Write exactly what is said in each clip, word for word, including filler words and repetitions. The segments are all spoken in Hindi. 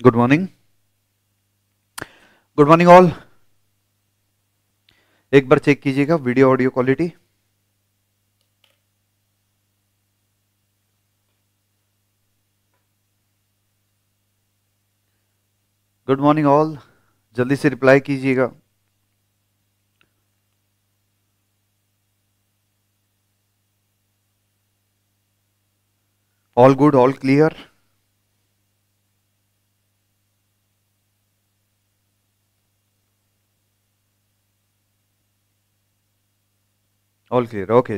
Good morning, good morning all. एक बार चेक कीजिएगा video audio quality. Good morning all, जल्दी से रिप्लाई कीजिएगा। All good, all clear. All clear, okay.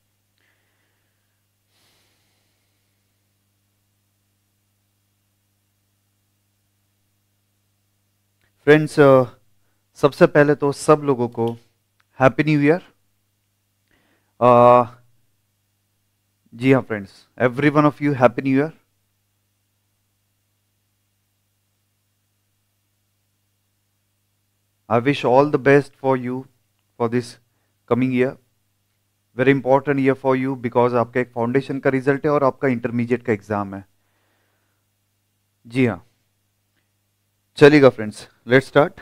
Friends, सबसे पहले तो सब लोगों को हैप्पी न्यू ईयर। जी हाँ friends, every one of you happy new year. I wish all the best for you for this coming year. Very important year for you because आपका एक फाउंडेशन का रिजल्ट है और आपका इंटरमीडिएट का एग्जाम है। जी हाँ, चलिएगा friends, let's start.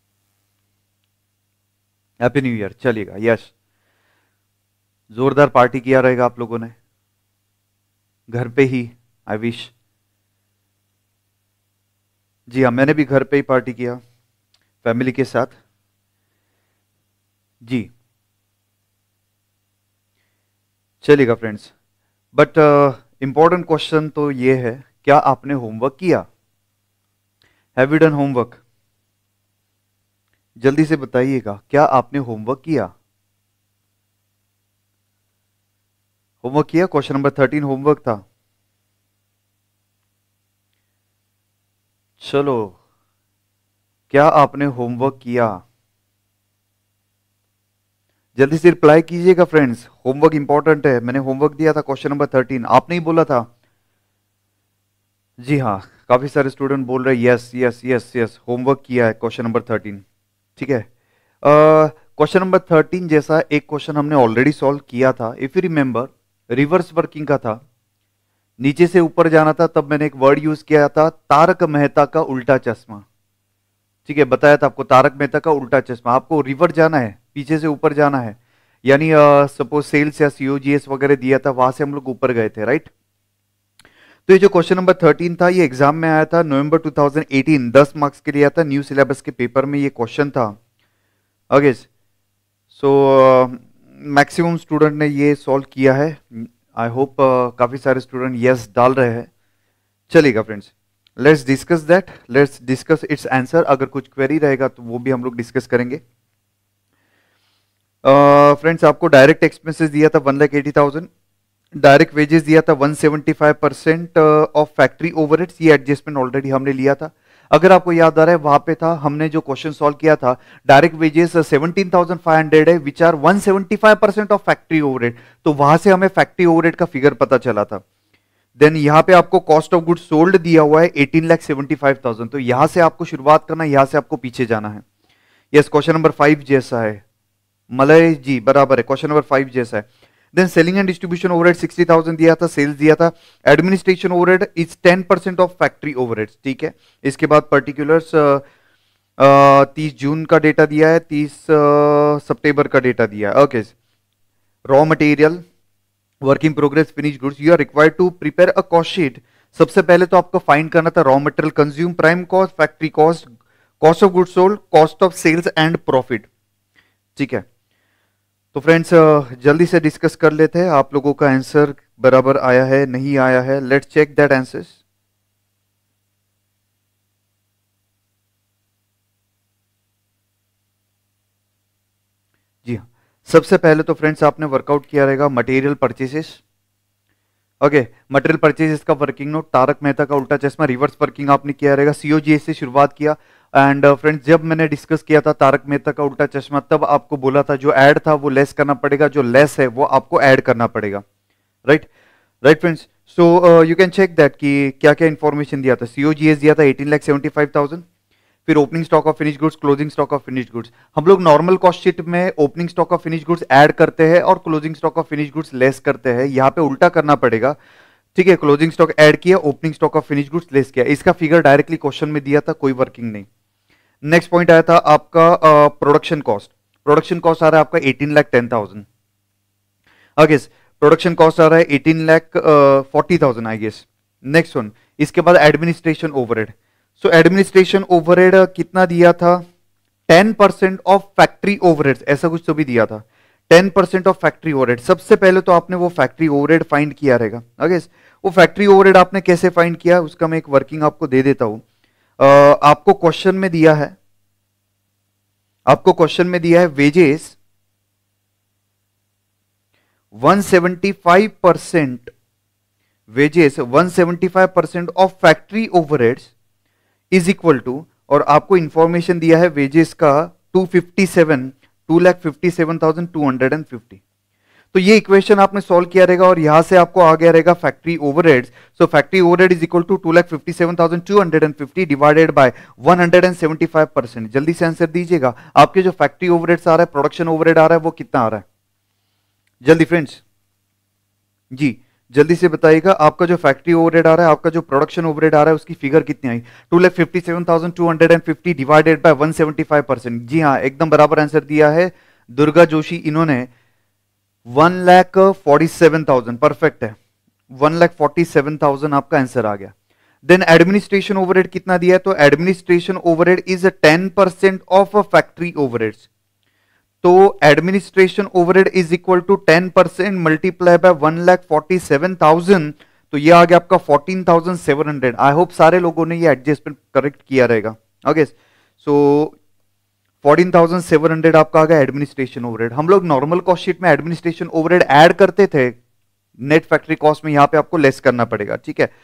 Happy new year. चलिएगा, यस, जोरदार पार्टी किया रहेगा आप लोगों ने घर पे ही, आई विश। जी हाँ, मैंने भी घर पे ही पार्टी किया फैमिली के साथ। जी चलिएगा फ्रेंड्स, बट इंपॉर्टेंट क्वेश्चन तो ये है, क्या आपने होमवर्क किया? Have you done homework? जल्दी से बताइएगा, क्या आपने होमवर्क किया? होमवर्क किया? क्वेश्चन नंबर थर्टीन होमवर्क था। चलो, क्या आपने होमवर्क किया? जल्दी से रिप्लाई कीजिएगा फ्रेंड्स, होमवर्क इंपॉर्टेंट है। मैंने होमवर्क दिया था क्वेश्चन नंबर थर्टीन, आपने ही बोला था। जी हाँ, काफी सारे स्टूडेंट बोल रहे हैं yes yes yes yes, homework किया है क्वेश्चन नंबर थर्टीन। ठीक है, क्वेश्चन नंबर थर्टीन जैसा एक क्वेश्चन हमने ऑलरेडी सॉल्व किया था, if you remember, reverse working का था, नीचे से ऊपर जाना था। तब मैंने एक वर्ड यूज किया था, तारक मेहता का उल्टा चश्मा। ठीक है, बताया था आपको तारक मेहता का उल्टा चश्मा। आपको रिवर्स जाना है, पीछे से ऊपर जाना है, यानी सपोज सेल्स या सीओजीएस वगैरह दिया था, वहां से हम लोग ऊपर गए थे, राइट। तो ये जो क्वेश्चन नंबर थर्टीन था, ये एग्जाम में आया था नवंबर टू थाउजेंड एटीन, दस मार्क्स के लिए आया था, न्यू सिलेबस के पेपर में ये क्वेश्चन था। ओके, सो मैक्सिमम स्टूडेंट ने ये सॉल्व किया है। आई होप uh, काफी सारे स्टूडेंट यस डाल रहे हैं। चलिएगा friends, let's discuss that, let's discuss its answer. अगर कुछ क्वेरी रहेगा तो वो भी हम लोग डिस्कस करेंगे। फ्रेंड्स, uh, आपको डायरेक्ट एक्सपेंसेस दिया था one lakh eighty thousand, direct wages दिया था one seventy five percent of factory overheads. ये एडजस्टमेंट ऑलरेडी हमने लिया था। अगर आपको याद आ रहा है, वहां पे था, हमने जो क्वेश्चन सॉल्व किया था, direct wages seventeen thousand five hundred है, which are one seventy five percent of factory overhead. तो वहां से हमें फैक्ट्री ओवरहेड का फिगर पता चला था। देन यहाँ पे आपको कॉस्ट ऑफ गुड्स सोल्ड दिया हुआ है eighteen lakh seventy five thousand. तो यहां से आपको शुरुआत करना है, यहां से आपको पीछे जाना है। यस, क्वेश्चन नंबर फाइव जैसा है, मलय जी बराबर है, क्वेश्चन नंबर फाइव जैसा है। Then selling and distribution overhead sixty thousand दिया था, सेल्स दिया था। Administration overhead is ten percent of factory overhead. ठीक है, इसके बाद पर्टिकुलर्स तीस जून का डेटा दिया है, तीस सितंबर का डेटा दिया है। Okay, raw material, work in progress, finish goods, you are required to prepare a cost sheet. सबसे पहले तो आपको फाइंड करना था raw material consume, prime cost, factory cost, cost of goods sold, cost of sales and profit. ठीक है, तो फ्रेंड्स जल्दी से डिस्कस कर लेते हैं। आप लोगों का आंसर बराबर आया है, नहीं आया है, लेट्स चेक दैट आंसर्स। जी हाँ, सबसे पहले तो फ्रेंड्स आपने वर्कआउट किया रहेगा material purchases. Okay, material purchases का वर्किंग नोट, तारक मेहता का उल्टा चश्मा, रिवर्स वर्किंग आपने किया रहेगा, सीओजीएस से शुरुआत किया। एंड फ्रेंड्स uh, जब मैंने डिस्कस किया था तारक मेहता का उल्टा चश्मा, तब आपको बोला था जो ऐड था वो लेस करना पड़ेगा, जो लेस है वो आपको ऐड करना पड़ेगा, right right friends. So you can check that कि क्या क्या इंफॉर्मेशन दिया था। सीओजीएस दिया था eighteen lakh seventy five thousand, फिर opening stock of finish goods, closing stock of finish goods. हम लोग नॉर्मल कॉस्ट शीट में opening stock of finish goods add करते हैं और closing stock of finish goods less करते हैं, यहाँ पे उल्टा करना पड़ेगा। ठीक है, क्लोजिंग स्टॉक ऐड किया, opening stock of finish goods less किया, इसका फिगर डायरेक्टली क्वेश्चन में दिया था, कोई वर्किंग नहीं। नेक्स्ट पॉइंट आया था आपका प्रोडक्शन कॉस्ट। प्रोडक्शन कॉस्ट आ रहा है आपका एटीन लाख टेन थाउजेंड। आगे प्रोडक्शन कॉस्ट आ रहा है eighteen lakh forty thousand I guess. Next one, इसके बाद administration overhead. So administration overhead कितना दिया था, ten percent of factory overhead, ऐसा कुछ तो भी दिया था, ten percent of factory overhead. सबसे पहले तो आपने वो फैक्ट्री ओवरहेड फाइंड किया रहेगा। आगे वो फैक्ट्री ओवरहेड आपने कैसे फाइंड किया, उसका मैं एक वर्किंग आपको दे देता हूं। uh, आपको क्वेश्चन में दिया है, आपको क्वेश्चन में दिया है wages one seventy five percent, wages one seventy five percent of factory overheads is equal to, और आपको इंफॉर्मेशन दिया है वेजेस का two fifty seven, two lakh fifty seven thousand two hundred and fifty. तो ये इक्वेशन आपने सॉल्व किया रहेगा और यहां से आपको आ गया रहेगा factory overheads. So factory overhead is equal to two lakh fifty seven thousand two hundred and fifty divided by one hundred and seventy five percent. जल्दी से आंसर दीजिएगा, आपके जो फैक्ट्री ओवरहेड्स आ रहा है, प्रोडक्शन ओवरहेड आ रहा है, वो कितना आ रहा है, जल्दी फ्रेंड्स जी जल्दी से बताइएगा। आपका जो फैक्ट्री ओवरहेड आ रहा है, आपका जो प्रोडक्शन ओवरहेड आ रहा है, उसकी फिगर कितनी आई, two lakh fifty seven thousand two hundred and fifty divided by one seventy five percent. जी हाँ, एकदम बराबर आंसर दिया है दुर्गा जोशी, इन्होंने one lakh forty seven thousand, perfect है, one lakh forty seven thousand आपका आंसर आ गया। देन एडमिनिस्ट्रेशन ओवरहेड कितना दिया है, तो administration overhead is ten percent of factory overheads. तो administration overhead is equal to ten percent multiply by one lakh forty seven thousand, तो ये आ गया आपका fourteen thousand seven hundred. I hope सारे लोगों ने ये एडजस्टमेंट करेक्ट किया रहेगा। Okay, so fourteen thousand seven hundred आपका आ गया एडमिनिस्ट्रेशन ओवरहेड। हम लोग नॉर्मल कॉस्ट शीट में एडमिनिस्ट्रेशन ओवरहेड ऐड करते थे, नेट फैक्ट्री कॉस्ट में यहां पे आपको लेस करना पड़ेगा। ठीक है,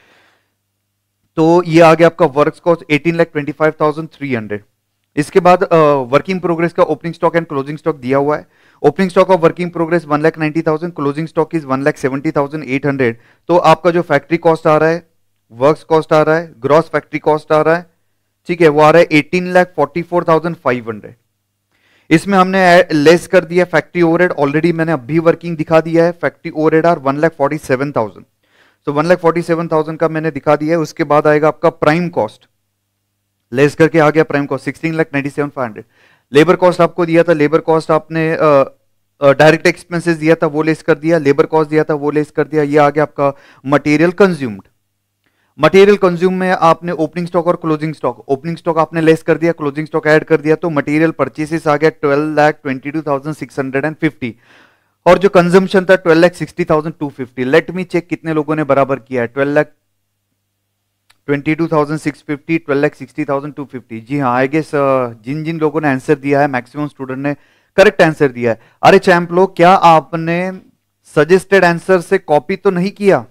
तो ये आ गया आपका works cost eighteen lakh twenty five thousand three hundred. इसके बाद वर्किंग uh, प्रोग्रेस का opening stock and closing stock दिया हुआ है। Opening stock of working progress one lakh ninety thousand, closing stock is one lakh seventy thousand eight hundred. तो आपका जो फैक्ट्री कॉस्ट आ रहा है, वर्क्स कॉस्ट आ रहा है, ग्रॉस फैक्ट्री कॉस्ट आ रहा है, ठीक है, वो आ रहा है eighteen lakh forty four thousand five hundred. इसमें हमने लेस कर दिया फैक्ट्री ओवरहेड, ऑलरेडी मैंने अभी वर्किंग दिखा दिया है। Factory overhead are one lakh forty seven thousand, तो one lakh forty seven thousand का मैंने दिखा दिया है। उसके बाद आएगा आपका प्राइम कॉस्ट, लेस करके आ गया prime cost sixteen lakh ninety seven five hundred. Labour cost आपको दिया था, लेबर कॉस्ट आपने डायरेक्ट uh, एक्सपेंसेस दिया था, वो लेस कर दिया, लेबर कॉस्ट दिया था, वो लेस कर दिया। ये आ गया आपका मटेरियल कंज्यूम्ड। मटेरियल कंज्यूम में आपने ओपनिंग स्टॉक और क्लोजिंग स्टॉक, ओपनिंग स्टॉक आपने लेस कर दिया, क्लोजिंग स्टॉक ऐड कर दिया, तो मटेरियल परचेसेस आ गया twelve lakh twenty two thousand six hundred and fifty, और जो कंजम्पशन था twelve lakh sixty thousand two fifty. Let me check कितने लोगों ने बराबर किया है, twelve lakh twenty two thousand six fifty, twelve lakh sixty thousand two fifty. जी हाँ, आई गेस जिन जिन लोगों ने आंसर दिया है, मैक्सिमम स्टूडेंट ने करेक्ट आंसर दिया है। अरे चैंप लोग, क्या आपने सजेस्टेड आंसर से कॉपी तो नहीं किया?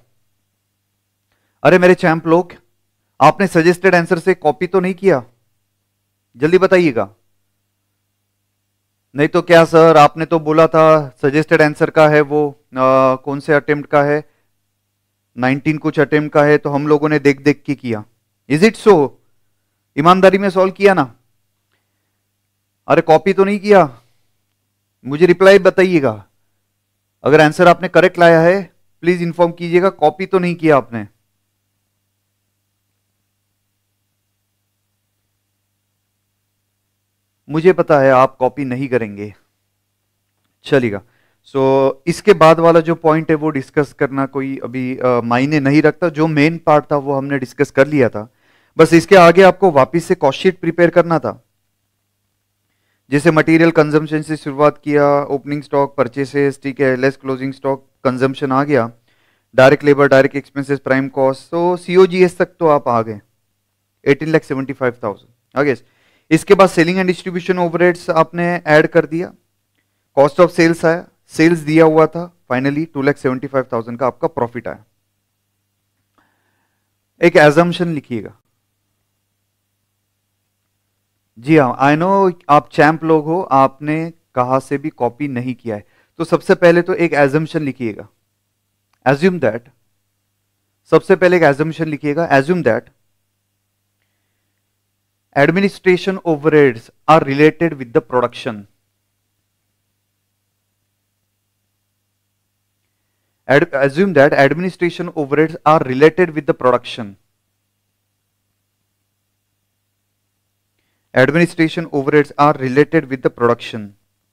अरे मेरे चैंप लोग, आपने सजेस्टेड आंसर से कॉपी तो नहीं किया? जल्दी बताइएगा। नहीं तो क्या सर, आपने तो बोला था सजेस्टेड आंसर का है वो आ, कौन से अटेम्प्ट का है, नाइनटीन कुछ अटेम्प्ट का है, तो हम लोगों ने देख देख के किया। Is it so? ईमानदारी में सॉल्व किया ना? अरे कॉपी तो नहीं किया? मुझे रिप्लाई बताइएगा। अगर आंसर आपने करेक्ट लाया है प्लीज इंफॉर्म कीजिएगा, कॉपी तो नहीं किया आपने। मुझे पता है आप कॉपी नहीं करेंगे, चलेगा। सो so, इसके बाद वाला जो पॉइंट है वो डिस्कस करना कोई अभी मायने नहीं रखता। जो मेन पार्ट था वो हमने डिस्कस कर लिया था, बस इसके आगे आपको वापस से कॉस्ट शीट प्रिपेयर करना था। जैसे मटेरियल कंजम्पशन से शुरुआत किया, ओपनिंग स्टॉक, परचेसेस, ठीक है, लेस क्लोजिंग स्टॉक, कंजम्पशन आ गया, direct labour, direct expenses, prime cost, तो सीओजीएस तक तो आप आ गए, eighteen lakh seventy five thousand आगे। इसके बाद सेलिंग एंड डिस्ट्रीब्यूशन ओवरहेड्स आपने ऐड कर दिया, कॉस्ट ऑफ सेल्स आया, सेल्स दिया हुआ था, finally two lakh seventy five thousand का आपका प्रॉफिट आया। एक एजम्पशन लिखिएगा। जी हाँ, आई नो आप चैंप लोग हो, आपने कहा से भी कॉपी नहीं किया है, तो सबसे पहले तो एक एजम्पशन लिखिएगा। एज्यूम दैट, सबसे पहले एक एजम्पशन लिखिएगा, assume that administration overheads are related with the production. assume that administration overheads are related with the production. Administration overheads are related with the production.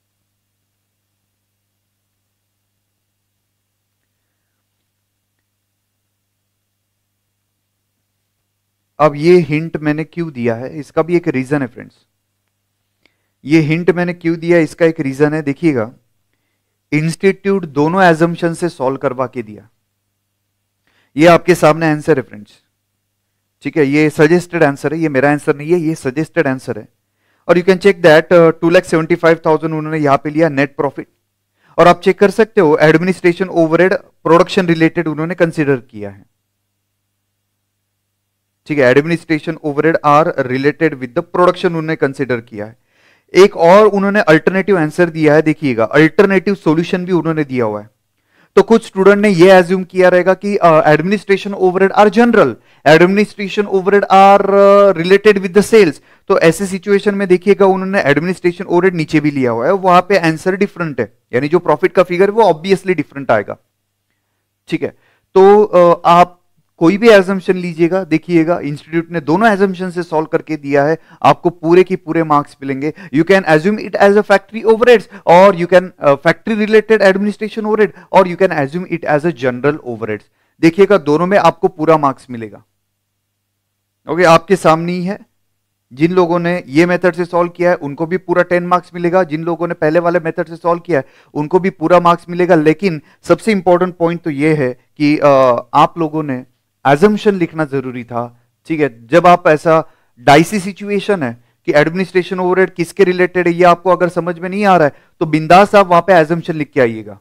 अब ये हिंट मैंने क्यों दिया है, इसका भी एक रीजन है फ्रेंड्स। ये हिंट मैंने क्यों दिया, इसका एक रीजन है, देखिएगा। इंस्टीट्यूट दोनों एजम्पशन से सॉल्व करवा के दिया। ये आपके सामने आंसर है फ्रेंड्स, ठीक है। ये सजेस्टेड आंसर है, ये मेरा आंसर नहीं है, ये सजेस्टेड आंसर है। और you can check that two lakh seventy five thousand उन्होंने यहां पे लिया नेट प्रॉफिट। और आप चेक कर सकते हो एडमिनिस्ट्रेशन ओवरहेड प्रोडक्शन रिलेटेड उन्होंने कंसीडर किया है, ठीक है। Administration overhead are related with the production उन्होंने कंसीडर किया है। एक और उन्होंने अल्टरनेटिव आंसर दिया है, देखिएगा अल्टरनेटिव सॉल्यूशन भी उन्होंने दिया हुआ है। तो कुछ स्टूडेंट ने ये एज्यूम किया रहेगा कि administration overhead are general, administration overhead are related with the sales. तो ऐसे सिचुएशन में देखिएगा उन्होंने एडमिनिस्ट्रेशन ओवरहेड नीचे भी लिया हुआ है, वहां पे आंसर डिफरेंट है, यानी जो प्रॉफिट का फिगर है वो ऑब्वियसली डिफरेंट आएगा, ठीक है। तो uh, आप कोई भी एजम्पशन लीजिएगा, देखिएगा इंस्टीट्यूट ने दोनों एजम्पशन से सॉल्व करके दिया है, आपको पूरे की पूरे मार्क्स मिलेंगे। You can assume it as a factory overheads, और you can factory related administration overhead, और you can assume it as a general overheads. देखिएगा दोनों में आपको पूरा मार्क्स मिलेगा। ओके, आपके सामने ही है। जिन लोगों ने ये मेथड से सॉल्व किया है उनको भी पूरा टेन मार्क्स मिलेगा, जिन लोगों ने पहले वाले मेथड से सॉल्व किया है उनको भी पूरा मार्क्स मिलेगा। लेकिन सबसे इंपॉर्टेंट पॉइंट तो ये है कि आ, आप लोगों ने एजम्पशन लिखना जरूरी था, ठीक है। जब आप ऐसा डाइसी सिचुएशन है कि एडमिनिस्ट्रेशन ओवरहेड किसके रिलेटेड है ये आपको अगर समझ में नहीं आ रहा है तो बिंदास आप वहां पे एजम्पशन लिख के आइएगा।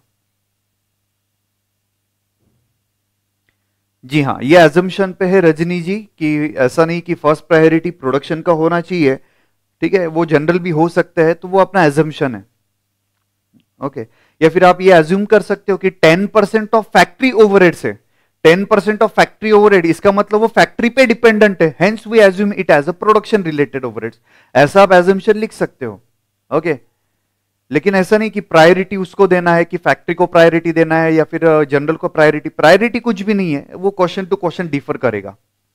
जी हाँ, ये एजम्पशन पे है रजनी जी कि ऐसा नहीं कि फर्स्ट प्रायोरिटी प्रोडक्शन का होना चाहिए, ठीक है। वो जनरल भी हो सकता है, तो वो अपना एजम्पशन है, ओके। या फिर आप ये एज्यूम कर सकते हो कि ten percent of factory overhead से ten percent of factory overhead, इसका मतलब वो फैक्ट्री पे डिपेंडेंट है, hence we assume it as a production related overheads. ऐसा आप एजम्पशन लिख सकते हो, ओके। लेकिन ऐसा नहीं कि प्रायोरिटी उसको देना है, कि फैक्ट्री को प्रायोरिटी देना है या फिर जनरल को प्रायोरिटी। प्रायोरिटी कुछ भी नहीं है, वो क्वेश्चन टू क्वेश्चन डिफर करेगा,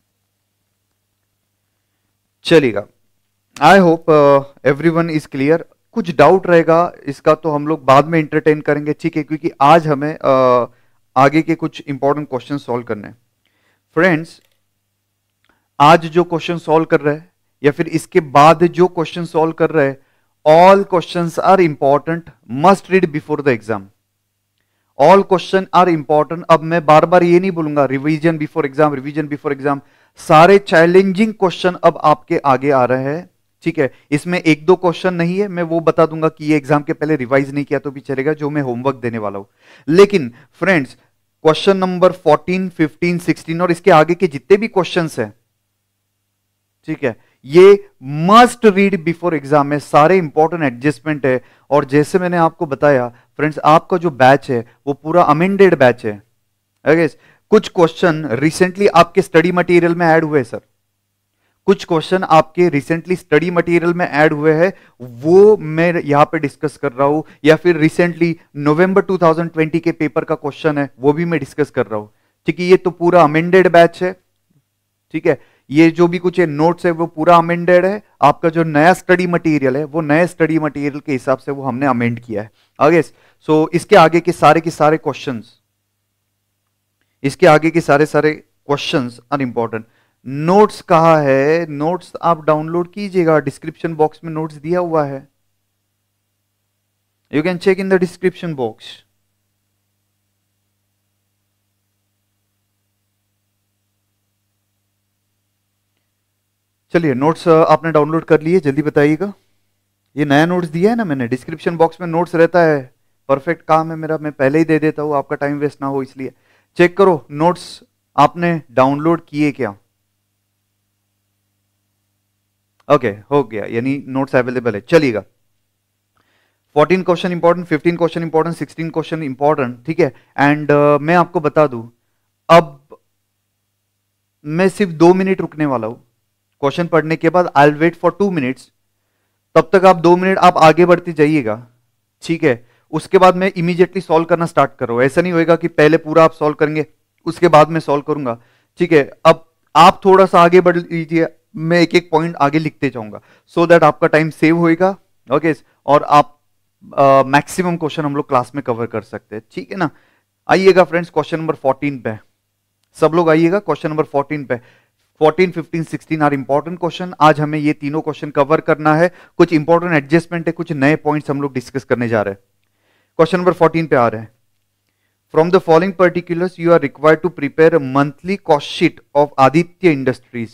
चलेगा। I hope everyone is clear. कुछ डाउट रहेगा इसका तो हम लोग बाद में एंटरटेन करेंगे, ठीक है, क्योंकि आज हमें uh, आगे के कुछ इंपॉर्टेंट क्वेश्चन सॉल्व करने हैं फ्रेंड्स। आज जो क्वेश्चन सॉल्व कर रहे हैं या फिर इसके बाद जो क्वेश्चन सॉल्व कर रहे हैं, all questions are important, must read before the exam. All question are important. अब मैं बार बार ये नहीं बोलूंगा revision before exam, revision before exam. सारे चैलेंजिंग क्वेश्चन अब आपके आगे आ रहे हैं, ठीक है। इसमें एक दो क्वेश्चन नहीं है, मैं वो बता दूंगा कि ये एग्जाम के पहले रिवाइज नहीं किया तो भी चलेगा, जो मैं होमवर्क देने वाला हूं। लेकिन friends question number fourteen, fifteen, sixteen और इसके आगे के जितने भी क्वेश्चंस हैं, ठीक है, ये मस्ट रीड बिफोर एग्जाम में, सारे इंपॉर्टेंट एडजस्टमेंट है। और जैसे मैंने आपको बताया फ्रेंड्स, आपका जो बैच है वो पूरा अमेंडेड बैच है, ओके। कुछ क्वेश्चन रिसेंटली आपके स्टडी मटेरियल में ऐड हुए सर, कुछ क्वेश्चन आपके रिसेंटली स्टडी मटेरियल में ऐड हुए हैं, वो मैं यहां पे डिस्कस कर रहा हूं। या फिर recently November two thousand twenty के पेपर का क्वेश्चन है, वो भी मैं डिस्कस कर रहा हूं, ठीक है। ये तो पूरा अमेंडेड बैच है, ठीक है। ये जो भी कुछ है नोट्स है वो पूरा अमेंडेड है। आपका जो नया स्टडी मटेरियल है वो नए स्टडी मटेरियल के हिसाब से वो हमने अमेंड किया है, आगे। सो इसके आगे के सारे के सारे क्वेश्चंस, इसके आगे के सारे सारे क्वेश्चंस आर इंपॉर्टेंट। नोट्स कहां है? नोट्स आप डाउनलोड कीजिएगा, डिस्क्रिप्शन बॉक्स में नोट्स दिया हुआ है, you can check in the description box. चलिए, नोट्स आपने डाउनलोड कर लिए, जल्दी बताइएगा। ये नया नोट्स दिया है ना मैंने, डिस्क्रिप्शन बॉक्स में नोट्स रहता है, परफेक्ट काम है मेरा, मैं पहले ही दे देता हूं, आपका टाइम वेस्ट ना हो इसलिए। चेक करो नोट्स आपने डाउनलोड किए क्या? ओके okay, हो गया, यानी नोट्स अवेलेबल है। चलिएगा, fourteen question important, fifteen question important, sixteen question important, ठीक है। एंड uh, मैं आपको बता दूं, अब मैं सिर्फ दो मिनट रुकने वाला हूं क्वेश्चन पढ़ने के बाद। I will wait for two minutes, तब तक आप दो मिनट आप आगे बढ़ते जाइएगा, ठीक है। उसके बाद मैं इमीडिएटली सॉल्व करना स्टार्ट कर रहा हूं। ऐसा नहीं होएगा कि पहले पूरा आप सॉल्व करेंगे उसके बाद मैं सॉल्व करूंगा, ठीक है। अब आप थोड़ा सा आगे बढ़ लीजिए, मैं एक एक पॉइंट आगे लिखते जाऊंगा सो दैट आपका टाइम सेव होएगा, ओके। और आप मैक्सिमम क्वेश्चन हम लोग क्लास में कवर कर सकते हैं, ठीक है ना। आइएगा फ्रेंड्स क्वेश्चन नंबर फोर्टीन पे, सब लोग आइएगा क्वेश्चन नंबर फोर्टीन पे। Fourteen, fifteen, sixteen are important question. आज हमें ये तीनों क्वेश्चन कवर करना है। कुछ इंपॉर्टेंट एडजस्टमेंट है, कुछ नए पॉइंट्स हम लोग डिस्कस करने जा रहे हैं। क्वेश्चन नंबर फोर्टीन पे आ रहे हैं। From the following particulars you are required to prepare monthly cost sheet of Aditya industries.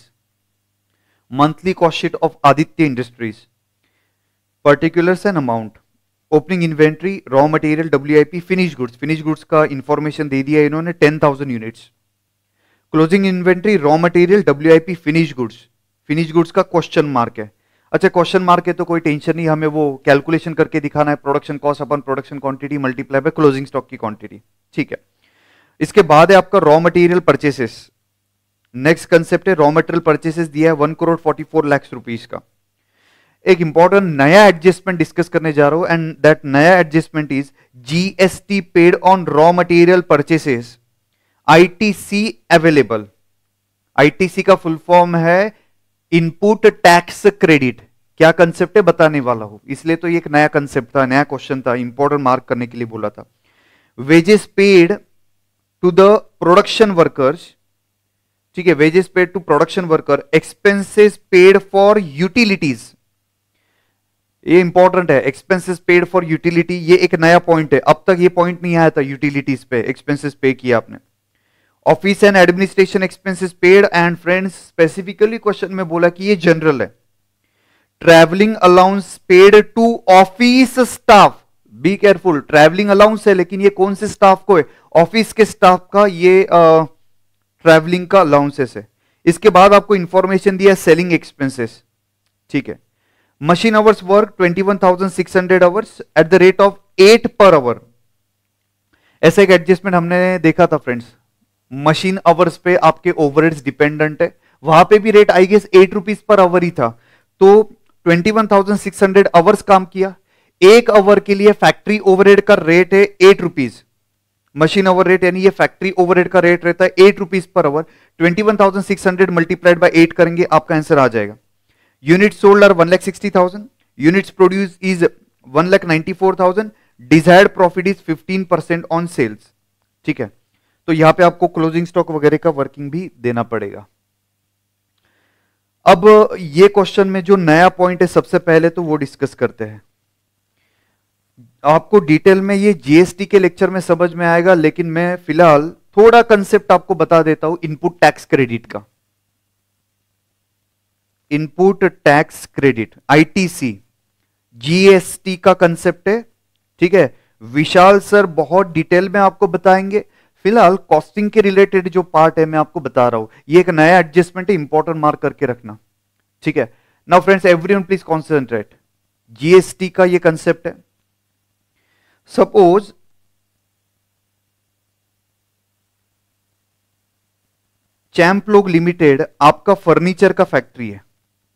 Monthly cost sheet of Aditya industries, particulars and amount, opening inventory, raw material, WIP, finish goods. फिनिश गुड्स का इंफॉर्मेशन दे दिया इन्होंने ten thousand units. Closing inventory, raw material, WIP, finish goods. फिनिश गुड्स का क्वेश्चन मार्क है। अच्छा क्वेश्चन मार्क है तो कोई टेंशन नहीं, हमें वो कैलकुलेशन करके दिखाना है, प्रोडक्शन कॉस्ट अपन production quantity multiply by closing stock की क्वांटिटी, ठीक है। इसके बाद है आपका raw material purchases. Next concept है रॉ मटेरियल परचेसेस दिया है one crore forty four lakh rupees का। एक इंपॉर्टेंट नया एडजस्टमेंट डिस्कस करने जा रहा हूं एंड दैट नया adjustment is GST paid on raw material purchases, ITC available. ITC का फुल फॉर्म है इनपुट टैक्स क्रेडिट। क्या कंसेप्ट है बताने वाला हूं, इसलिए तो ये एक नया कंसेप्ट था, नया क्वेश्चन था, इंपॉर्टेंट मार्क करने के लिए बोला था। Wages paid to the production workers, ठीक है, wages paid to production worker, expenses paid for utilities, ये इंपॉर्टेंट है। एक्सपेंसेस पेड फॉर यूटिलिटी, ये एक नया पॉइंट है, अब तक ये पॉइंट नहीं आया था यूटिलिटीज पे एक्सपेंसेस पे किया आपने। Office and administration expenses paid and friends specifically question में बोला कि ये जनरल है। Travelling allowance paid to office staff, be careful, travelling allowance है लेकिन ये कौन से स्टाफ को है, ऑफिस के स्टाफ का ये ट्रैवलिंग का अलाउंसेस है। इसके बाद आपको इंफॉर्मेशन दिया सेलिंग एक्सपेंसेस, ठीक है। Machine hours work twenty one thousand six hundred hours at the rate of eight per hour. ऐसा एक एडजस्टमेंट हमने देखा था फ्रेंड्स, मशीन आवर्स पे आपके ओवरहेड्स डिपेंडेंट है, वहां पे भी rate I guess eight rupees per hour ही था, तो twenty one thousand six hundred hours काम किया, एक आवर के लिए फैक्ट्री ओवरहेड का रेट है eight rupees. Machine hour rate यानी ये फैक्ट्री ओवरहेड का रेट रहता है eight rupees per hour. Twenty one thousand six hundred multiplied by eight करेंगे आपका आंसर आ जाएगा। Unit sold are one lakh sixty thousand, units produce is one lakh ninety four thousand, desired profit is fifteen percent on sales, ठीक है। तो यहां पे आपको क्लोजिंग स्टॉक वगैरह का वर्किंग भी देना पड़ेगा। अब ये क्वेश्चन में जो नया पॉइंट है सबसे पहले तो वो डिस्कस करते हैं। आपको डिटेल में ये जीएसटी के लेक्चर में समझ में आएगा, लेकिन मैं फिलहाल थोड़ा कंसेप्ट आपको बता देता हूं इनपुट टैक्स क्रेडिट का। Input tax credit ITC GST का कंसेप्ट है, ठीक है। विशाल सर बहुत डिटेल में आपको बताएंगे, फिलहाल कॉस्टिंग के रिलेटेड जो पार्ट है मैं आपको बता रहा हूं। ये एक नया एडजस्टमेंट है, इंपॉर्टेंट मार्क करके रखना, ठीक है। Now friends everyone please concentrate. GST का ये कंसेप्ट है। सपोज चैंप लोग लिमिटेड आपका फर्नीचर का फैक्ट्री है,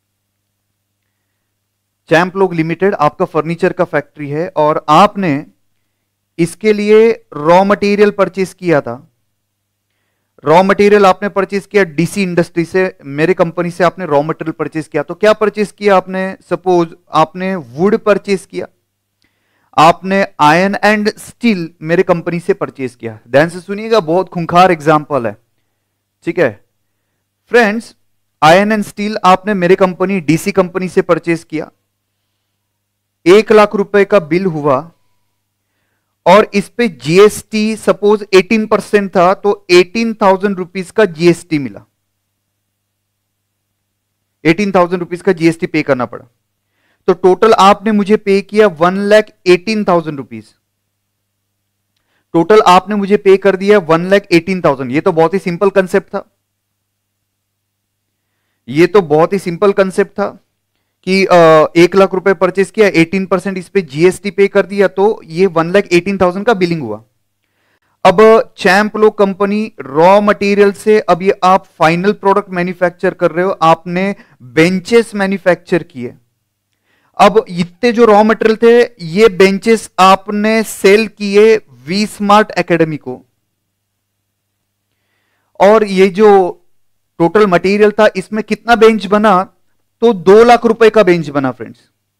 चैंप लोग लिमिटेड आपका फर्नीचर का फैक्ट्री है और आपने इसके लिए रॉ मटेरियल परचेस किया था। रॉ मटेरियल आपने परचेस किया डीसी इंडस्ट्री से, मेरे कंपनी से आपने रॉ मटेरियल परचेस किया। तो क्या परचेस किया आपने, सपोज आपने वुड परचेस किया, आपने आयरन एंड स्टील मेरे कंपनी से परचेस किया। ध्यान से सुनिएगा, बहुत खूंखार एग्जांपल है, ठीक है फ्रेंड्स। आयरन एंड स्टील आपने मेरे कंपनी डीसी कंपनी से परचेस किया, एक लाख रुपए का बिल हुआ और इस पे जीएसटी सपोज एटीन परसेंट था, तो एटीन थाउजेंड रुपीज का जीएसटी मिला, एटीन थाउजेंड रुपीज का जीएसटी पे करना पड़ा। तो टोटल आपने मुझे पे किया one lakh eighteen thousand rupees, total आपने मुझे पे कर दिया वन लाख एटीन थाउजेंड। ये तो बहुत ही सिंपल कंसेप्ट था, ये तो बहुत ही सिंपल कंसेप्ट था कि एक लाख रुपए परचेस किया, एटीन परसेंट इस पे जीएसटी पे कर दिया, तो ये वन लाख एटीन थाउजेंड का बिलिंग हुआ। अब चैंप लो कंपनी रॉ मटेरियल से अब ये आप फाइनल प्रोडक्ट मैन्युफैक्चर कर रहे हो, आपने बेंचेस मैन्युफैक्चर किए। अब इतने जो रॉ मटेरियल थे ये बेंचेस आपने सेल किए वी स्मार्ट एकेडमी को, और ये जो टोटल मटेरियल था इसमें कितना बेंच बना, तो दो लाख रुपए का बेंच बना फ्रेंड्स।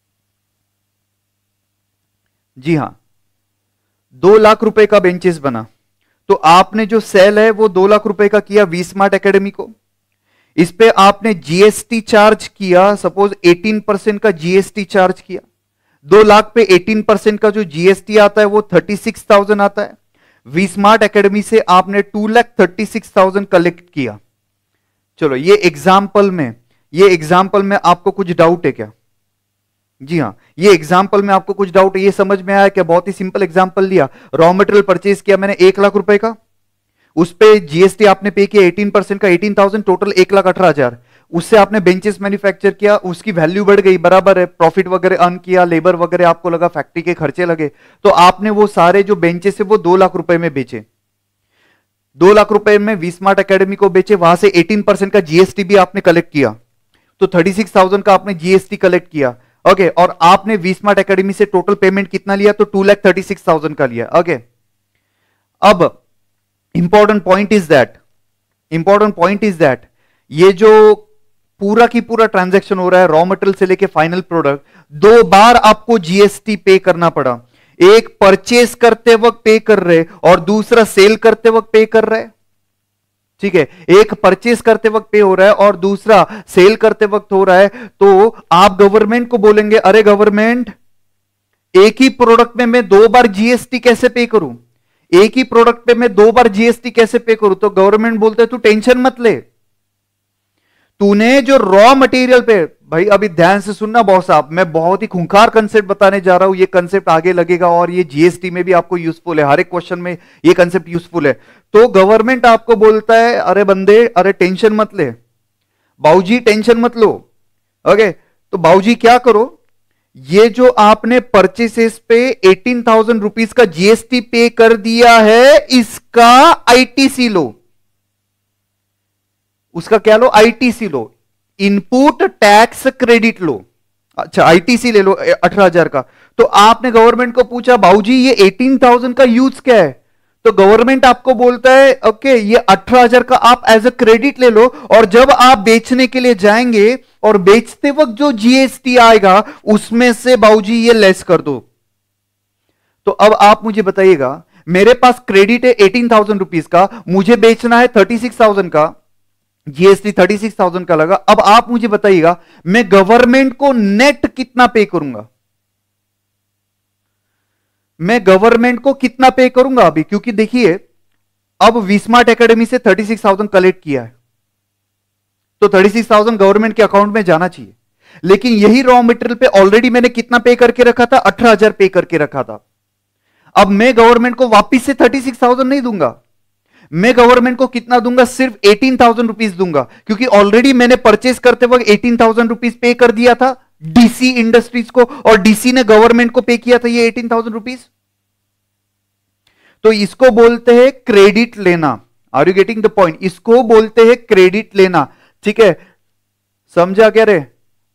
जी हां, दो लाख रुपए का बेंचेस बना। तो आपने जो सेल है वो दो लाख रुपए का किया वी स्मार्ट एकेडमी को, इस पे आपने जीएसटी चार्ज किया, सपोज अठारह परसेंट का जीएसटी चार्ज किया। दो लाख पे अठारह परसेंट का जो जीएसटी आता है वो छत्तीस हज़ार आता है। वी स्मार्ट एकेडमी से आपने two lakh thirty six thousand collect किया। चलो ये एग्जाम्पल में, ये एग्जाम्पल में आपको कुछ डाउट है क्या? जी हाँ, ये एग्जाम्पल में आपको कुछ डाउट है? ये समझ में आया क्या? बहुत ही सिंपल एग्जाम्पल लिया। रॉ मटेरियल परचेज किया मैंने एक लाख रुपए का, उस पे जीएसटी आपने पे किया अठारह परसेंट का अठारह हज़ार, टोटल एक लाख अठारह हजार। उससे आपने बेंचेस मैन्युफैक्चर किया, उसकी वैल्यू बढ़ गई, बराबर है, प्रॉफिट वगैरह अर्न किया, लेबर वगैरह आपको लगा, फैक्ट्री के खर्चे लगे, तो आपने वो सारे जो बेंचेस है वो दो लाख रुपए में बेचे। दो लाख रुपए में वी स्मार्ट एकेडमी को बेचे, वहां से अठारह परसेंट का जीएसटी भी आपने कलेक्ट किया, तो थर्टी सिक्स थाउजेंड का आपने जीएसटी कलेक्ट किया। ओके, और आपने वी स्मार्ट एकेडमी से टोटल पेमेंट कितना लिया? तो two lakh thirty six thousand का लिया। ओके, अब important point is that, important point is that ये जो पूरा की पूरा ट्रांजैक्शन हो रहा है रॉ मटेरियल से लेके फाइनल प्रोडक्ट, दो बार आपको जीएसटी पे करना पड़ा। एक परचेस करते वक्त पे कर रहे और दूसरा सेल करते वक्त पे कर रहे। ठीक है, एक परचेस करते वक्त पे हो रहा है और दूसरा सेल करते वक्त हो रहा है। तो आप गवर्नमेंट को बोलेंगे, अरे गवर्नमेंट, एक ही प्रोडक्ट में मैं दो बार जीएसटी कैसे पे करूं? एक ही प्रोडक्ट पे मैं दो बार जीएसटी कैसे पे करूं? तो गवर्नमेंट बोलते हैं तू टेंशन मत ले, तूने जो रॉ मटेरियल पे, भाई अभी ध्यान से सुनना बॉस साहब, मैं बहुत ही खूंखार कंसेप्ट बताने जा रहा हूं, ये कंसेप्ट आगे लगेगा और ये जीएसटी में भी आपको यूजफुल है, हर एक क्वेश्चन में ये कंसेप्ट यूजफुल है। तो गवर्नमेंट आपको बोलता है, अरे बंदे, अरे टेंशन मत ले बाबूजी, टेंशन मत लो। ओके, तो बाबूजी क्या करो, ये जो आपने परचेसेस पे एटीन थाउजेंड रुपीज का जीएसटी पे कर दिया है, इसका आईटीसी लो। उसका क्या लो? आईटीसी लो, इनपुट टैक्स क्रेडिट लो। अच्छा, आईटीसी ले लो अठारह हजार का। तो आपने गवर्नमेंट को पूछा, बाबूजी ये एटीन थाउजेंड का यूज क्या है? तो गवर्नमेंट आपको बोलता है, ओके ये अठारह हजार का आप एज अ क्रेडिट ले लो, और जब आप बेचने के लिए जाएंगे और बेचते वक्त जो जीएसटी आएगा उसमें से बाबूजी ये लेस कर दो। तो अब आप मुझे बताइएगा, मेरे पास क्रेडिट है एटीन थाउजेंड रुपीज का, मुझे बेचना है थर्टी सिक्स थाउजेंड का, जीएसटी थर्टी सिक्स थाउजेंड का लगा। अब आप मुझे बताइएगा, मैं गवर्नमेंट को नेट कितना पे करूंगा? मैं गवर्नमेंट को कितना पे करूंगा अभी? क्योंकि देखिए, अब वी स्मार्ट एकेडमी से थर्टी सिक्स थाउजेंड कलेक्ट किया है, तो थर्टी सिक्स थाउजेंड गवर्नमेंट के अकाउंट में जाना चाहिए। लेकिन यही रॉ मटेरियल पे ऑलरेडी मैंने कितना पे करके रखा था? अठारह हजार पे करके रखा था। अब मैं गवर्नमेंट को वापिस से थर्टी सिक्स थाउजेंड नहीं दूंगा, मैं गवर्नमेंट को कितना दूंगा? सिर्फ एटीन थाउजेंड रुपीज दूंगा, क्योंकि ऑलरेडी मैंने परचेस करते वक्त एटीन थाउजेंड रुपीज पे कर दिया था डीसी इंडस्ट्रीज को, और डीसी ने गवर्नमेंट को पे किया था ये एटीन थाउजेंड रुपीज। तो इसको बोलते हैं क्रेडिट लेना। Are you getting the point? इसको बोलते हैं क्रेडिट लेना। ठीक है, समझा क्या रे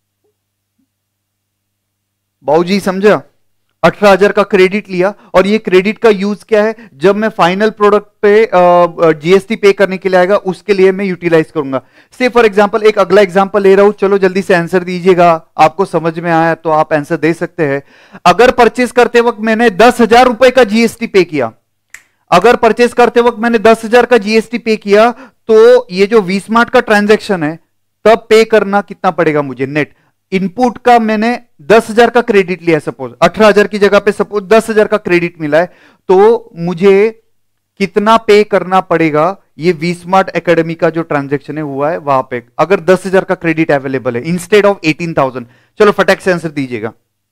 बाबूजी? समझा? अठारह हजार का क्रेडिट लिया, और ये क्रेडिट का यूज क्या है? जब मैं फाइनल प्रोडक्ट पे जीएसटी पे करने के लिए आएगा उसके लिए मैं यूटिलाइज करूंगा। से फॉर एग्जांपल एक अगला एग्जांपल ले रहा हूं, चलो जल्दी से आंसर दीजिएगा, आपको समझ में आया तो आप आंसर दे सकते हैं। अगर परचेस करते वक्त मैंने दस हजार रुपए का जीएसटी पे किया, अगर परचेस करते वक्त मैंने दस हजार का जीएसटी पे किया, तो ये जो वी स्मार्ट का ट्रांजैक्शन है तब पे करना कितना पड़ेगा मुझे? नेट इनपुट का मैंने दस हजार का क्रेडिट लिया, सपोज अठारह हजार की जगह पे सपोज दस हजार का क्रेडिट मिला है, तो मुझे कितना पे करना पड़ेगा? ये वी स्मार्ट एकेडमी का जो ट्रांजैक्शन है हुआ है वहां पे, अगर दस हजार का क्रेडिट अवेलेबल है इंस्टेड ऑफ एटीन थाउजेंड। चलो फटाक से आंसर दीजिएगा,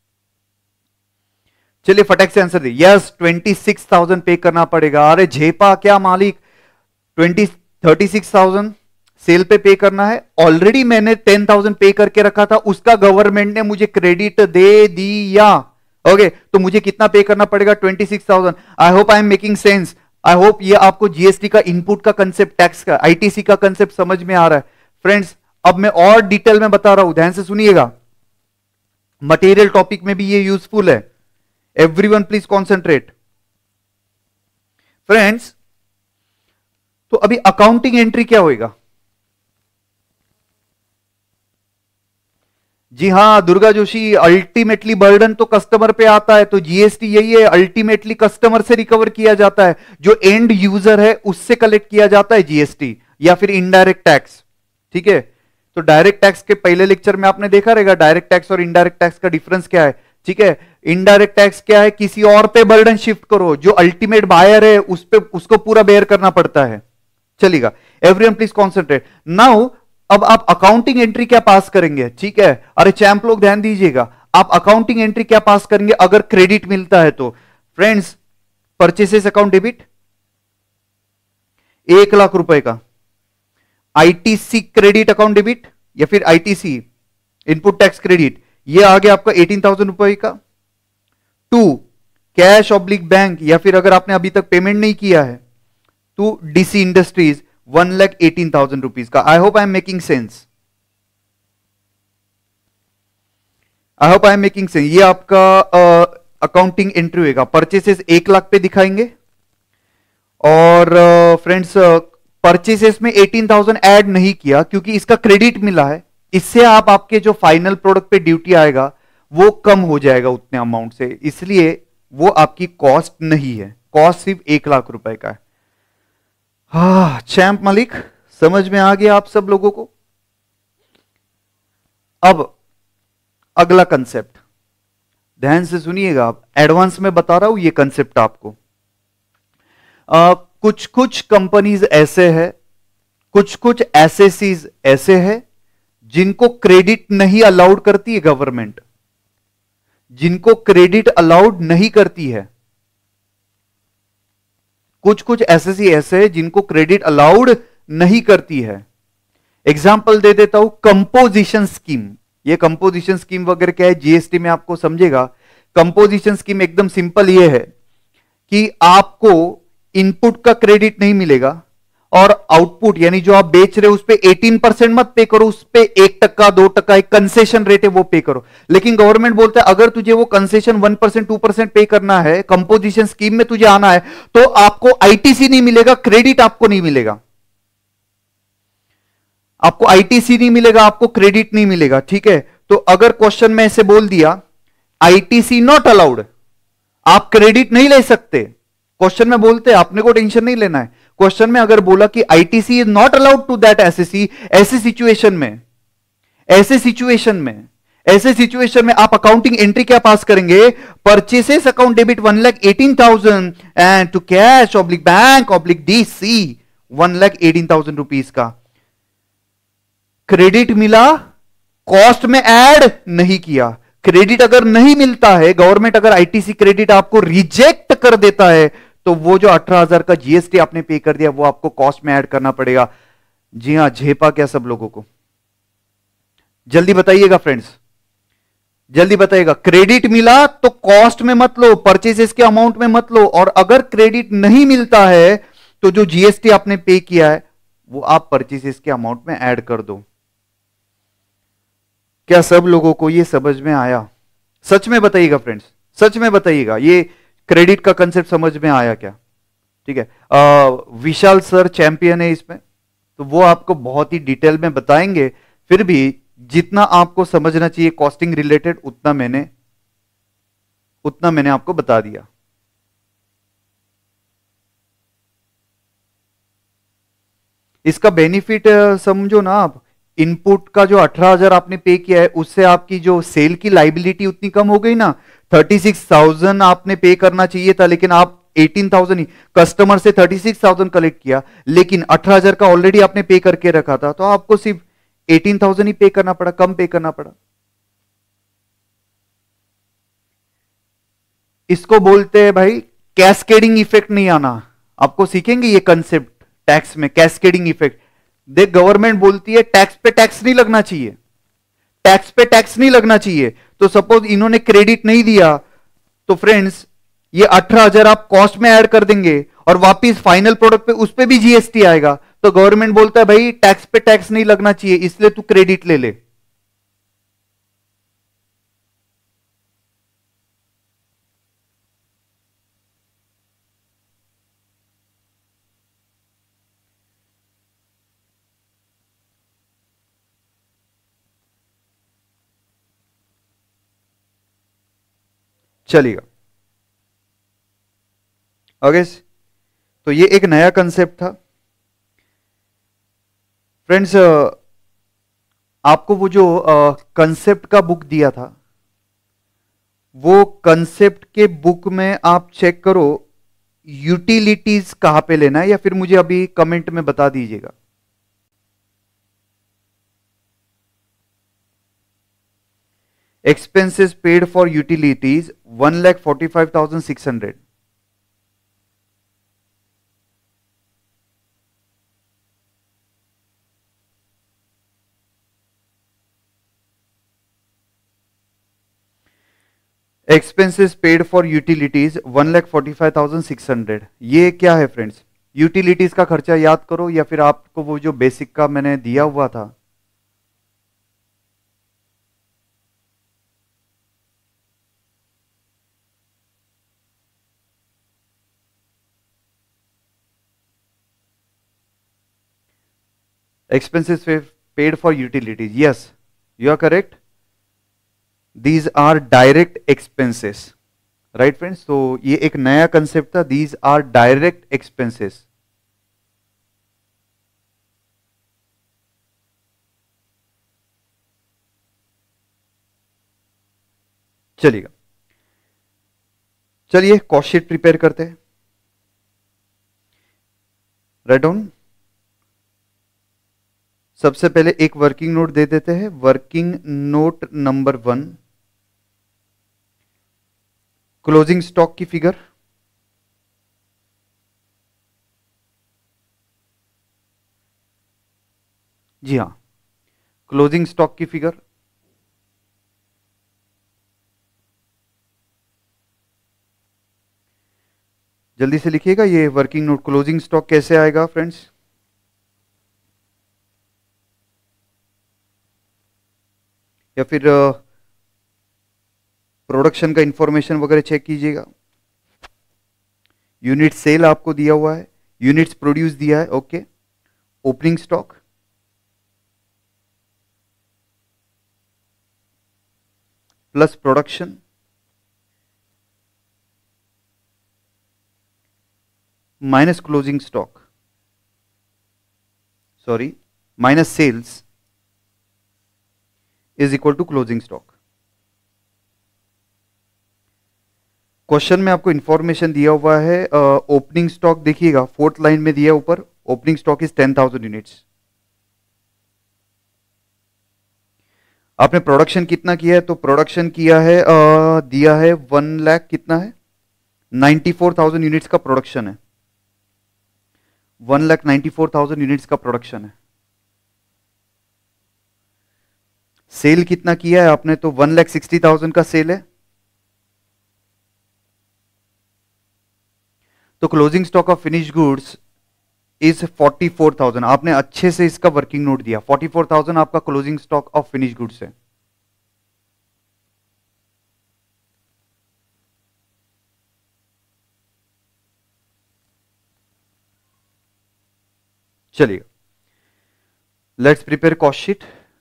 चलिए फटाक से आंसर दीजिए। यस, ट्वेंटी सिक्स थाउजेंड पे करना पड़ेगा। अरे झेपा क्या मालिक, twenty thirty six thousand sale पे पे करना है, ऑलरेडी मैंने टेन थाउजेंड पे करके रखा था, उसका गवर्नमेंट ने मुझे क्रेडिट दे दिया। ओके, तो मुझे कितना पे करना पड़ेगा? Twenty six thousand. I hope I am making sense, I hope ये आपको जीएसटी का इनपुट का कंसेप्ट, टैक्स का, आईटीसी का कंसेप्ट समझ में आ रहा है। फ्रेंड्स, अब मैं और डिटेल में बता रहा हूं, ध्यान से सुनिएगा। मटेरियल टॉपिक में भी ये यूजफुल है। Everyone please concentrate friends. तो अभी अकाउंटिंग एंट्री क्या होएगा? जी हां दुर्गा जोशी, अल्टीमेटली बर्डन तो कस्टमर पे आता है, तो जीएसटी यही है, अल्टीमेटली कस्टमर से रिकवर किया जाता है, जो एंड यूजर है उससे कलेक्ट किया जाता है जीएसटी या फिर इनडायरेक्ट टैक्स। ठीक है, तो डायरेक्ट टैक्स के पहले लेक्चर में आपने देखा रहेगा डायरेक्ट टैक्स और इनडायरेक्ट टैक्स का डिफरेंस क्या है। ठीक है, इनडायरेक्ट टैक्स क्या है? किसी और पे बर्डन शिफ्ट करो, जो अल्टीमेट बायर है उस पे उसको पूरा बेयर करना पड़ता है। चलेगा, एवरीवन प्लीज कॉन्सेंट्रेट नाउ। अब आप अकाउंटिंग एंट्री क्या पास करेंगे? ठीक है, अरे चैंप लोग ध्यान दीजिएगा, आप अकाउंटिंग एंट्री क्या पास करेंगे अगर क्रेडिट मिलता है तो? फ्रेंड्स, परचेसेस अकाउंट डेबिट एक लाख रुपए का, आईटीसी क्रेडिट अकाउंट डेबिट या फिर आईटीसी इनपुट टैक्स क्रेडिट, ये आ गया आपका एटीन थाउजेंड रुपए का। टू, कैश ऑब्लिक बैंक, या फिर अगर आपने अभी तक पेमेंट नहीं किया है तो DC industries one lakh eighteen thousand rupees का। I hope I am making sense, I hope I am making sense. ये आपका अकाउंटिंग uh, एंट्री होगा। परचेसेस एक लाख पे दिखाएंगे और फ्रेंड्स uh, परचेसेस में एटीन थाउजेंड ऐड नहीं किया क्योंकि इसका क्रेडिट मिला है, इससे आप आपके जो फाइनल प्रोडक्ट पे ड्यूटी आएगा वो कम हो जाएगा उतने अमाउंट से, इसलिए वो आपकी कॉस्ट नहीं है, कॉस्ट सिर्फ एक लाख रुपए का है। हाँ चैंप मालिक, समझ में आ गया आप सब लोगों को? अब अगला कंसेप्ट ध्यान से सुनिएगा, आप एडवांस में बता रहा हूं ये कंसेप्ट आपको। आ, कुछ कुछ कंपनीज ऐसे हैं, कुछ कुछ एसएससीज ऐसे हैं जिनको क्रेडिट नहीं अलाउड करती है गवर्नमेंट, जिनको क्रेडिट अलाउड नहीं करती है। कुछ कुछ एसएससी ऐसे हैं जिनको क्रेडिट अलाउड नहीं करती है। एग्जाम्पल दे देता हूं, कंपोजिशन स्कीम। ये कंपोजिशन स्कीम वगैरह क्या है जीएसटी में आपको समझेगा। कंपोजिशन स्कीम एकदम सिंपल ये है कि आपको इनपुट का क्रेडिट नहीं मिलेगा और आउटपुट यानी जो आप बेच रहे हो उस पे एटीन परसेंट मत पे करो, उस पे एक टक्का दो टक्का एक कंसेशन रेट है वो पे करो। लेकिन गवर्नमेंट बोलता है अगर तुझे वो concession one percent two percent pay करना है, कंपोजिशन स्कीम में तुझे आना है, तो आपको आईटीसी नहीं मिलेगा, क्रेडिट आपको नहीं मिलेगा, आपको आईटीसी नहीं मिलेगा, आपको क्रेडिट नहीं मिलेगा। ठीक है, तो अगर क्वेश्चन में ऐसे बोल दिया आईटीसी नॉट अलाउड, आप क्रेडिट नहीं ले सकते, क्वेश्चन में बोलते आपने को टेंशन नहीं लेना है। क्वेश्चन में अगर बोला कि ITC is not allowed to that SSC, ऐसे सिचुएशन में ऐसे सिचुएशन में ऐसे सिचुएशन में आप अकाउंटिंग एंट्री क्या पास करेंगे? Purchases account debit one lakh eighteen thousand and to cash oblique bank oblique DC one lakh eighteen thousand rupees का। क्रेडिट मिला, कॉस्ट में ऐड नहीं किया। क्रेडिट अगर नहीं मिलता है, गवर्नमेंट अगर आईटीसी क्रेडिट आपको रिजेक्ट कर देता है, तो वो जो अठारह हजार का जीएसटी आपने पे कर दिया वो आपको कॉस्ट में ऐड करना पड़ेगा। जी हां, झेपा क्या सब लोगों को? जल्दी बताइएगा फ्रेंड्स, जल्दी बताइएगा। क्रेडिट मिला तो कॉस्ट में मत लो, परचेसेस के अमाउंट में मत लो, और अगर क्रेडिट नहीं मिलता है तो जो जीएसटी आपने पे किया है वो आप परचेसेस के अमाउंट में ऐड कर दो। क्या सब लोगों को ये समझ में आया? सच में बताइएगा फ्रेंड्स, सच में बताइएगा, ये क्रेडिट का कंसेप्ट समझ में आया क्या? ठीक है, आ, विशाल सर चैंपियन है इसमें, तो वो आपको बहुत ही डिटेल में बताएंगे। फिर भी जितना आपको समझना चाहिए कॉस्टिंग रिलेटेड उतना मैंने उतना मैंने आपको बता दिया। इसका बेनिफिट समझो ना आप, इनपुट का जो अठारह हजार आपने पे किया है उससे आपकी जो सेल की लाइबिलिटी उतनी कम हो गई ना। थर्टी सिक्स थाउजेंड आपने पे करना चाहिए था, लेकिन आप एटीन थाउजेंड ही कस्टमर से थर्टी सिक्स थाउजेंड कलेक्ट किया, लेकिन अठारह हजार का ऑलरेडी आपने पे करके रखा था, तो आपको सिर्फ एटीन थाउजेंड ही पे करना पड़ा, कम पे करना पड़ा। इसको बोलते हैं भाई कैस्केडिंग इफेक्ट नहीं आना। आपको सीखेंगे ये कंसेप्ट टैक्स में, कैस्केडिंग इफेक्ट। देख, गवर्नमेंट बोलती है टैक्स पे टैक्स नहीं लगना चाहिए, टैक्स पे टैक्स नहीं लगना चाहिए। तो सपोज इन्होंने क्रेडिट नहीं दिया, तो फ्रेंड्स ये अठारह हजार आप कॉस्ट में ऐड कर देंगे और वापिस फाइनल प्रोडक्ट पे उस पे भी जीएसटी आएगा, तो गवर्नमेंट बोलता है भाई टैक्स पे टैक्स नहीं लगना चाहिए, इसलिए तू क्रेडिट ले ले। चलिएगा। ओके, तो ये एक नया कंसेप्ट था फ्रेंड्स। आपको वो जो कंसेप्ट का बुक दिया था, वो कंसेप्ट के बुक में आप चेक करो यूटिलिटीज कहां पे लेना है, या फिर मुझे अभी कमेंट में बता दीजिएगा। Expenses paid for utilities one lakh forty five thousand six hundred. Expenses paid for utilities one lakh forty five thousand six hundred. ये क्या है फ्रेंड्स? यूटिलिटीज का खर्चा याद करो, या फिर आपको वो जो बेसिक का मैंने दिया हुआ था, expenses paid for utilities. Yes, you are correct. These are direct expenses, right friends. तो ये एक नया कंसेप्ट था, दीज आर डायरेक्ट एक्सपेंसेस। चलिएगा, चलिए कॉस्ट शीट प्रिपेयर करते हैं। Write down. सबसे पहले एक वर्किंग नोट दे देते हैं। Working note number one, closing stock की फिगर। जी हां, क्लोजिंग स्टॉक की फिगर। जल्दी से लिखिएगा, ये वर्किंग नोट क्लोजिंग स्टॉक कैसे आएगा फ्रेंड्स? या फिर प्रोडक्शन का इंफॉर्मेशन वगैरह चेक कीजिएगा। यूनिट सेल आपको दिया हुआ है, यूनिट्स प्रोड्यूस दिया है। Okay, opening stock plus production minus closing stock, sorry minus sales is equal to closing stock. Question में आपको इंफॉर्मेशन दिया हुआ है, ओपनिंग स्टॉक देखिएगा फोर्थ लाइन में दिया ऊपर, opening stock is ten thousand units. आपने प्रोडक्शन कितना किया है? तो प्रोडक्शन किया है, आ, दिया है वन लाख, कितना है? नाइन्टी फोर थाउजेंड यूनिट्स का प्रोडक्शन है। One lakh ninety four thousand units का प्रोडक्शन है। सेल कितना किया है आपने? तो वन लाख सिक्सटी थाउजेंड का सेल है। तो closing stock of finish goods is forty four thousand. आपने अच्छे से इसका वर्किंग नोट दिया, फोर्टी फोर थाउजेंड आपका closing stock of finish goods है। चलिए, लेट्स प्रिपेयर कॉस्ट शीट।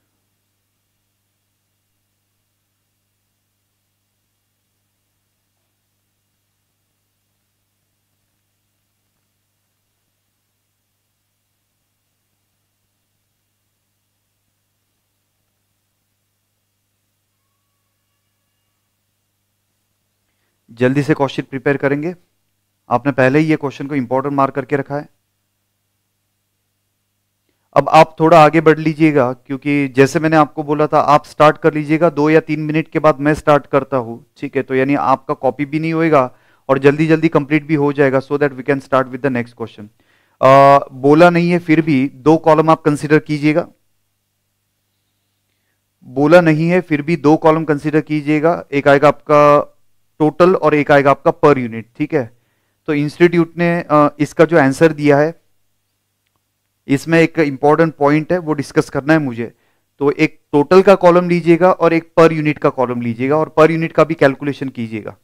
जल्दी से कॉस्ट शीट प्रिपेयर करेंगे। आपने पहले ही ये क्वेश्चन को इंपॉर्टेंट मार्क करके रखा है। अब आप थोड़ा आगे बढ़ लीजिएगा, क्योंकि जैसे मैंने आपको बोला था, आप स्टार्ट कर लीजिएगा, दो या तीन मिनट के बाद मैं स्टार्ट करता हूं, ठीक है? तो यानी आपका कॉपी भी नहीं होएगा और जल्दी जल्दी कंप्लीट भी हो जाएगा, so that we can start with the next question. बोला नहीं है, फिर भी दो कॉलम आप कंसीडर कीजिएगा। बोला नहीं है, फिर भी दो कॉलम कंसीडर कीजिएगा। एक आएगा आपका टोटल और एक आएगा आपका पर यूनिट, ठीक है? तो इंस्टीट्यूट ने uh, इसका जो आंसर दिया है, इसमें एक इंपॉर्टेंट पॉइंट है, वो डिस्कस करना है मुझे। तो एक टोटल का कॉलम लीजिएगा और एक पर यूनिट का कॉलम लीजिएगा, और पर यूनिट का भी कैलकुलेशन कीजिएगा।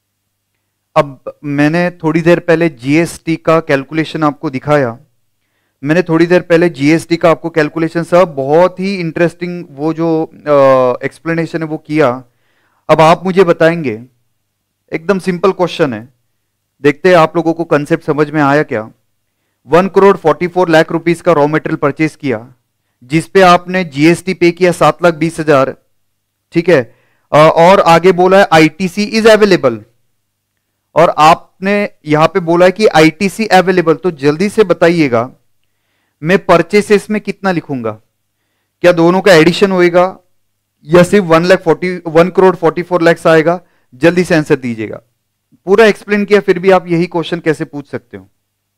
अब मैंने थोड़ी देर पहले जीएसटी का कैलकुलेशन आपको दिखाया, मैंने थोड़ी देर पहले जीएसटी का आपको कैलकुलेशन सब बहुत ही इंटरेस्टिंग वो जो एक्सप्लेनेशन है वो किया। अब आप मुझे बताएंगे, एकदम सिंपल क्वेश्चन है, देखते हैं आप लोगों को कंसेप्ट समझ में आया क्या। One crore forty four lakh rupees का रॉ मटेरियल परचेज किया, जिसपे आपने जीएसटी पे किया सात लाख बीस हजार, ठीक है। अ, और आगे बोला है आईटीसी इज अवेलेबल, और आपने यहां पे बोला है कि आईटीसी अवेलेबल। तो जल्दी से बताइएगा, मैं परचेसेस में कितना लिखूंगा? क्या दोनों का एडिशन होएगा या सिर्फ one lakh forty one crore forty four lakhs आएगा? जल्दी से आंसर दीजिएगा। पूरा एक्सप्लेन किया फिर भी आप यही क्वेश्चन कैसे पूछ सकते हो?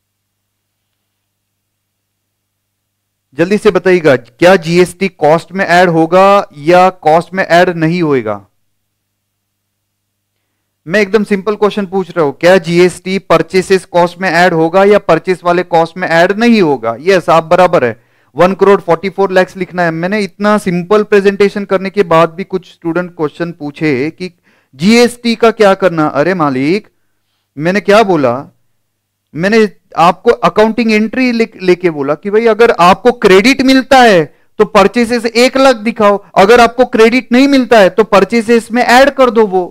जल्दी से बताइएगा, क्या जीएसटी कॉस्ट में ऐड होगा या कॉस्ट में ऐड नहीं होएगा? मैं एकदम सिंपल क्वेश्चन पूछ रहा हूं, क्या जीएसटी परचेसेस कॉस्ट में ऐड होगा या परचेस वाले कॉस्ट में ऐड नहीं होगा? यस, आप बराबर है। One crore forty four lakhs लिखना है। मैंने इतना सिंपल प्रेजेंटेशन करने के बाद भी कुछ स्टूडेंट क्वेश्चन पूछे कि जीएसटी का क्या करना। अरे मालिक, मैंने क्या बोला? मैंने आपको अकाउंटिंग एंट्री लेके बोला कि भाई अगर आपको क्रेडिट मिलता है तो परचेसेस एक लाख दिखाओ, अगर आपको क्रेडिट नहीं मिलता है तो परचेसेस में ऐड कर दो वो।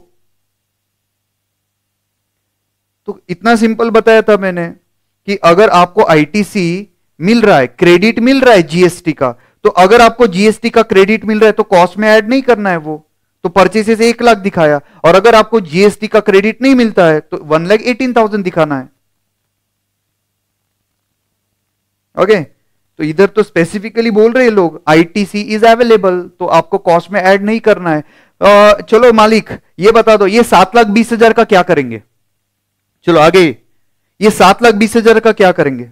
तो इतना सिंपल बताया था मैंने कि अगर आपको आईटीसी मिल रहा है, क्रेडिट मिल रहा है जीएसटी का, तो अगर आपको जीएसटी का क्रेडिट मिल रहा है तो कॉस्ट में ऐड नहीं करना है वो, तो परचेसेस एक लाख दिखाया। और अगर आपको जीएसटी का क्रेडिट नहीं मिलता है तो वन लाख एटीन थाउजेंड दिखाना है। Okay okay? तो इधर तो स्पेसिफिकली बोल रहे हैं लोग आईटीसी इज अवेलेबल, तो आपको कॉस्ट में ऐड नहीं करना है। आ, चलो मालिक, ये बता दो, ये सात लाख बीस हजार का क्या करेंगे? चलो आगे, ये सात लाख बीस हजार का क्या करेंगे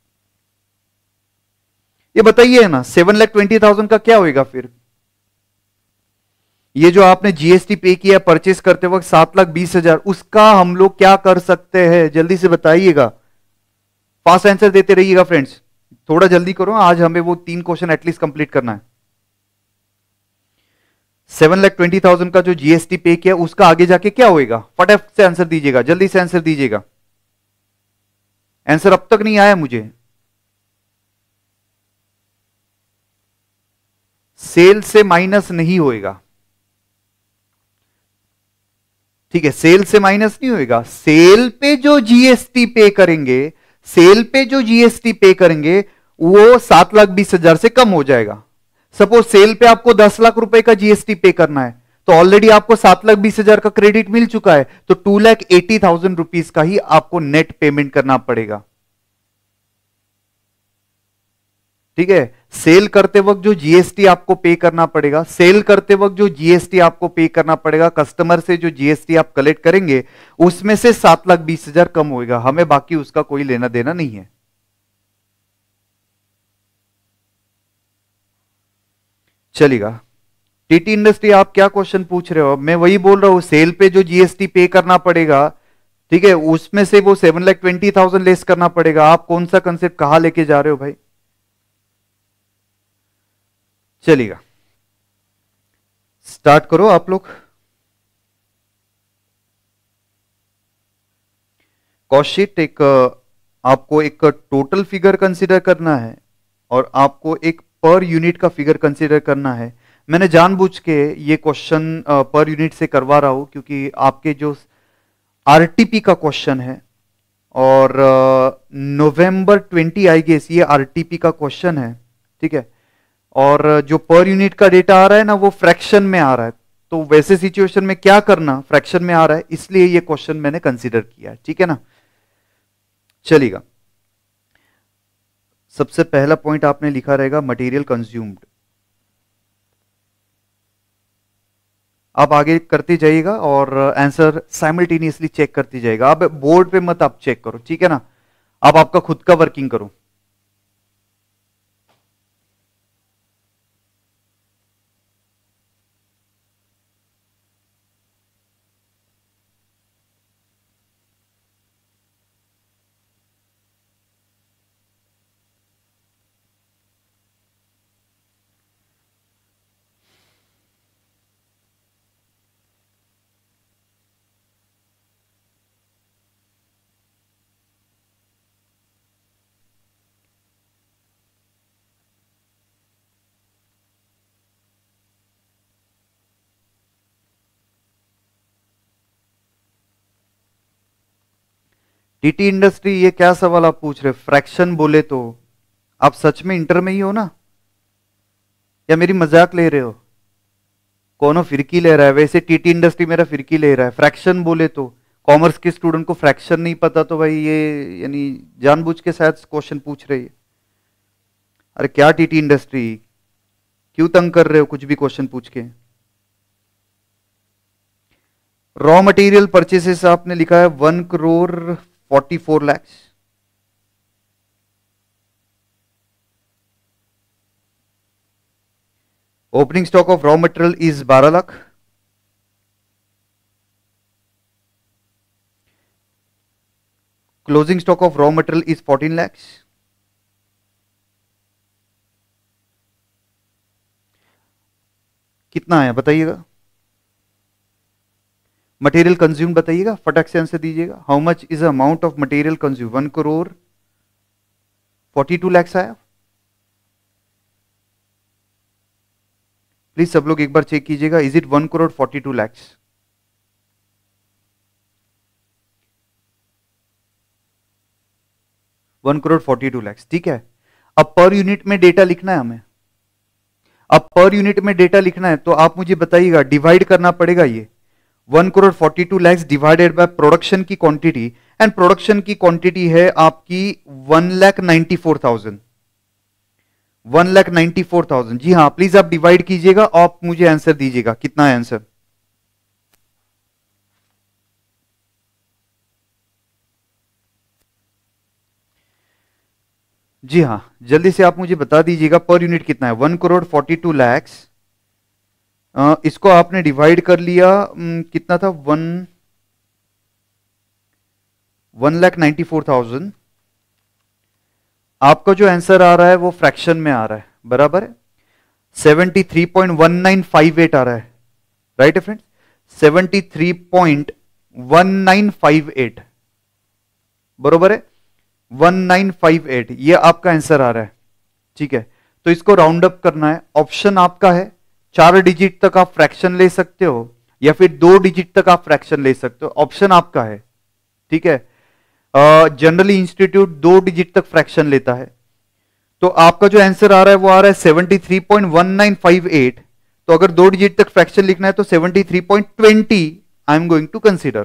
ये बताइए ना। सेवन लाख ट्वेंटी थाउजेंड का क्या होएगा फिर? ये जो आपने जीएसटी पे किया परचेस करते वक्त सात लाख बीस हजार, उसका हम लोग क्या कर सकते हैं? जल्दी से बताइएगा, फास्ट आंसर देते रहिएगा फ्रेंड्स, थोड़ा जल्दी करो, आज हमें वो तीन क्वेश्चन एटलीस्ट कंप्लीट करना है। सेवन लाख ट्वेंटी थाउजेंड का जो जीएसटी पे किया उसका आगे जाके क्या होएगा? फटाफट से आंसर दीजिएगा, जल्दी से आंसर दीजिएगा। आंसर अब तक नहीं आया मुझे। सेल से माइनस नहीं होएगा, ठीक है, सेल से माइनस नहीं होएगा। सेल पे जो जीएसटी पे करेंगे, सेल पे जो जीएसटी पे करेंगे वो सात लाख बीस हजार से कम हो जाएगा। सपोज सेल पे आपको दस लाख रुपए का जीएसटी पे करना है, तो ऑलरेडी आपको सात लाख बीस हजार का क्रेडिट मिल चुका है, तो two lakh eighty thousand rupees का ही आपको नेट पेमेंट करना पड़ेगा। ठीक है, सेल करते वक्त जो जीएसटी आपको पे करना पड़ेगा, सेल करते वक्त जो जीएसटी आपको पे करना पड़ेगा, कस्टमर से जो जीएसटी आप कलेक्ट करेंगे उसमें से सात लाख बीस हजार कम होएगा, हमें बाकी उसका कोई लेना देना नहीं है। चलेगा। टीटी इंडस्ट्री, आप क्या क्वेश्चन पूछ रहे हो? मैं वही बोल रहा हूं, सेल पे जो जीएसटी पे करना पड़ेगा, ठीक है, उसमें से वो seven lakh twenty thousand less करना पड़ेगा। आप कौन सा कंसेप्ट कहां लेके जा रहे हो भाई? चलेगा, स्टार्ट करो आप लोग। कॉस्ट शीट, एक आपको एक टोटल फिगर कंसीडर करना है और आपको एक पर यूनिट का फिगर कंसीडर करना है। मैंने जानबूझ के ये क्वेश्चन पर यूनिट से करवा रहा हूं क्योंकि आपके जो आरटीपी का क्वेश्चन है और नवंबर ट्वेंटी आई गेस ये आरटीपी का क्वेश्चन है, ठीक है, और जो पर यूनिट का डेटा आ रहा है ना वो फ्रैक्शन में आ रहा है, तो वैसे सिचुएशन में क्या करना, फ्रैक्शन में आ रहा है, इसलिए ये क्वेश्चन मैंने कंसीडर किया है, ठीक है ना। चलेगा, सबसे पहला पॉइंट आपने लिखा रहेगा मटेरियल कंज्यूम्ड। आप आगे करते जाइएगा और आंसर साइमल्टेनियसली चेक करते जाइएगा। आप बोर्ड पे मत आप चेक करो, ठीक है ना, आप आपका खुद का वर्किंग करो। टीटी इंडस्ट्री, ये क्या सवाल आप पूछ रहे? फ्रैक्शन बोले तो आप सच में इंटर में ही हो ना, या मेरी मजाक ले रहे हो? कौनो फिरकी ले रहा है? वैसे टीटी इंडस्ट्री मेरा फिरकी ले रहा है। फ्रैक्शन बोले तो कॉमर्स के स्टूडेंट को फ्रैक्शन नहीं पता तो भाई ये यानी जानबूझ के शायद क्वेश्चन पूछ रही है। अरे क्या टीटी इंडस्ट्री, क्यों तंग कर रहे हो कुछ भी क्वेश्चन पूछ के? रॉ मटेरियल परचेसेस आपने लिखा है one crore forty four lakhs. Opening stock of raw material is बारह lakh. Closing stock of raw material is fourteen lakhs. कितना है बताइएगा? मटेरियल कंज्यूम बताइएगा, फटाक से आंसर दीजिएगा। How much is amount of material consume? One crore forty two lakhs आया। प्लीज सब लोग एक बार चेक कीजिएगा, is it one crore forty two lakhs? One crore forty two lakhs, ठीक है। अब पर यूनिट में डेटा लिखना है हमें। अब पर यूनिट में डेटा लिखना है तो आप मुझे बताइएगा, डिवाइड करना पड़ेगा ये one crore forty two lakhs divided by production की क्वांटिटी, एंड प्रोडक्शन की क्वांटिटी है आपकी one lakh ninety four thousand one lakh ninety four thousand. जी हाँ, प्लीज आप डिवाइड कीजिएगा, आप मुझे आंसर दीजिएगा कितना है आंसर। जी हाँ, जल्दी से आप मुझे बता दीजिएगा पर यूनिट कितना है। One crore forty two lakhs, इसको आपने डिवाइड कर लिया, कितना था? One one lakh ninety four thousand. आपका जो आंसर आ रहा है वो फ्रैक्शन में आ रहा है, बराबर है? Seventy three point one nine five eight आ रहा है, राइट है friends? Seventy three point one nine five eight, बरोबर है? वन नाइन फाइव एट ये आपका आंसर आ रहा है, ठीक है। तो इसको राउंड अप करना है। ऑप्शन आपका है, चार डिजिट तक आप फ्रैक्शन ले सकते हो या फिर दो डिजिट तक आप फ्रैक्शन ले सकते हो, ऑप्शन आपका है, ठीक है। जनरली uh, इंस्टीट्यूट दो डिजिट तक फ्रैक्शन लेता है। तो आपका जो आंसर आ रहा है वो आ रहा है seventy three point one nine five eight. तो अगर दो डिजिट तक फ्रैक्शन लिखना है तो seventy three point twenty I am going to consider,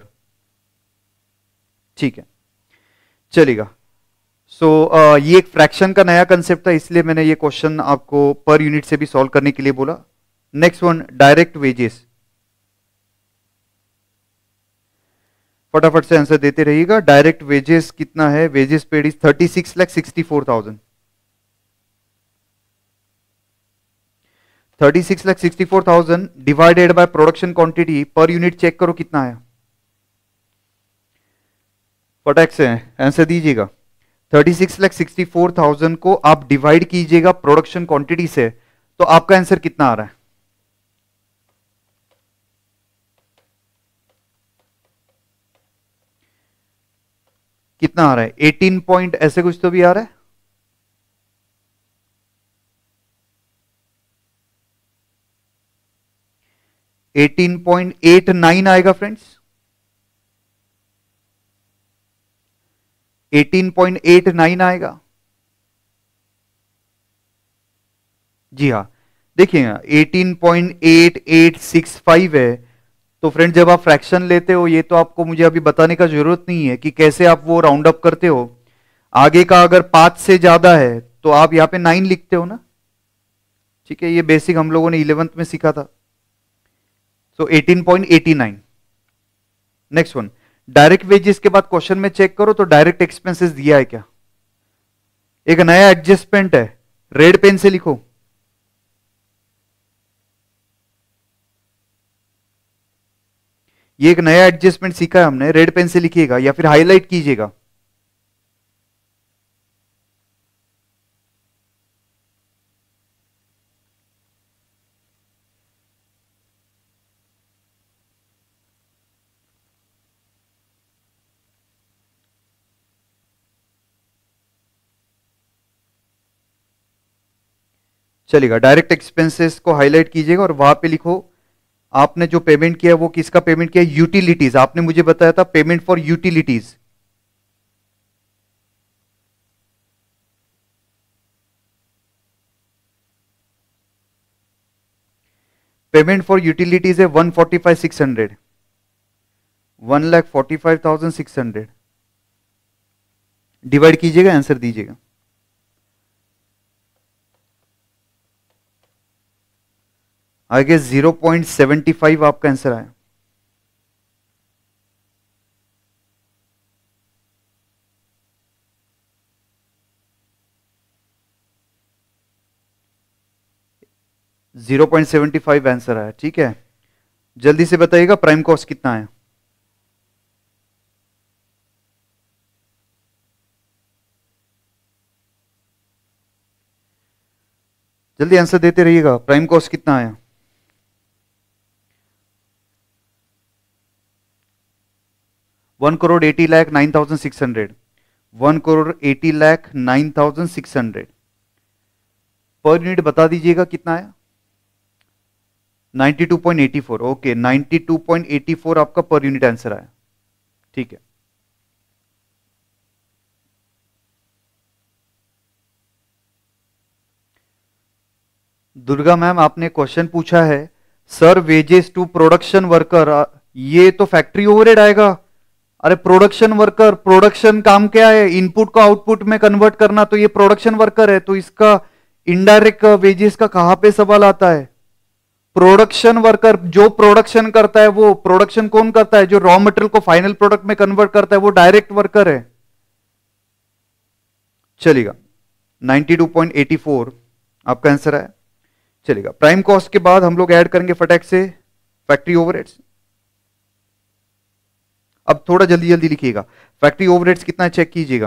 ठीक है, चलेगा। सो so, uh, ये एक फ्रैक्शन का नया कंसेप्ट था, इसलिए मैंने ये क्वेश्चन आपको पर यूनिट से भी सॉल्व करने के लिए बोला। Next one, direct wages. फटाफट से आंसर देते रहिएगा। डायरेक्ट वेजेस कितना है? Wages paid is thirty six lakh sixty four thousand. Thirty six lakh sixty four thousand divided by production quantity, per unit check करो कितना है, फटाक से आंसर दीजिएगा। Thirty six lakh sixty four thousand को आप डिवाइड कीजिएगा प्रोडक्शन क्वांटिटी से, तो आपका आंसर कितना आ रहा है? कितना आ रहा है? एटीन पॉइंट ऐसे कुछ तो भी आ रहा है। एटीन पॉइंट एट नाइन आएगा friends, eighteen point eight nine आएगा। जी हाँ, देखिए eighteen point eight eight six five है। तो फ्रेंड जब आप फ्रैक्शन लेते हो, ये तो आपको मुझे अभी बताने का जरूरत नहीं है कि कैसे आप वो राउंड अप करते हो। आगे का अगर पांच से ज्यादा है तो आप यहां पे नाइन लिखते हो ना, ठीक है, ये बेसिक हम लोगों ने इलेवेंथ में सीखा था। So eighteen point eighty nine. Next one, direct wages के बाद क्वेश्चन में चेक करो तो डायरेक्ट एक्सपेंसेस दिया है क्या? एक नया एडजस्टमेंट है, रेड पेन से लिखो। ये एक नया एडजस्टमेंट सीखा है हमने, रेड पेन से लिखिएगा या फिर हाईलाइट कीजिएगा। चलेगा, डायरेक्ट एक्सपेंसेस को हाईलाइट कीजिएगा और वहां पे लिखो आपने जो पेमेंट किया वो किसका पेमेंट किया? यूटिलिटीज। आपने मुझे बताया था payment for utilities, payment for utilities है one forty five six hundred, one lakh forty five thousand six hundred divide कीजिएगा, आंसर दीजिएगा। आगे जीरो पॉइंट सेवेंटी फाइव आपका आंसर आया। Zero point seventy five answer आया, ठीक है। जल्दी से बताइएगा प्राइम कॉस्ट कितना है। जल्दी आंसर देते रहिएगा, प्राइम कॉस्ट कितना आया। One crore eighty lakh nine thousand six hundred, one crore eighty lakh nine thousand six hundred per unit बता दीजिएगा कितना आया। Ninety two point eighty four, okay, ninety two point eighty four आपका पर यूनिट आंसर आया, ठीक है। दुर्गा मैम आपने क्वेश्चन पूछा है, sir wages to production worker, ये तो फैक्ट्री ओवरहेड आएगा। अरे प्रोडक्शन वर्कर, प्रोडक्शन काम क्या है, इनपुट को आउटपुट में कन्वर्ट करना, तो ये प्रोडक्शन वर्कर है, तो इसका इनडायरेक्ट वेजेस का कहां पे सवाल आता है। प्रोडक्शन वर्कर जो प्रोडक्शन करता है, वो प्रोडक्शन कौन करता है, जो रॉ मटेरियल को फाइनल प्रोडक्ट में कन्वर्ट करता है, वो डायरेक्ट वर्कर है। चलेगा, ninety two point eighty four आपका आंसर है। चलेगा, प्राइम कॉस्ट के बाद हम लोग ऐड करेंगे फटाक से फैक्ट्री ओवरहेड्स। अब थोड़ा जल्दी जल्दी लिखिएगा, फैक्ट्री ओवरहेड्स कितना चेक कीजिएगा।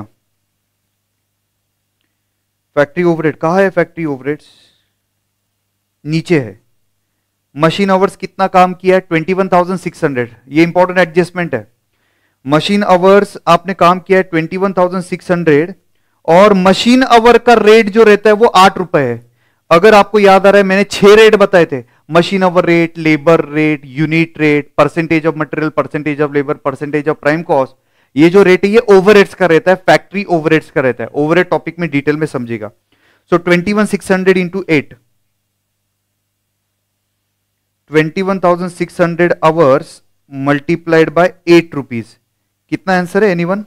फैक्ट्री ओवरहेड कहां है, फैक्ट्री ओवरहेड्स नीचे है। मशीन आवर्स कितना काम किया है, twenty one thousand six hundred, ये इंपॉर्टेंट एडजस्टमेंट है। मशीन आवर्स आपने काम किया है twenty one thousand six hundred, और मशीन आवर का रेट जो रहता है वो आठ रुपए है। अगर आपको याद आ रहा है मैंने छह रेट बताए थे, machine hour rate, labour rate, unit rate, percentage of material, percentage of labour, percentage of prime cost. ये जो रेट है ये ओवरहेड्स का रहता है, फैक्ट्री ओवरहेड्स का रहता है। ओवरहेड टॉपिक में डिटेल में समझेगा। So twenty one six hundred into eight, twenty one thousand six hundred hours multiplied by eight rupees, कितना आंसर है anyone.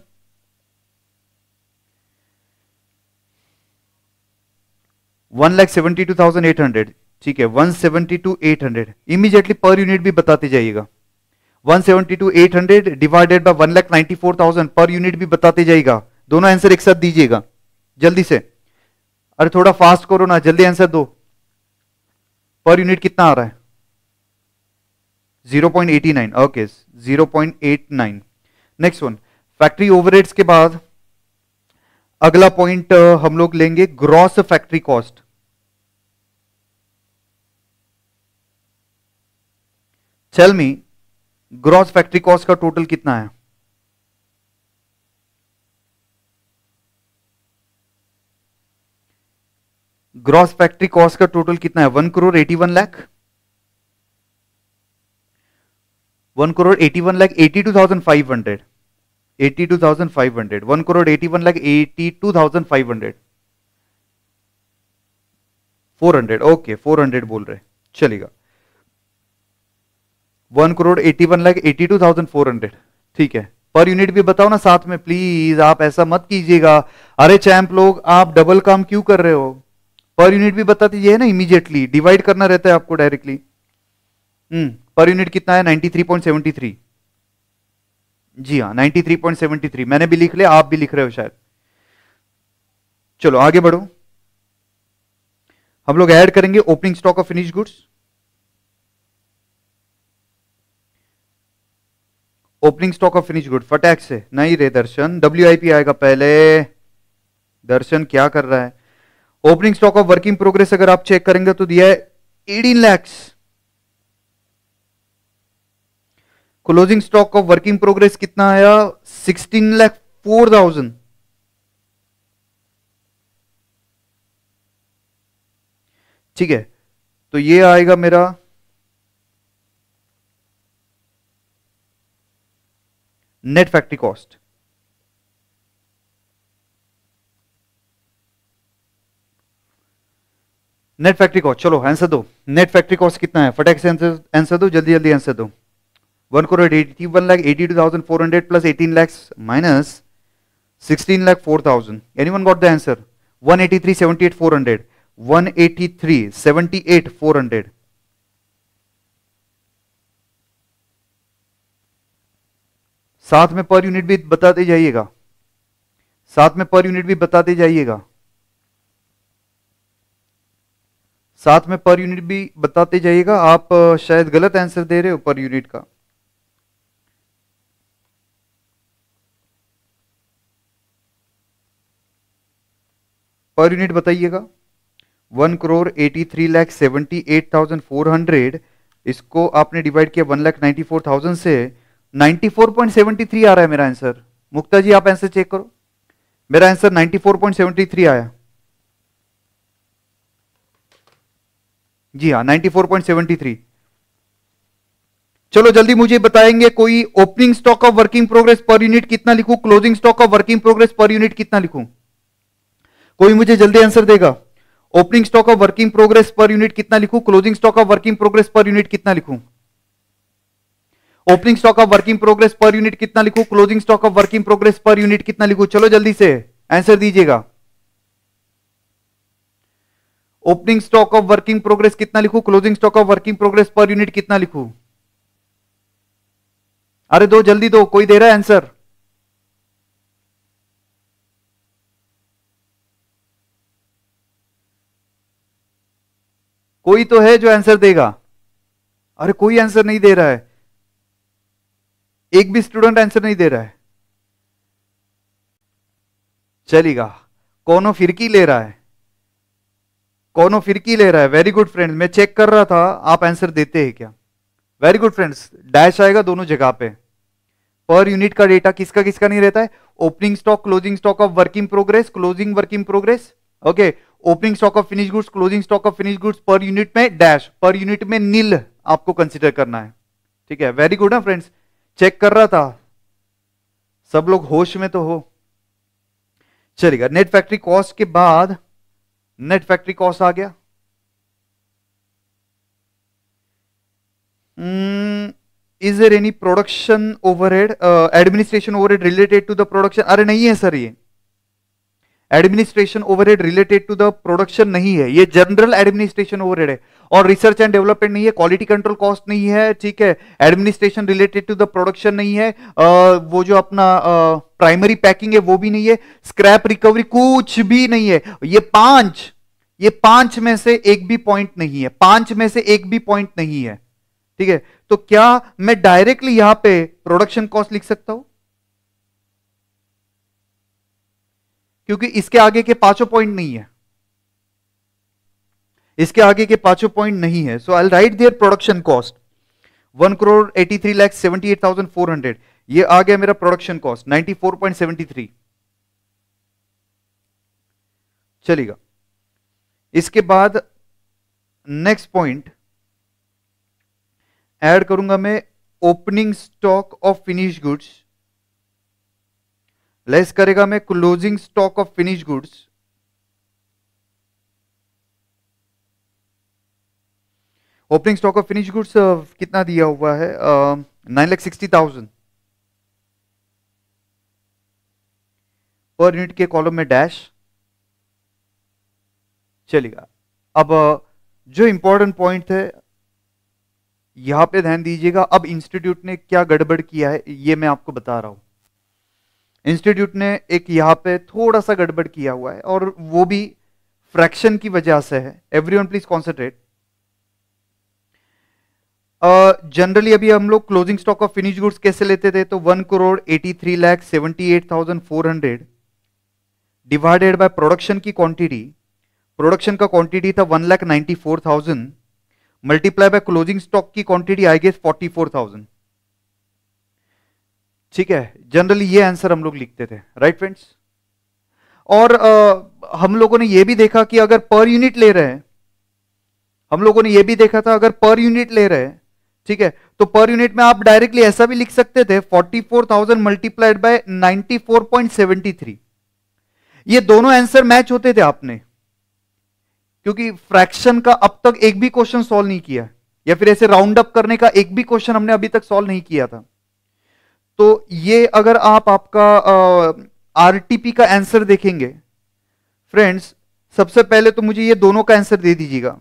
One lakh seventy two thousand eight hundred, ठीक है, one seventy two eight hundred immediately per unit भी बताते जाइएगा। One seventy two eight hundred divided by one lakh ninety four thousand per unit भी बताते जाइएगा। दोनों आंसर एक साथ दीजिएगा जल्दी से। अरे थोड़ा फास्ट करो ना, जल्दी आंसर दो। पर यूनिट कितना आ रहा है, zero point eighty nine, okay, zero point eight nine. Next one, factory overheads के बाद अगला पॉइंट हम लोग लेंगे gross factory cost. Tell me gross factory cost का टोटल कितना है। ग्रॉस फैक्ट्री कॉस्ट का टोटल कितना है, one crore eighty one lakh, one crore eighty one lakh eighty two thousand five hundred, eighty two thousand five hundred, one crore eighty one lakh eighty two thousand five hundred, four hundred, okay four hundred बोल रहे, चलेगा। One crore eighty one lakh eighty two thousand four hundred, ठीक है। पर यूनिट भी बताओ ना साथ में प्लीज, आप ऐसा मत कीजिएगा। अरे चैंप लोग आप डबल काम क्यों कर रहे हो, पर यूनिट भी बता दीजिए ना, इमीडिएटली डिवाइड करना रहता है आपको डायरेक्टली। हम्म पर यूनिट कितना है, ninety three point seventy three, जी हाँ ninety three point seventy three, मैंने भी लिख लिया, आप भी लिख रहे हो शायद। चलो आगे बढ़ो, हम लोग ऐड करेंगे opening stock of finish goods. Opening stock of finish good फटैक से, नहीं रे दर्शन, डब्ल्यू आई पी आएगा पहले। दर्शन क्या कर रहा है, opening stock of working progress अगर आप चेक करेंगे तो दिया है eighteen lakhs. Closing stock of working progress कितना आया, सिक्सटीन लैख फोर थाउजेंड, ठीक है। तो ये आएगा मेरा net factory cost. Net factory cost, चलो आंसर दो। नेट फैक्ट्री कॉस्ट कितना है, फटाक से आंसर आंसर दो, जल्दी जल्दी आंसर दो। One crore eighty one lakh eighty two thousand four hundred plus eighteen lakhs minus sixteen lakh four thousand. Anyone got the answer? One eighty three seventy eight four hundred, one eighty three seventy eight four hundred. साथ में पर यूनिट भी बताते जाइएगा, साथ में पर यूनिट भी बताते जाइएगा, साथ में पर यूनिट भी बताते जाइएगा। आप शायद गलत आंसर दे रहे हो पर यूनिट का। पर यूनिट बताइएगा। One crore eighty three lakh seventy eight thousand four hundred, इसको आपने डिवाइड किया one lakh ninety four thousand से, ninety four point seventy three आ रहा है मेरा आंसर। मुक्ता जी आप आंसर चेक करो, मेरा answer ninety four point seventy three आया। जी हाँ, ninety four point seventy three. चलो जल्दी मुझे बताएंगे कोई, opening stock of working progress per unit कितना लिखूं, closing stock of working progress per unit कितना लिखूं? कोई मुझे जल्दी आंसर देगा। Opening stock of working progress per unit कितना लिखूं, closing stock of working progress per unit कितना लिखूं? Opening stock of working progress per unit कितना लिखूं, closing stock of working progress per unit कितना लिखूं? चलो जल्दी से आंसर दीजिएगा। Opening stock of working progress कितना लिखूं, closing stock of working progress per unit कितना लिखूं? अरे दो, जल्दी दो, कोई दे रहा है आंसर? कोई तो है जो आंसर देगा। अरे कोई आंसर नहीं दे रहा है, एक भी स्टूडेंट आंसर नहीं दे रहा है। चलेगा, कौनो फिरकी ले रहा है, कौनो फिरकी ले रहा है। वेरी गुड फ्रेंड्स, मैं चेक कर रहा था आप आंसर देते हैं क्या। वेरी गुड फ्रेंड्स, डैश आएगा दोनों जगह पे। पर यूनिट का डेटा किसका किसका नहीं रहता है? Opening stock, closing stock of working progress, closing working progress. Okay, opening stock of finish goods, closing stock of finish goods, per unit में डैश, पर यूनिट में नील आपको कंसीडर करना है। ठीक है, वेरी गुड है फ्रेंड्स, चेक कर रहा था, सब लोग होश में तो हो। चलेगा, नेट फैक्ट्री कॉस्ट के बाद नेट फैक्ट्री कॉस्ट आ गया। Is there any production overhead, administration overhead related to the production? अरे नहीं है सर, ये administration overhead related to the production नहीं है, ये जनरल एडमिनिस्ट्रेशन ओवरहेड है। और रिसर्च एंड डेवलपमेंट नहीं है, क्वालिटी कंट्रोल कॉस्ट नहीं है, ठीक है, administration related to the production नहीं है, आ, वो जो अपना प्राइमरी पैकिंग है वो भी नहीं है, स्क्रैप रिकवरी कुछ भी नहीं है। ये पांच ये पांच में से एक भी पॉइंट नहीं है, पांच में से एक भी पॉइंट नहीं है। ठीक है, तो क्या मैं डायरेक्टली यहां पे प्रोडक्शन कॉस्ट लिख सकता हूं? क्योंकि इसके आगे के पांचों पॉइंट नहीं है, इसके आगे के पांचों पॉइंट नहीं है। So I will write there production cost one crore eighty three lakh seventy eight thousand four hundred, ये आ गया मेरा production cost ninety four point seventy three. चलेगा, इसके बाद नेक्स्ट पॉइंट ऐड करूंगा मैं, opening stock of finish goods less करेगा मैं closing stock of finish goods, opening stock of finish goods कितना दिया हुआ है, nine lakh sixty thousand, per unit के कॉलम में डैश। चलेगा, अब uh, जो इंपॉर्टेंट पॉइंट है यहां पे ध्यान दीजिएगा। अब इंस्टीट्यूट ने क्या गड़बड़ किया है ये मैं आपको बता रहा हूं। इंस्टीट्यूट ने एक यहां पे थोड़ा सा गड़बड़ किया हुआ है और वो भी फ्रैक्शन की वजह से है। Everyone please concentrate. जनरली अभी हम लोग closing stock of finish goods कैसे लेते थे, तो one crore eighty three lakh seventy eight thousand four hundred divided by production की क्वांटिटी, प्रोडक्शन का क्वांटिटी था one lakh ninety four thousand, multiply by closing stock की quantity I guess forty four thousand. ठीक है, जनरली ये आंसर हम लोग लिखते थे, राइट फ्रेंड्स। और आ, हम लोगों ने ये भी देखा कि अगर पर यूनिट ले रहे हैं, हम लोगों ने ये भी देखा था अगर पर यूनिट ले रहे हैं, ठीक है, तो पर यूनिट में आप डायरेक्टली ऐसा भी लिख सकते थे forty four thousand multiplied by ninety four point seventy three. ये दोनों आंसर मैच होते थे आपने, क्योंकि फ्रैक्शन का अब तक एक भी क्वेश्चन सॉल्व नहीं किया है, या फिर ऐसे राउंड अप करने का एक भी क्वेश्चन हमने अभी तक सॉल्व नहीं किया था। तो ये अगर आप आपका आरटीपी का आंसर देखेंगे फ्रेंड्स, सबसे पहले तो मुझे ये दोनों का आंसर दे दीजिएगा।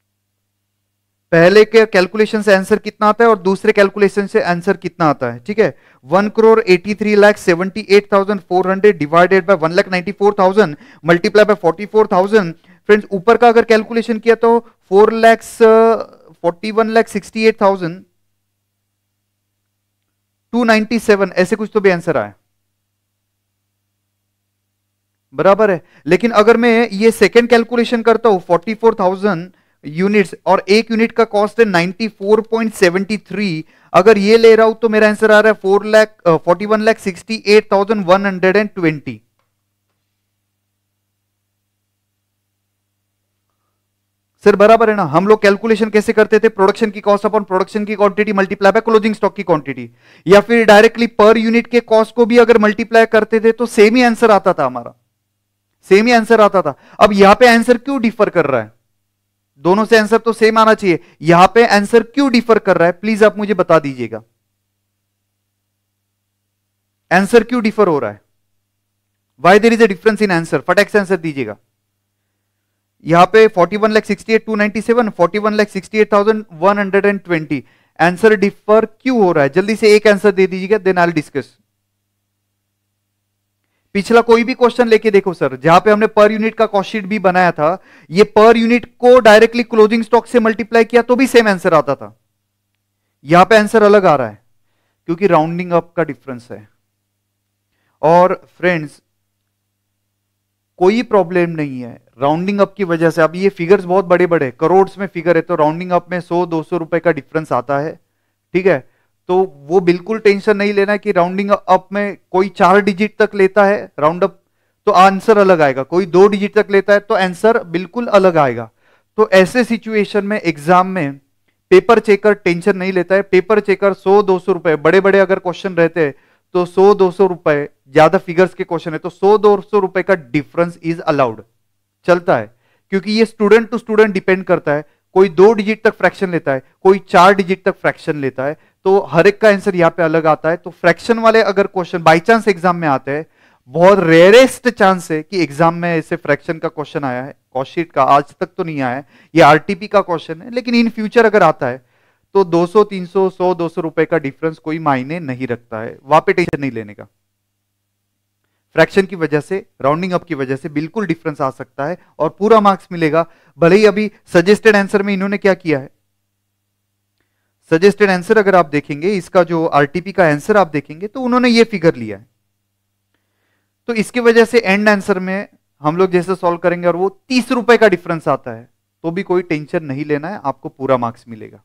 पहले के कैलकुलेशन से आंसर कितना आता है और दूसरे कैलकुलेशन से आंसर कितना आता है, ठीक है। One crore eighty three lakh seventy eight thousand four hundred divided by one lakh ninety four thousand multiply by forty four thousand. Friends ऊपर का अगर कैलकुलेशन किया तो four lakhs forty one lakh sixty eight thousand two ninety seven, ऐसे कुछ तो भी आंसर आया, बराबर है। लेकिन अगर मैं ये सेकेंड कैलकुलेशन करता हूं फोर्टी फोर थाउजेंड यूनिट्स और एक यूनिट का कॉस्ट है ninety four point seventy three, अगर ये ले रहा हूं तो मेरा आंसर आ रहा है four lakh forty one lakh sixty eight thousand one hundred and twenty. Sir बराबर है ना। हम लोग कैलकुलेशन कैसे करते थे, प्रोडक्शन की कॉस्ट अपॉन प्रोडक्शन की quantity multiply by closing stock की क्वांटिटी, या फिर डायरेक्टली पर यूनिट के कॉस्ट को भी अगर मल्टीप्लाई करते थे तो सेम ही आंसर आता था हमारा, सेम ही आंसर आता था। अब यहां पे आंसर क्यों डिफर कर रहा है, दोनों से आंसर तो सेम आना चाहिए, यहां पे आंसर क्यों डिफर कर रहा है, प्लीज आप मुझे बता दीजिएगा। आंसर क्यों डिफर हो रहा है, why there is a difference in answer, फटाक से आंसर दीजिएगा। यहां पे forty one lakh sixty eight two ninety seven, forty one lakh sixty eight thousand one hundred and twenty, answer differ क्यों हो रहा है, जल्दी से एक आंसर दे दीजिएगा, देन आई विल डिस्कस। पिछला कोई भी क्वेश्चन लेके देखो सर, जहां पे हमने पर यूनिट का कॉस्ट शीट भी बनाया था, ये पर यूनिट को डायरेक्टली क्लोजिंग स्टॉक से मल्टीप्लाई किया तो भी सेम आंसर आता था। यहां पे आंसर अलग आ रहा है क्योंकि राउंडिंग अप का डिफरेंस है। और फ्रेंड्स कोई प्रॉब्लम नहीं है राउंडिंग अप की वजह से। अब ये फिगर्स बहुत बड़े बड़े करोड़ में फिगर है, तो राउंडिंग अप में सौ दो सौ रुपए का डिफरेंस आता है, ठीक है। तो वो बिल्कुल टेंशन नहीं लेना है कि राउंडिंग अप में कोई चार डिजिट तक लेता है राउंड अप तो आंसर अलग आएगा, कोई दो डिजिट तक लेता है तो आंसर बिल्कुल अलग आएगा। तो ऐसे सिचुएशन में एग्जाम में पेपर चेकर टेंशन नहीं लेता है। पेपर चेकर सौ दो सौ रुपए, बड़े बड़े अगर क्वेश्चन रहते हैं तो सौ दो सौ रुपए, ज्यादा फिगर्स के क्वेश्चन है तो सौ दो सौ रुपए का डिफरेंस इज अलाउड, चलता है। क्योंकि ये स्टूडेंट टू स्टूडेंट डिपेंड करता है, कोई दो डिजिट तक फ्रैक्शन लेता है, कोई चार डिजिट तक फ्रैक्शन लेता है, तो हर एक का आंसर यहां पे अलग आता है। तो फ्रैक्शन वाले अगर क्वेश्चन बाई चांस एग्जाम में आते हैं, बहुत रेयरेस्ट चांस है कि एग्जाम में ऐसे फ्रैक्शन का क्वेश्चन आया है, कॉस्ट शीट का आज तक तो नहीं आया है, ये आरटीपी का क्वेश्चन है, लेकिन इन फ्यूचर अगर आता है तो दो सौ तीन सौ सौ दो सौ रुपए का डिफरेंस कोई मायने नहीं रखता है, वहां पे टेंशन नहीं लेने का। फ्रैक्शन की वजह से, राउंडिंग अप की वजह से बिल्कुल डिफरेंस आ सकता है और पूरा मार्क्स मिलेगा। भले ही अभी सजेस्टेड आंसर में इन्होंने क्या किया है, सजेस्टेड आंसर अगर आप देखेंगे, इसका जो आरटीपी का आंसर आप देखेंगे तो उन्होंने ये फिगर लिया है, तो इसकी वजह से एंड आंसर में हम लोग जैसे सॉल्व करेंगे और वो तीस रुपए का डिफरेंस आता है तो भी कोई टेंशन नहीं लेना है, आपको पूरा मार्क्स मिलेगा,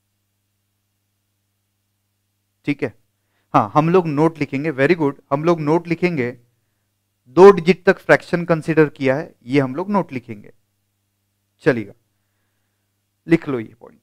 ठीक है। हाँ हम लोग नोट लिखेंगे, वेरी गुड, हम लोग नोट लिखेंगे, दो डिजिट तक फ्रैक्शन कंसीडर किया है ये हम लोग नोट लिखेंगे, चलिएगा लिख लो ये पॉइंट।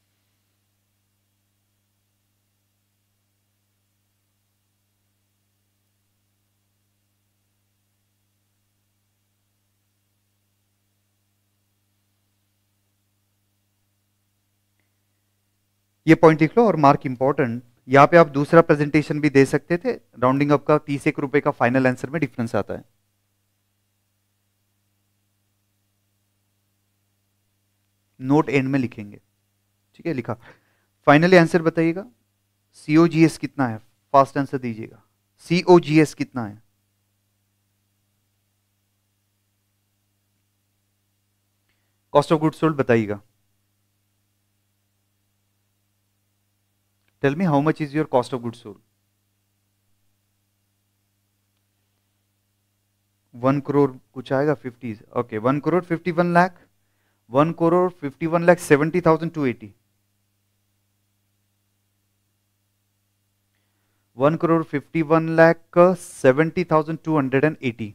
ये पॉइंट लिख लो और मार्क इंपॉर्टेंट, यहां पे आप दूसरा प्रेजेंटेशन भी दे सकते थे, राउंडिंग अप का तीस एक रुपए का फाइनल आंसर में डिफरेंस आता है। नोट एंड में लिखेंगे, ठीक है, लिखा। फाइनली आंसर बताइएगा, सीओजीएस कितना है, फास्ट आंसर दीजिएगा, सीओजीएस कितना है, कॉस्ट ऑफ गुड्स सोल्ड बताइएगा। Tell me how much is your cost of goods sold. One crore कुछ आएगा, fifty, okay, one crore fifty one lakh, one crore fifty one lakh seventy thousand two eighty, one crore fifty one lakh seventy thousand two hundred and eighty.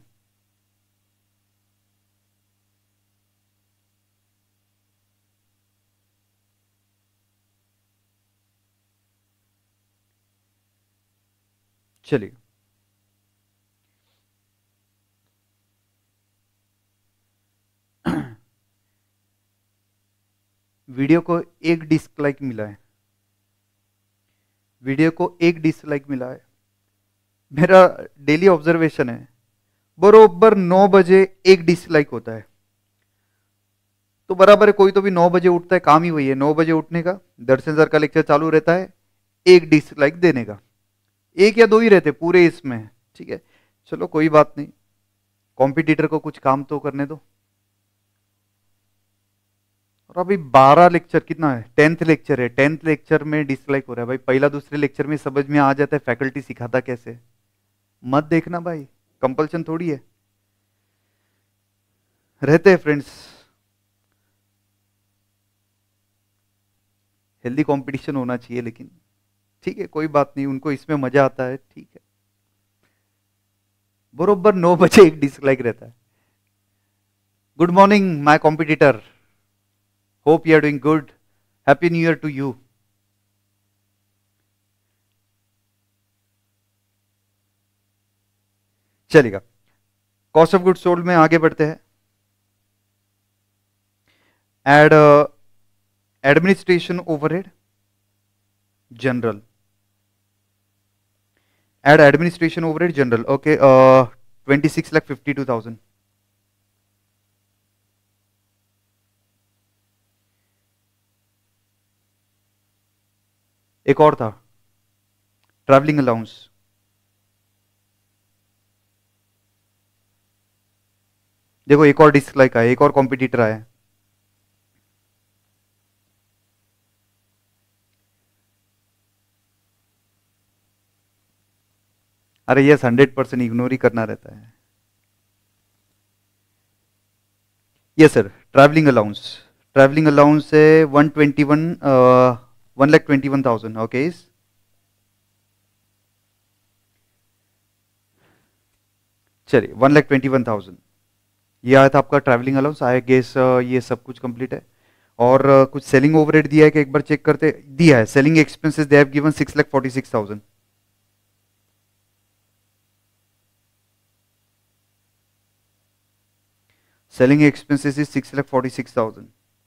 चलिए वीडियो को एक डिसलाइक मिला है, वीडियो को एक डिसलाइक मिला है। मेरा डेली ऑब्जर्वेशन है बरोबर नौ बजे एक डिसलाइक होता है। तो बराबर है, कोई तो भी नौ बजे उठता है, काम ही वही है, नौ बजे उठने का, दर्शन सर का लेक्चर चालू रहता है, एक डिसलाइक देने का। एक या दो ही रहते पूरे इसमें, ठीक है। चलो कोई बात नहीं, कॉम्पिटिटर को कुछ काम तो करने दो। और अभी बारह लेक्चर, कितना है, टेंथ लेक्चर है, टेंथ लेक्चर में डिसलाइक हो रहा है भाई। पहला दूसरे लेक्चर में समझ में आ जाता है फैकल्टी सिखाता कैसे। मत देखना भाई, कंपल्शन थोड़ी है, रहते हैं फ्रेंड्स। हेल्दी कंपटीशन होना चाहिए, लेकिन ठीक है कोई बात नहीं, उनको इसमें मजा आता है, ठीक है। बरोबर नौ बजे एक डिसलाइक रहता है। Good morning my competitor, hope you are doing good, happy new year to you. चलेगा, कॉस्ट ऑफ गुड सोल्ड में आगे बढ़ते हैं। Ad administration overhead general, ad administration overhead general, okay, twenty six lakh fifty two thousand. एक और था ट्रैवलिंग अलाउंस, देखो एक और डिसलाइक आया, एक और कॉम्पिटिटर आया। अरे यस, हंड्रेड परसेंट इग्नोर ही करना रहता है। Yes sir, travelling allowance, travelling allowance है one twenty one, one lakh twenty one thousand, okay. चलिए one lakh twenty one thousand ये आया था आपका ट्रैवलिंग अलाउंस, आई गेस ये सब कुछ कंप्लीट है। और uh, कुछ सेलिंग ओवरहेड दिया है कि एक बार चेक करते, दिया है selling expenses they have given six lakh forty six thousand. Selling expenses is six lakh forty six thousand.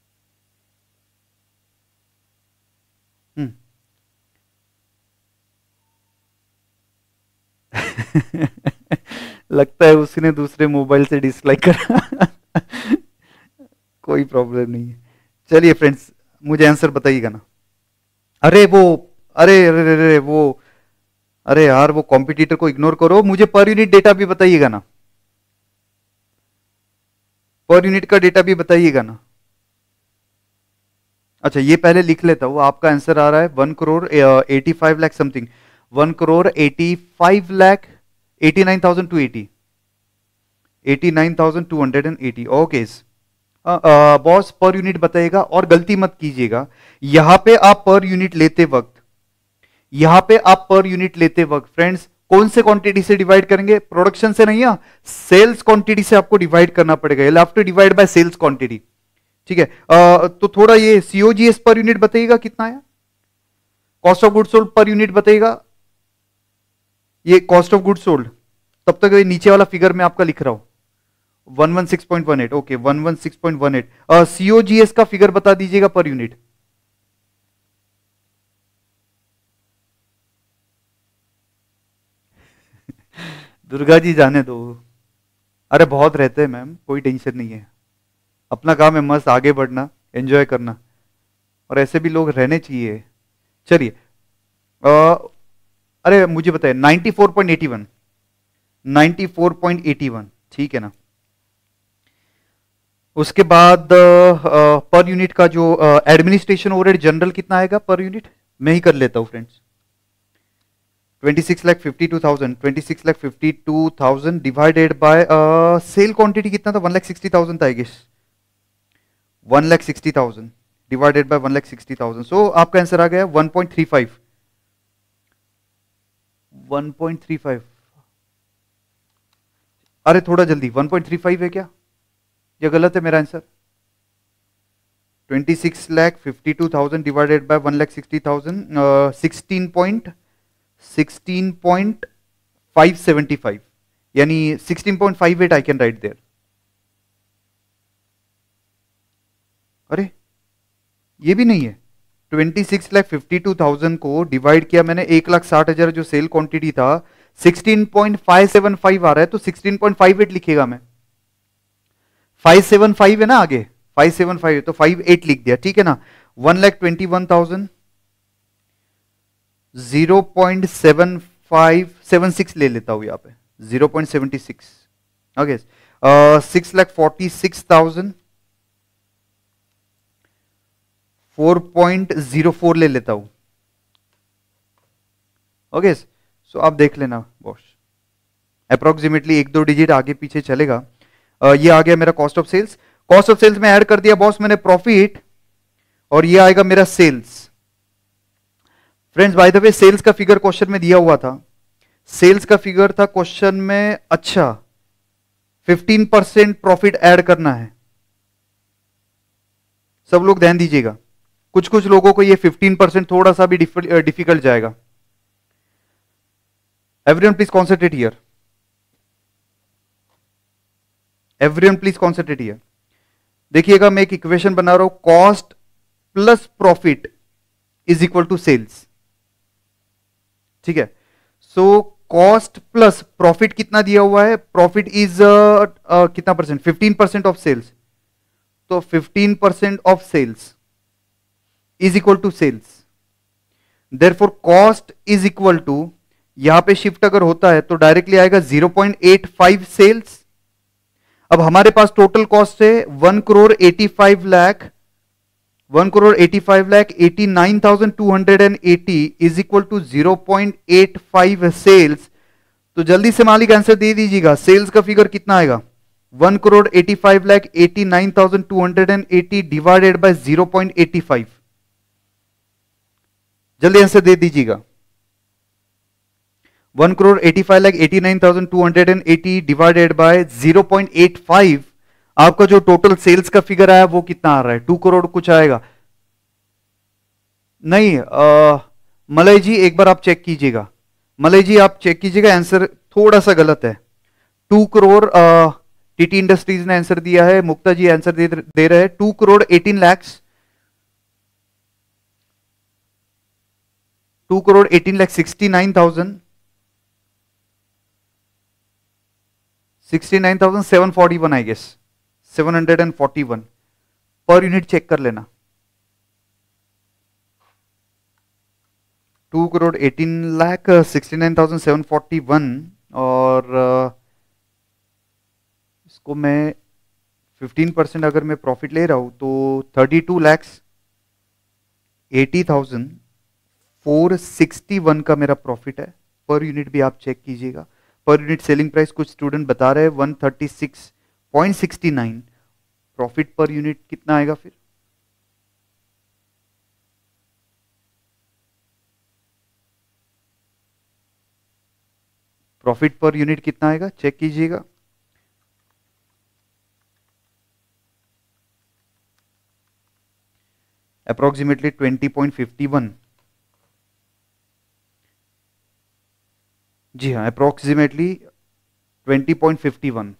लगता है उसने दूसरे मोबाइल से डिसलाइक करा। कोई प्रॉब्लम नहीं है। चलिए फ्रेंड्स, मुझे आंसर बताइएगा ना। अरे वो, अरे अरे अरे अरे, वो, अरे यार वो कॉम्पिटिटर को इग्नोर करो, मुझे पर यूनिट डेटा भी बताइएगा ना, पर यूनिट का डेटा भी बताइएगा ना। अच्छा ये पहले लिख लेता हूं, आपका आंसर आ रहा है one crore eighty five lakh something, one crore eighty five lakh eighty nine thousand two eighty, eighty nine thousand two hundred and eighty, okay. Boss per unit बताइएगा, और गलती मत कीजिएगा, यहां पे आप पर यूनिट लेते वक्त, यहां पे आप पर यूनिट लेते वक्त फ्रेंड्स कौन से क्वांटिटी से डिवाइड करेंगे, प्रोडक्शन से नहीं, है सेल्स क्वांटिटी से आपको डिवाइड करना पड़ेगा, you have to divide by sales quantity, ठीक है। uh, तो थोड़ा ये सीओजीएस पर यूनिट बताइएगा कितना है, cost of good sold per unit बताइएगा, ये कॉस्ट ऑफ गुड सोल्ड, तब तक ये नीचे वाला फिगर मैं आपका लिख रहा हूं one one six point one eight, okay one one six point one eight. COGS का फिगर बता दीजिएगा पर यूनिट। दुर्गा जी जाने दो, अरे बहुत रहते हैं मैम, कोई टेंशन नहीं है, अपना काम है मस्त आगे बढ़ना, एंजॉय करना, और ऐसे भी लोग रहने चाहिए। चलिए अरे मुझे बताइए ninety four point eighty one, ninety four point eighty one, ठीक है ना। उसके बाद पर यूनिट का जो एडमिनिस्ट्रेशन ओवरहेड जनरल कितना आएगा पर यूनिट, मैं ही कर लेता हूं friends, twenty six lakh fifty two thousand, twenty six lakh fifty two thousand divided by sale quantity कितना था, वन लाख सिक्सटी थाउजेंड था I guess, one lakh sixty thousand divided by one lakh sixty thousand, so आपका आंसर आ गया one point three five, one point three five. अरे थोड़ा जल्दी, वन पॉइंट थ्री फाइव है क्या, ये गलत है मेरा answer, twenty six lakh fifty two thousand divided by one lakh sixty thousand, sixteen point sixteen point five seventy five, यानी sixteen point five eight I can write there. अरे ये भी नहीं है। Twenty six lakh fifty two thousand को डिवाइड किया मैंने एक लाख साठ हजार जो सेल क्वांटिटी था, sixteen point five seven five आ रहा है, तो सिक्सटीन पॉइंट फाइव एट लिखेगा मैं। फाइव सेवन फाइव है ना आगे, फाइव सेवन फाइव तो फाइव एट लिख दिया, ठीक है ना। One lakh twenty one thousand zero point seven five seven six ले लेता हूं यहां पे, zero point seventy six. Okay, six lakh forty six thousand four point zero four ले लेता हूं। ओके, सो आप देख लेना बॉस, अप्रोक्सीमेटली एक दो डिजिट आगे पीछे चलेगा। uh, ये आ गया मेरा cost of sales. Cost of sales में ऐड कर दिया बॉस मैंने प्रॉफिट, और ये आएगा मेरा sales. Friends by the way sales का फिगर क्वेश्चन में दिया हुआ था, सेल्स का फिगर था क्वेश्चन में, अच्छा फिफ्टीन परसेंट प्रॉफिट ऐड करना है। सब लोग ध्यान दीजिएगा, कुछ कुछ लोगों को ये फिफ्टीन परसेंट थोड़ा सा भी डिफिकल्ट जाएगा। Everyone please concentrate here, everyone please concentrate here. देखिएगा मैं एक इक्वेशन बना रहा हूं, cost plus profit is equal to sales, ठीक है। सो कॉस्ट प्लस प्रॉफिट कितना दिया हुआ है, प्रॉफिट इज कितना percent, fifteen percent of sales, तो fifteen percent of sales is equal to sales. Therefore cost is equal to, यहां पे शिफ्ट अगर होता है तो डायरेक्टली आएगा zero point eight five sales. अब हमारे पास टोटल कॉस्ट है one crore eighty five lakh, one crore eighty five lakh eighty nine thousand two hundred and eighty is equal to zero point eight five sales. तो जल्दी से मालिक आंसर दे दीजिएगा, सेल्स का फिगर कितना आएगा, one crore eighty five lakh eighty nine thousand two hundred and eighty divided by zero point eighty five. जल्दी आंसर दे दीजिएगा, one crore eighty five lakh eighty nine thousand two hundred and eighty divided by zero point eight five. आपका जो टोटल सेल्स का फिगर आया वो कितना आ रहा है, टू करोड़ कुछ आएगा। नहीं आ, मलय जी एक बार आप चेक कीजिएगा, मलय जी आप चेक कीजिएगा, आंसर थोड़ा सा गलत है। टू करोड़ टीटी इंडस्ट्रीज ने आंसर दिया है, मुक्ता जी आंसर दे, दे रहे हैं two crore eighteen lakhs, two crore eighteen lakh sixty nine thousand sixty nine thousand seven forty one I guess, seven hundred and forty one per unit check कर लेना। Two crore eighteen lakh sixty nine thousand seven forty one, और uh, इसको मैं फिफ्टीन परसेंट अगर मैं प्रॉफिट ले रहा हूं तो thirty two lakhs eighty thousand four sixty one का मेरा प्रॉफिट है। पर यूनिट भी आप चेक कीजिएगा, पर यूनिट सेलिंग प्राइस कुछ स्टूडेंट बता रहे हैं one thirty six point sixty nine, profit per unit कितना आएगा फिर, प्रॉफिट पर यूनिट कितना आएगा चेक कीजिएगा। Approximately twenty point fifty one, जी हाँ approximately twenty point fifty one.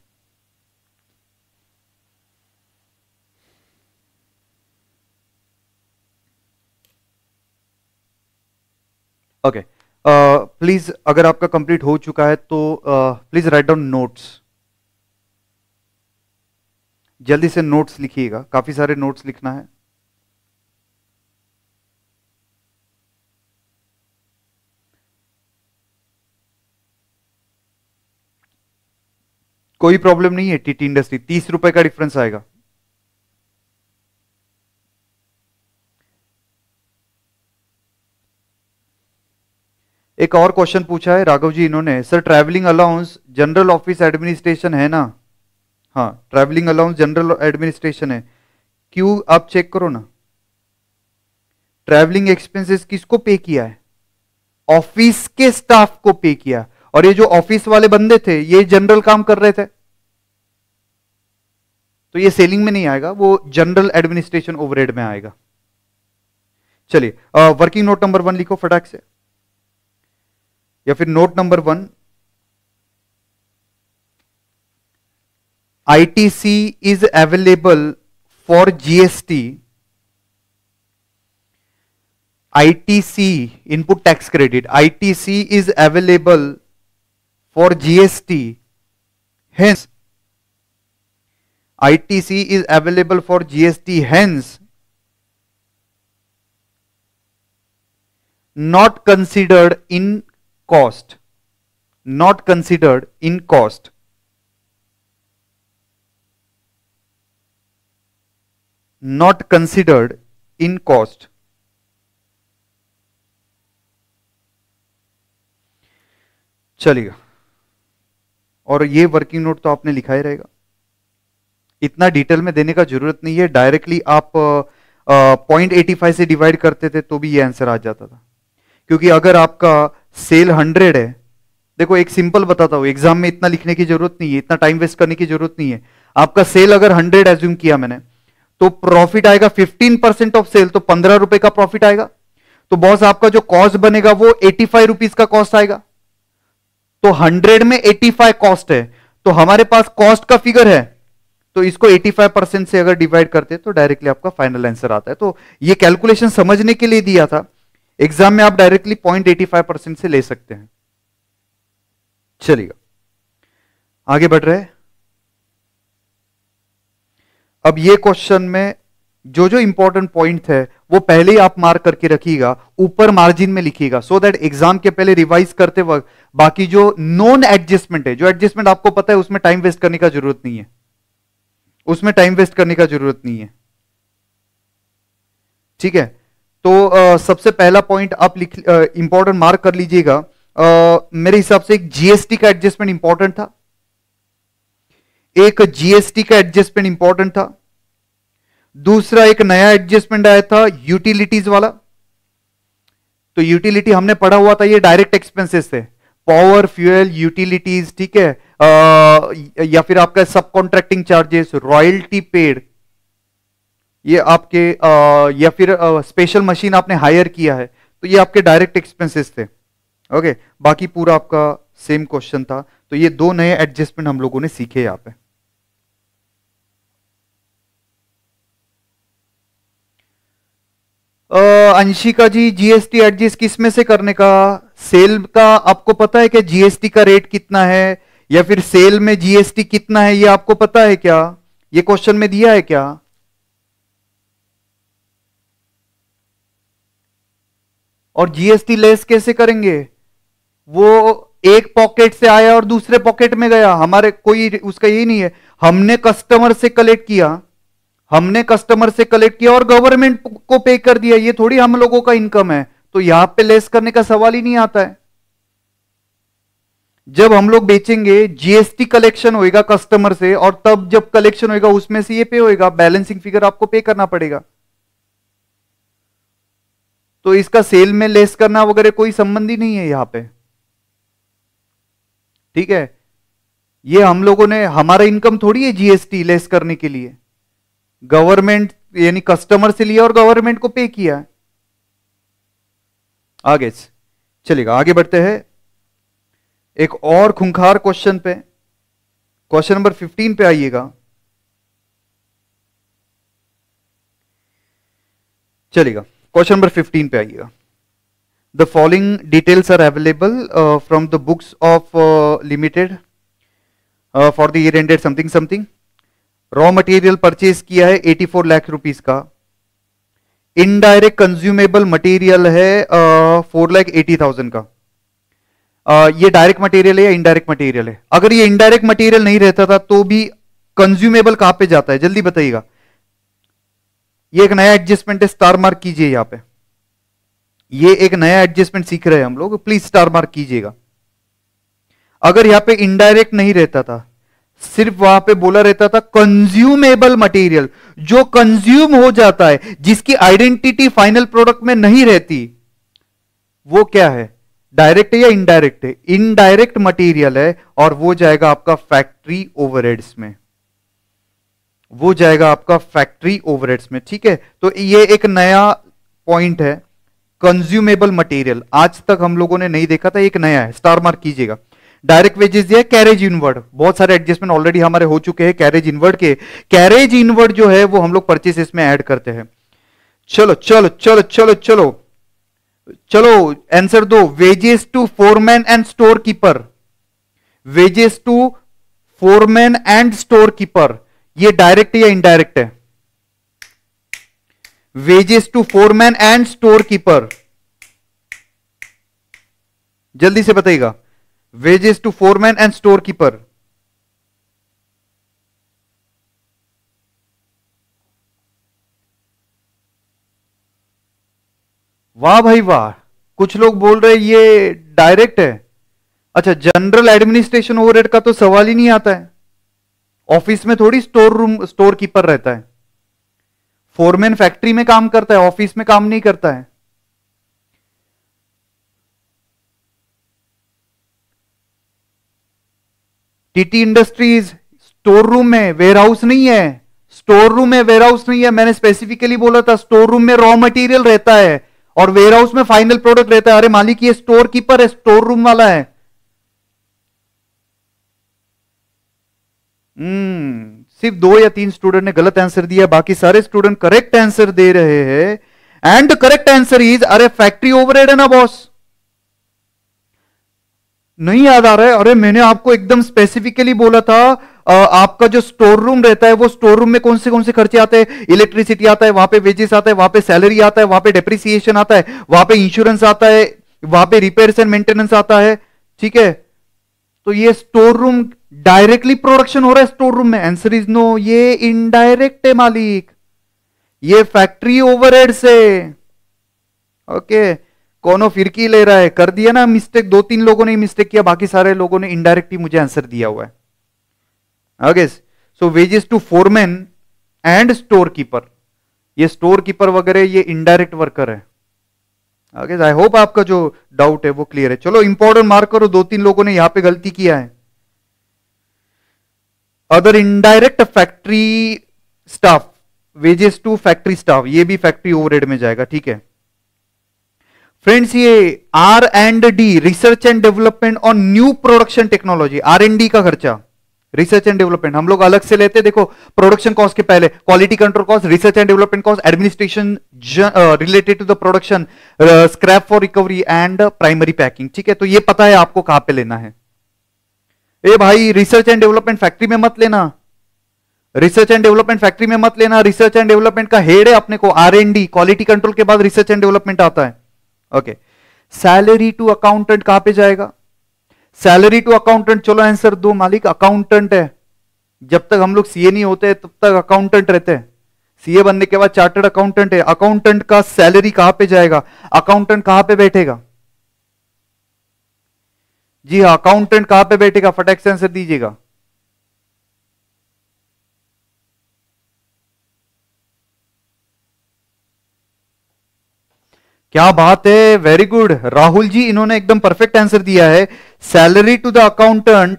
Okay please अगर आपका कंप्लीट हो चुका है तो प्लीज राइट डाउन नोट्स, जल्दी से नोट्स लिखिएगा, काफी सारे नोट्स लिखना है। कोई प्रॉब्लम नहीं है, टीटी इंडस्ट्री तीस रुपए का डिफरेंस आएगा। एक और क्वेश्चन पूछा है राघव जी इन्होंने, sir travelling allowance general office administration है ना, हाँ ट्रैवलिंग अलाउंस जनरल एडमिनिस्ट्रेशन है, क्यों आप चेक करो ना, ट्रैवलिंग एक्सपेंसेस किसको पे किया है, ऑफिस के स्टाफ को पे किया, और ये जो ऑफिस वाले बंदे थे ये जनरल काम कर रहे थे, तो ये सेलिंग में नहीं आएगा, वो जनरल एडमिनिस्ट्रेशन ओवरहेड में आएगा। चलिए वर्किंग नोट नंबर वन लिखो फटाक से, या फिर note number one, ITC is available for GST I T C, input tax credit, I T C is available for G S T, hence I T C is available for G S T, hence not considered in cost, not considered in cost. Not considered in cost. चलिएगा, और ये वर्किंग नोट तो आपने लिखा ही रहेगा, इतना डिटेल में देने का जरूरत नहीं है, डायरेक्टली आप पॉइंट एटी फाइव से डिवाइड करते थे तो भी ये आंसर आ जाता था, क्योंकि अगर आपका सेल हंड्रेड है, देखो एक सिंपल बताता हूं, एग्जाम में इतना लिखने की जरूरत नहीं है, इतना टाइम वेस्ट करने की जरूरत नहीं है। आपका सेल अगर हंड्रेड एज्यूम किया मैंने, तो प्रॉफिट आएगा फिफ्टीन परसेंट ऑफ सेल, तो पंद्रह रुपए का प्रॉफिट आएगा। तो बॉस आपका जो कॉस्ट बनेगा वो एटी फाइव रुपीज का कॉस्ट आएगा। तो हंड्रेड में एटी फाइव कॉस्ट है, तो हमारे पास कॉस्ट का फिगर है, तो इसको एटी फाइव परसेंट से अगर डिवाइड करते तो डायरेक्टली आपका फाइनल आंसर आता है। तो ये कैलकुलेशन समझने के लिए दिया था, एग्जाम में आप directly point eighty five percent से ले सकते हैं। चलिएगा आगे बढ़ रहे हैं। अब ये क्वेश्चन में जो जो इंपॉर्टेंट पॉइंट है वो पहले ही आप मार्क करके रखिएगा, ऊपर मार्जिन में लिखिएगा, सो दैट एग्जाम के पहले रिवाइज करते वक्त बाकी जो नॉन एडजस्टमेंट है, जो एडजस्टमेंट आपको पता है उसमें टाइम वेस्ट करने का जरूरत नहीं है, उसमें टाइम वेस्ट करने का जरूरत नहीं है। ठीक है, तो आ, सबसे पहला पॉइंट आप लिख इंपॉर्टेंट मार्क कर लीजिएगा। मेरे हिसाब से एक जीएसटी का एडजस्टमेंट इंपॉर्टेंट था, एक जीएसटी का एडजस्टमेंट इंपॉर्टेंट था, दूसरा एक नया एडजस्टमेंट आया था यूटिलिटीज वाला। तो यूटिलिटी हमने पढ़ा हुआ था, ये डायरेक्ट एक्सपेंसेस थे, पावर, फ्यूल, यूटिलिटीज, ठीक है, आ, या फिर आपका सब कॉन्ट्रैक्टिंग चार्जेस, रॉयल्टी पेड, ये आपके आ, या फिर स्पेशल मशीन आपने हायर किया है, तो ये आपके डायरेक्ट एक्सपेंसेस थे। ओके, बाकी पूरा आपका सेम क्वेश्चन था। तो ये दो नए एडजस्टमेंट हम लोगों ने सीखे यहां पे। अंशिका जी, जीएसटी एडजस्ट किस में से करने का? सेल का आपको पता है क्या जीएसटी का रेट कितना है, या फिर सेल में जीएसटी कितना है, ये आपको पता है क्या? ये क्वेश्चन में दिया है क्या? और जीएसटी लेस कैसे करेंगे? वो एक पॉकेट से आया और दूसरे पॉकेट में गया, हमारे कोई उसका यही नहीं है। हमने कस्टमर से कलेक्ट किया, हमने कस्टमर से कलेक्ट किया और गवर्नमेंट को पे कर दिया, ये थोड़ी हम लोगों का इनकम है, तो यहां पे लेस करने का सवाल ही नहीं आता है। जब हम लोग बेचेंगे जीएसटी कलेक्शन होएगा कस्टमर से, और तब जब कलेक्शन होएगा उसमें से ये पे होएगा, बैलेंसिंग फिगर आपको पे करना पड़ेगा। तो इसका सेल में लेस करना वगैरह कोई संबंध ही नहीं है यहां पे, ठीक है। ये हम लोगों ने, हमारा इनकम थोड़ी है जीएसटी लेस करने के लिए, गवर्नमेंट यानी कस्टमर से लिया और गवर्नमेंट को पे किया। आगे चलेगा, आगे बढ़ते हैं एक और खूंखार क्वेश्चन पे, क्वेश्चन नंबर फिफ्टीन पे आइएगा। चलेगा, क्वेश्चन नंबर फिफ्टीन पे आइएगा। The following details are available from the books of limited for the year ended something something. Raw material purchase किया है चौरासी लाख रुपीस का, इनडायरेक्ट कंज्यूमेबल मटेरियल है फोर लाख एटी थाउजेंड का। uh, ये डायरेक्ट मटेरियल है या इनडायरेक्ट मटेरियल है? अगर ये इनडायरेक्ट मटेरियल नहीं रहता था तो भी कंज्यूमेबल कहां पे जाता है, जल्दी बताइएगा। ये एक नया एडजस्टमेंट है, स्टार मार्क कीजिए यहां पे। ये एक नया एडजस्टमेंट सीख रहे हैं हम लोग, प्लीज स्टार मार्क कीजिएगा। अगर यहां पे इनडायरेक्ट नहीं रहता था, सिर्फ वहां पे बोला रहता था कंज्यूमेबल मटेरियल, जो कंज्यूम हो जाता है, जिसकी आइडेंटिटी फाइनल प्रोडक्ट में नहीं रहती, वो क्या है? डायरेक्ट है या इनडायरेक्ट है? इनडायरेक्ट मटेरियल है, और वो जाएगा आपका फैक्ट्री ओवरहेड्स में, वो जाएगा आपका फैक्ट्री ओवरहेड्स में, ठीक है। तो ये एक नया पॉइंट है, कंज्यूमेबल मटेरियल, आज तक हम लोगों ने नहीं देखा था, एक नया है, स्टार मार्क कीजिएगा। डायरेक्ट वेजेस दिया है, कैरेज इनवर्ड, बहुत सारे एडजस्टमेंट ऑलरेडी हमारे हो चुके हैं कैरेज इनवर्ड के। कैरेज इनवर्ड जो है वो हम लोग परचेसेस में ऐड करते हैं। चलो चलो चलो चलो चलो, चलो आंसर दो, wages to foreman and store keeper, wages to foreman and store keeper, ये डायरेक्ट या इनडायरेक्ट है? Wages to foreman and store keeper, जल्दी से बताइएगा, wages to foreman and store keeper. वाह भाई वाह, कुछ लोग बोल रहे ये डायरेक्ट है। अच्छा, जनरल एडमिनिस्ट्रेशन ओवरहेड का तो सवाल ही नहीं आता है, ऑफिस में थोड़ी स्टोर रूम स्टोर कीपर रहता है, फोरमैन फैक्ट्री में काम करता है, ऑफिस में काम नहीं करता है। टीटी इंडस्ट्रीज स्टोर रूम में, वेयर हाउस नहीं है, स्टोर रूम में वेयर हाउस नहीं है, मैंने स्पेसिफिकली बोला था स्टोर रूम में रॉ मटेरियल रहता है और वेयर हाउस में फाइनल प्रोडक्ट रहता है। अरे मालिक ये स्टोर कीपर है, स्टोर रूम वाला है। हम्म सिर्फ दो या तीन स्टूडेंट ने गलत आंसर दिया, बाकी सारे स्टूडेंट करेक्ट आंसर दे रहे हैं। एंड करेक्ट आंसर इज, अरे फैक्ट्री ओवरहेड है ना बॉस, नहीं याद आ रहा है? अरे मैंने आपको एकदम स्पेसिफिकली बोला था, आ, आपका जो स्टोर रूम रहता है वो स्टोर रूम में कौन से कौन से खर्चे आते हैं? इलेक्ट्रिसिटी आता है, वहां पे वेजेस आता है, वहां पे सैलरी आता है, वहां पे डेप्रिसिएशन आता है, वहां पे इंश्योरेंस आता है, वहां पे रिपेयर्स एंड मेंटेनेंस आता है। ठीक है, तो ये स्टोर रूम डायरेक्टली प्रोडक्शन हो रहा है स्टोर रूम में, आंसर इज नो, ये इनडायरेक्ट है मालिक, ये फैक्ट्री ओवरहेड से। ओके, कौनो फिरकी ले रहा है, कर दिया ना मिस्टेक, दो तीन लोगों ने मिस्टेक किया, बाकी सारे लोगों ने इनडायरेक्टली मुझे आंसर दिया हुआ है। Okay, so wages to foreman and store keeper, ये स्टोर कीपर वगैरह ये इनडायरेक्ट वर्कर है। ओके, आई होप आपका जो डाउट है वो क्लियर है। चलो इंपॉर्टेंट मार्क करो, दो तीन लोगों ने यहां पे गलती किया है। Other indirect factory staff, wages to factory staff, ये भी फैक्ट्री ओवरहेड में जाएगा। ठीक है फ्रेंड्स, ये R and D, research and development on new production technology, R and D का खर्चा, रिसर्च एंड डेवलपमेंट हम लोग अलग से लेते हैं। देखो प्रोडक्शन कॉस्ट के पहले quality control cost, research and development cost, administration related to the production, scrap for recovery and primary packing. ठीक है, तो ये पता है आपको कहां पे लेना है। ए भाई, रिसर्च एंड डेवलपमेंट फैक्ट्री में मत लेना, रिसर्च एंड डेवलपमेंट फैक्ट्री में मत लेना, रिसर्च एंड डेवलपमेंट का हेड है अपने को R and D, quality control के बाद रिसर्च एंड डेवलपमेंट आता है। ओके, सैलरी टू अकाउंटेंट कहां पे जाएगा? सैलरी टू अकाउंटेंट, चलो आंसर दो मालिक, अकाउंटेंट है, जब तक हम लोग सीए नहीं होते तब तक अकाउंटेंट रहते हैं, सीए बनने के बाद चार्टर्ड अकाउंटेंट है। अकाउंटेंट का सैलरी कहां पे जाएगा? अकाउंटेंट कहां पे बैठेगा? जी हाँ, अकाउंटेंट कहां पे बैठेगा? फटाक से आंसर दीजिएगा। क्या बात है, वेरी गुड राहुल जी, इन्होंने एकदम परफेक्ट आंसर दिया है। Salary to the accountant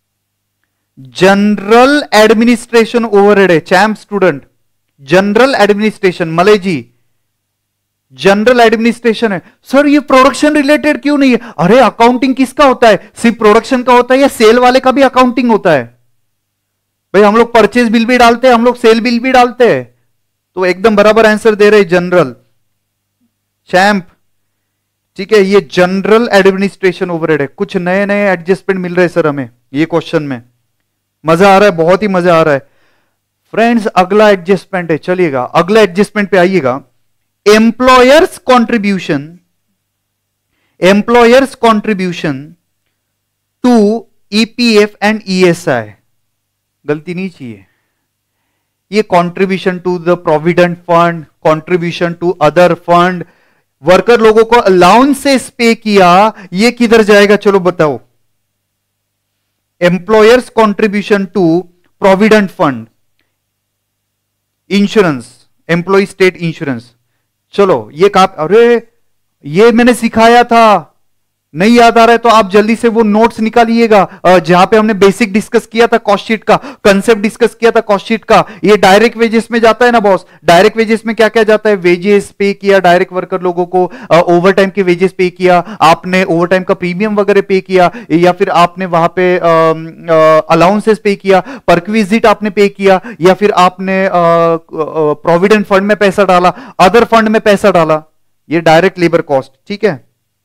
general administration overhead है। Champ student, general administration, Malay ji general administration है। सर ये प्रोडक्शन रिलेटेड क्यों नहीं है? अरे अकाउंटिंग किसका होता है? सिर्फ प्रोडक्शन का होता है या सेल वाले का भी अकाउंटिंग होता है? भाई हम लोग परचेज बिल भी डालते हैं, हम लोग सेल बिल भी डालते हैं, तो एकदम बराबर आंसर दे रहे जनरल चैंप। ठीक है, ये जनरल एडमिनिस्ट्रेशन ओवरहेड है। कुछ नए नए एडजस्टमेंट मिल रहे हैं सर हमें ये क्वेश्चन में, मजा आ रहा है, बहुत ही मजा आ रहा है फ्रेंड्स। अगला एडजस्टमेंट है, चलिएगा अगला एडजस्टमेंट पे आइएगा। Employers contribution, employers contribution to EPF and ESI, गलती नहीं चाहिए, ये contribution to the provident fund, contribution to other fund, worker लोगों को अलाउंसेस पे किया, ये किधर जाएगा? चलो बताओ। Employers contribution to provident fund, insurance, employ state insurance, चलो ये कहा? अरे ये मैंने सिखाया था, नहीं याद आ रहा है तो आप जल्दी से वो नोट्स निकालिएगा जहां पे हमने बेसिक डिस्कस किया था, कॉस्ट शीट का कंसेप्ट डिस्कस किया था, कॉस्ट शीट का। ये डायरेक्ट वेजेस में जाता है ना बॉस, डायरेक्ट वेजेस में क्या क्या जाता है? वेजेस पे किया डायरेक्ट वर्कर लोगों को, ओवर टाइम के वेजेस पे किया आपने, ओवर टाइम का प्रीमियम वगैरह पे किया, या फिर आपने वहां पे अलाउंसेस पे किया, परक्विजिट आपने पे किया, या फिर आपने प्रोविडेंट फंड में पैसा डाला, अदर फंड में पैसा डाला। ये डायरेक्ट लेबर कॉस्ट, ठीक है,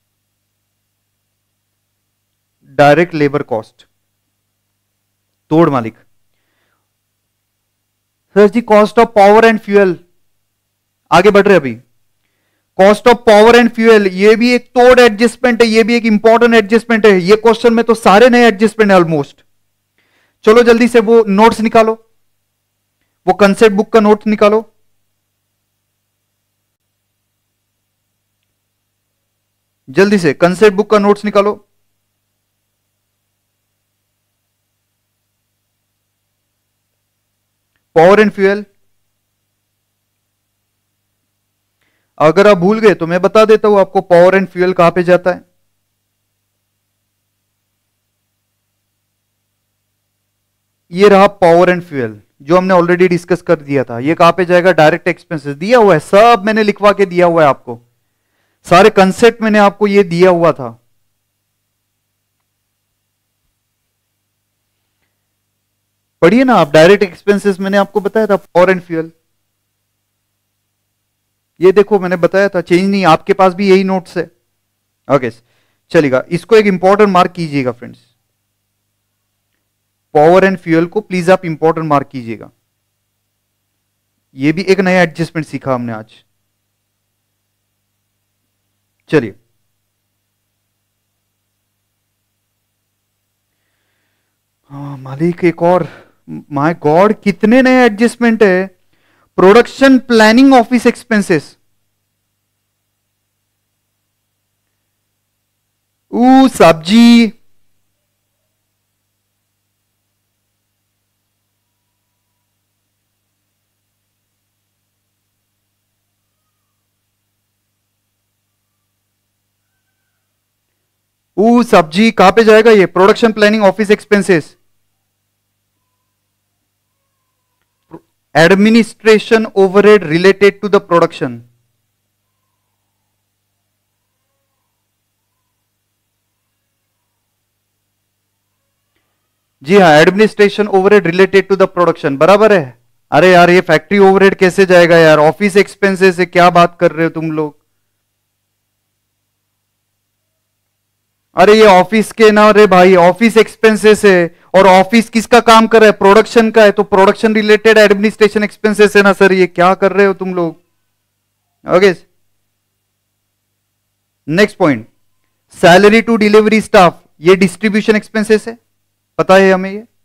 डायरेक्ट लेबर कॉस्ट, तोड़ मालिक। सर जी cost of power and fuel, आगे बढ़ रहे अभी। Cost of power and fuel, ये भी एक तोड़ एडजस्टमेंट है, ये भी एक इंपॉर्टेंट एडजस्टमेंट है। ये क्वेश्चन में तो सारे नए एडजस्टमेंट है ऑलमोस्ट। चलो जल्दी से वो नोट्स निकालो, वो कंसेप्ट बुक का नोट निकालो। जल्दी से कंसेप्ट बुक का नोट्स निकालो। पावर एंड फ्यूल, अगर आप भूल गए तो मैं बता देता हूं आपको पावर एंड फ्यूल कहां पे जाता है। ये रहा पावर एंड फ्यूल, जो हमने ऑलरेडी डिस्कस कर दिया था। ये कहां पे जाएगा, डायरेक्ट एक्सपेंसेस, दिया हुआ है, सब मैंने लिखवा के दिया हुआ है आपको, सारे कंसेप्ट मैंने आपको ये दिया हुआ था। पढ़िए ना आप, डायरेक्ट एक्सपेंसेस मैंने आपको बताया था, पावर एंड फ्यूल। ये देखो मैंने बताया था, चेंज नहीं, आपके पास भी यही नोट्स है। ओके चलेगा, इसको एक इंपॉर्टेंट मार्क कीजिएगा फ्रेंड्स, पावर एंड फ्यूल को प्लीज आप इंपॉर्टेंट मार्क कीजिएगा। ये भी एक नया एडजस्टमेंट सीखा हमने आज। चलिए हाँ मालिक, एक और, माय गॉड कितने नए एडजस्टमेंट है। प्रोडक्शन प्लानिंग ऑफिस एक्सपेंसेस, ऊ सब्जी, ऊ सब्जी कहां पे जाएगा, ये production planning office expenses, administration overhead related to the production. जी हाँ, administration overhead related to the production, बराबर है। अरे यार ये फैक्ट्री ओवरहेड कैसे जाएगा यार, ऑफिस एक्सपेंसेस से क्या बात कर रहे हो तुम लोग। अरे ये ऑफिस के ना रे भाई, ऑफिस एक्सपेंसेस है, और ऑफिस किसका काम कर रहा है, प्रोडक्शन का है, तो प्रोडक्शन रिलेटेड एडमिनिस्ट्रेशन एक्सपेंसेस है ना सर, ये क्या कर रहे हो तुम लोग। Okay next point, salary to delivery staff, ये डिस्ट्रीब्यूशन एक्सपेंसेस है, पता है हमें ये।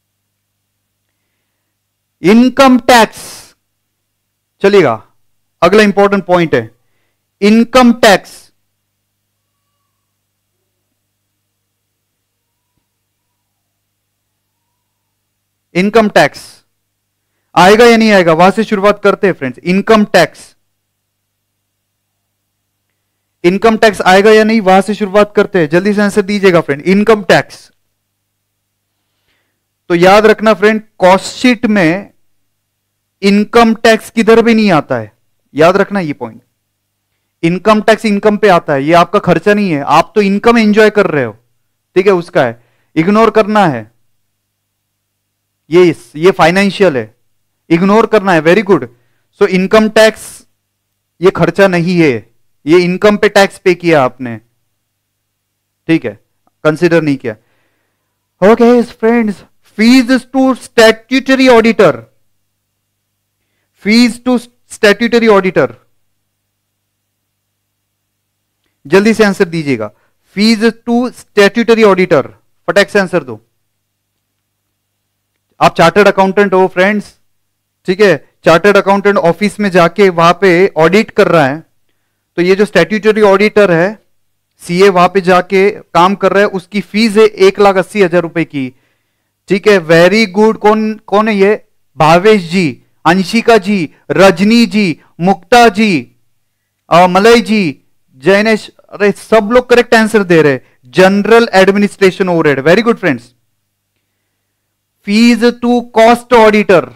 इनकम टैक्स, चलिएगा अगला इंपॉर्टेंट पॉइंट है इनकम टैक्स। इनकम टैक्स आएगा या नहीं आएगा, वहां से शुरुआत करते हैं friends. Income tax, income tax आएगा या नहीं, वहां से शुरुआत करते हैं, जल्दी से आंसर दीजिएगा फ्रेंड। इनकम टैक्स, तो याद रखना फ्रेंड, कॉस्ट शीट में इनकम टैक्स किधर भी नहीं आता है, याद रखना ये पॉइंट। इनकम टैक्स इनकम पे आता है, ये आपका खर्चा नहीं है, आप तो इनकम एंजॉय कर रहे हो, ठीक है, उसका है, इग्नोर करना है। ये ये फाइनेंशियल है, इग्नोर करना है, very good. So income tax ये खर्चा नहीं है, ये इनकम पे टैक्स पे किया आपने, ठीक है, कंसिडर नहीं किया। Okay friends, fees to statutory auditor, fees to statutory auditor, जल्दी से आंसर दीजिएगा। फीस टू स्टैट्यूटरी ऑडिटर, फटाक से आंसर दो। आप चार्टर्ड अकाउंटेंट हो फ्रेंड्स, ठीक है, चार्टर्ड अकाउंटेंट ऑफिस में जाके वहां पे ऑडिट कर रहा है, तो ये जो स्टैट्यूटरी ऑडिटर है, सीए वहां पे जाके काम कर रहा है, उसकी फीस है एक लाख अस्सी हजार रुपए की, ठीक है, वेरी गुड। कौन कौन है ये, भावेश जी, अंशिका जी, रजनी जी, मुक्ता जी, मलय जी, जैनेश, अरे सब लोग करेक्ट आंसर दे रहे। General administration overhead, very good friends. Fees to cost auditor,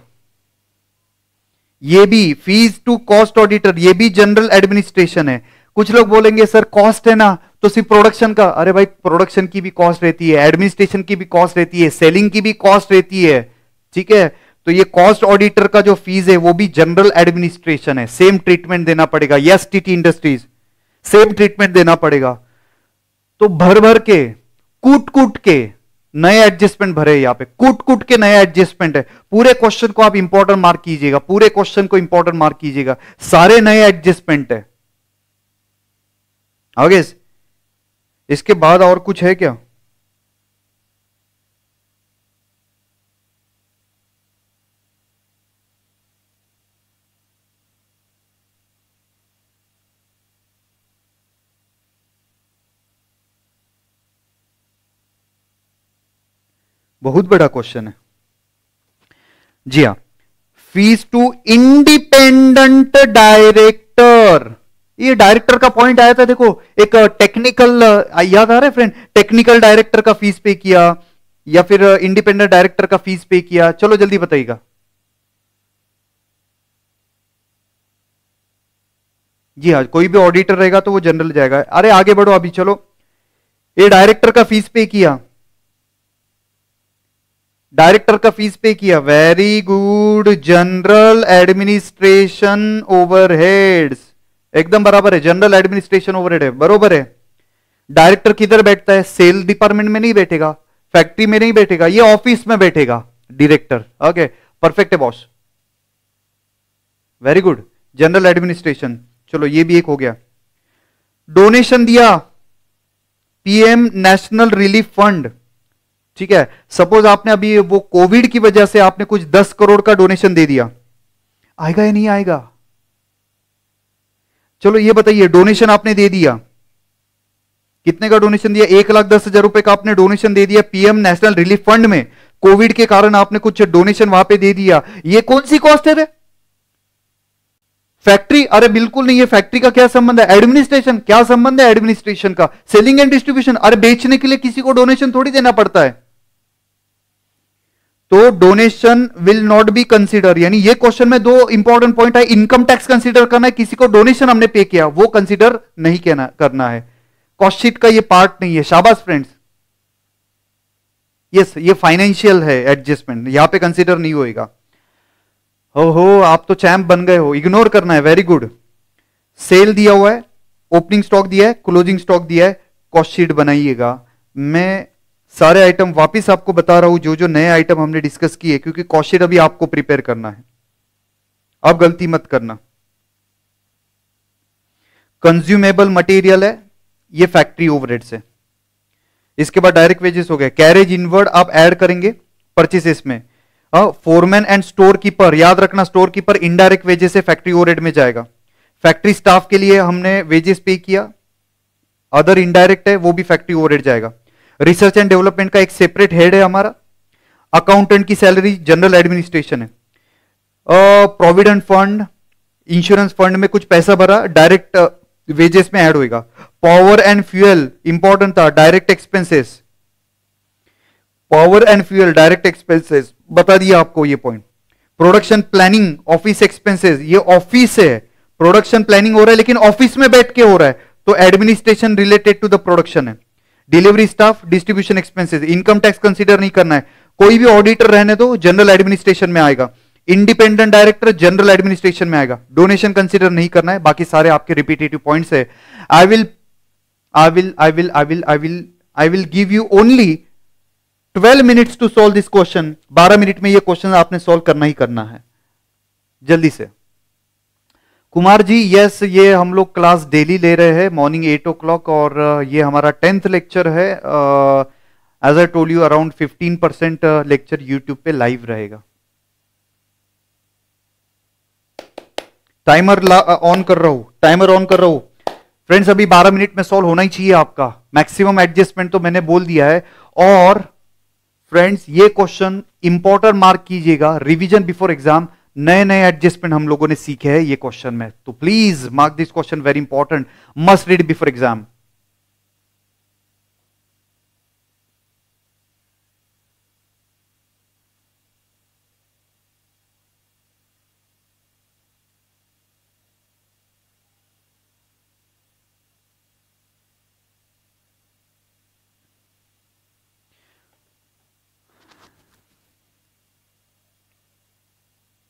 ये भी फीस टू कॉस्ट ऑडिटर, ये भी जनरल एडमिनिस्ट्रेशन है। कुछ लोग बोलेंगे सर कॉस्ट है ना तो सिर्फ प्रोडक्शन का, अरे भाई प्रोडक्शन की भी कॉस्ट रहती है, एडमिनिस्ट्रेशन की भी कॉस्ट रहती है, सेलिंग की भी कॉस्ट रहती है, ठीक है। तो ये कॉस्ट ऑडिटर का जो फीस है वो भी जनरल एडमिनिस्ट्रेशन है, सेम ट्रीटमेंट देना पड़ेगा। Yes TT industries, same treatment देना पड़ेगा। तो भर भर के, कूट कूट के नए एडजस्टमेंट भरे, यहां पे कूट कूट के नए एडजस्टमेंट है। पूरे क्वेश्चन को आप इंपॉर्टेंट मार्क कीजिएगा, पूरे क्वेश्चन को इंपॉर्टेंट मार्क कीजिएगा, सारे नए एडजस्टमेंट है। आगे इसके बाद और कुछ है क्या? बहुत बड़ा क्वेश्चन है जी हाँ। फीस टू इंडिपेंडेंट डायरेक्टर, ये डायरेक्टर का पॉइंट आया था, देखो एक टेक्निकल, याद आ रहा है फ्रेंड, टेक्निकल डायरेक्टर का फीस पे किया या फिर इंडिपेंडेंट डायरेक्टर का फीस पे किया, चलो जल्दी बताइएगा। जी हाँ, कोई भी ऑडिटर रहेगा तो वो जनरल जाएगा। अरे आगे बढ़ो अभी, चलो ये डायरेक्टर का फीस पे किया, डायरेक्टर का फीस पे किया, very good, general administration overheads, एकदम बराबर है, जनरल एडमिनिस्ट्रेशन ओवरहेड है, बरोबर है। डायरेक्टर किधर बैठता है? सेल डिपार्टमेंट में नहीं बैठेगा, फैक्ट्री में नहीं बैठेगा, ये ऑफिस में बैठेगा डायरेक्टर। ओके, परफेक्ट है boss, very good, general administration. चलो ये भी एक हो गया। डोनेशन दिया, पीएम नेशनल रिलीफ फंड, ठीक है। सपोज आपने अभी वो कोविड की वजह से आपने कुछ दस करोड़ का डोनेशन दे दिया, आएगा या नहीं आएगा? चलो ये बताइए, डोनेशन आपने दे दिया, कितने का डोनेशन दिया? एक लाख दस हजार रुपए का आपने डोनेशन दे दिया पीएम नेशनल रिलीफ फंड में, कोविड के कारण आपने कुछ डोनेशन वहां पे दे दिया, ये कौन सी कॉस्ट है रे? फैक्ट्री? अरे बिल्कुल नहीं, है फैक्ट्री का क्या संबंध है? एडमिनिस्ट्रेशन, क्या संबंध है एडमिनिस्ट्रेशन का? सेलिंग एंड डिस्ट्रीब्यूशन, अरे बेचने के लिए किसी को डोनेशन थोड़ी देना पड़ता है। तो donation will not be consider, यानी ये क्वेश्चन में दो इंपॉर्टेंट पॉइंट है, इनकम टैक्स कंसीडर करना है, किसी को डोनेशन हमने पे किया वो कंसीडर नहीं कहना करना है, कॉस्ट शीट का ये पार्ट नहीं है। शाबाश फ्रेंड्स, यस ये फाइनेंशियल है एडजस्टमेंट, यहां पे कंसीडर नहीं होएगा। हो हो आप तो चैंप बन गए हो, इग्नोर करना है, वेरी गुड। सेल दिया हुआ है, ओपनिंग स्टॉक दिया है, क्लोजिंग स्टॉक दिया है, कॉस्ट शीट बनाइएगा। मैं सारे आइटम वापिस आपको बता रहा हूं, जो जो नए आइटम हमने डिस्कस किए, क्योंकि कॉस्ट शीट अभी आपको प्रिपेयर करना है, आप गलती मत करना। कंज्यूमेबल मटेरियल है, ये फैक्ट्री ओवरहेड से। इसके बाद डायरेक्ट वेजेस हो गए, कैरेज इनवर्ड आप ऐड करेंगे परचेसेस में। फोरमैन एंड स्टोर कीपर, याद रखना स्टोर कीपर इनडायरेक्ट वेजेस से फैक्ट्री ओवरहेड में जाएगा। फैक्ट्री स्टाफ के लिए हमने वेजेस पे किया, अदर इनडायरेक्ट है वो भी फैक्ट्री ओवरहेड जाएगा। रिसर्च एंड डेवलपमेंट का एक सेपरेट हेड है हमारा। अकाउंटेंट की सैलरी जनरल एडमिनिस्ट्रेशन है। प्रोविडेंट फंड, इंश्योरेंस फंड में कुछ पैसा भरा, डायरेक्ट वेजेस में ऐड होएगा। पावर एंड फ्यूल इंपॉर्टेंट था, direct expenses, power and fuel direct expenses बता दिया आपको ये point. Production planning office expenses, ये ऑफिस है, प्रोडक्शन प्लानिंग हो रहा है लेकिन ऑफिस में बैठ के हो रहा है, तो administration related to the production है। Delivery staff, distribution expenses, income tax consider नहीं करना है, कोई भी ऑडिटर रहने दो जनरल एडमिनिस्ट्रेशन में आएगा। इंडिपेंडेंट डायरेक्टर जनरल एडमिनिस्ट्रेशन में आएगा, डोनेशन कंसीडर नहीं करना है, बाकी सारे आपके रिपीटेटिव पॉइंट्स है। I will I will I will I will I will I will give you only twelve minutes to solve this question. बारह मिनट में ये क्वेश्चन आपने सॉल्व करना ही करना है, जल्दी से। कुमार जी यस, ये हम लोग क्लास डेली ले रहे हैं मॉर्निंग एट ओ क्लॉक, और ये हमारा टेंथ लेक्चर है। As I told you around fifteen percent lecture YouTube पे लाइव रहेगा। टाइमर ऑन कर रहा हूं, टाइमर ऑन कर रहा हूं फ्रेंड्स, अभी बारह मिनट में सॉल्व होना ही चाहिए आपका। मैक्सिमम एडजस्टमेंट तो मैंने बोल दिया है। और फ्रेंड्स ये क्वेश्चन इंपॉर्टेंट मार्क कीजिएगा, रिवीजन बिफोर एग्जाम, नए नए एडजस्टमेंट हम लोगों ने सीखे हैं ये क्वेश्चन में, तो please mark this question very important, must read before exam.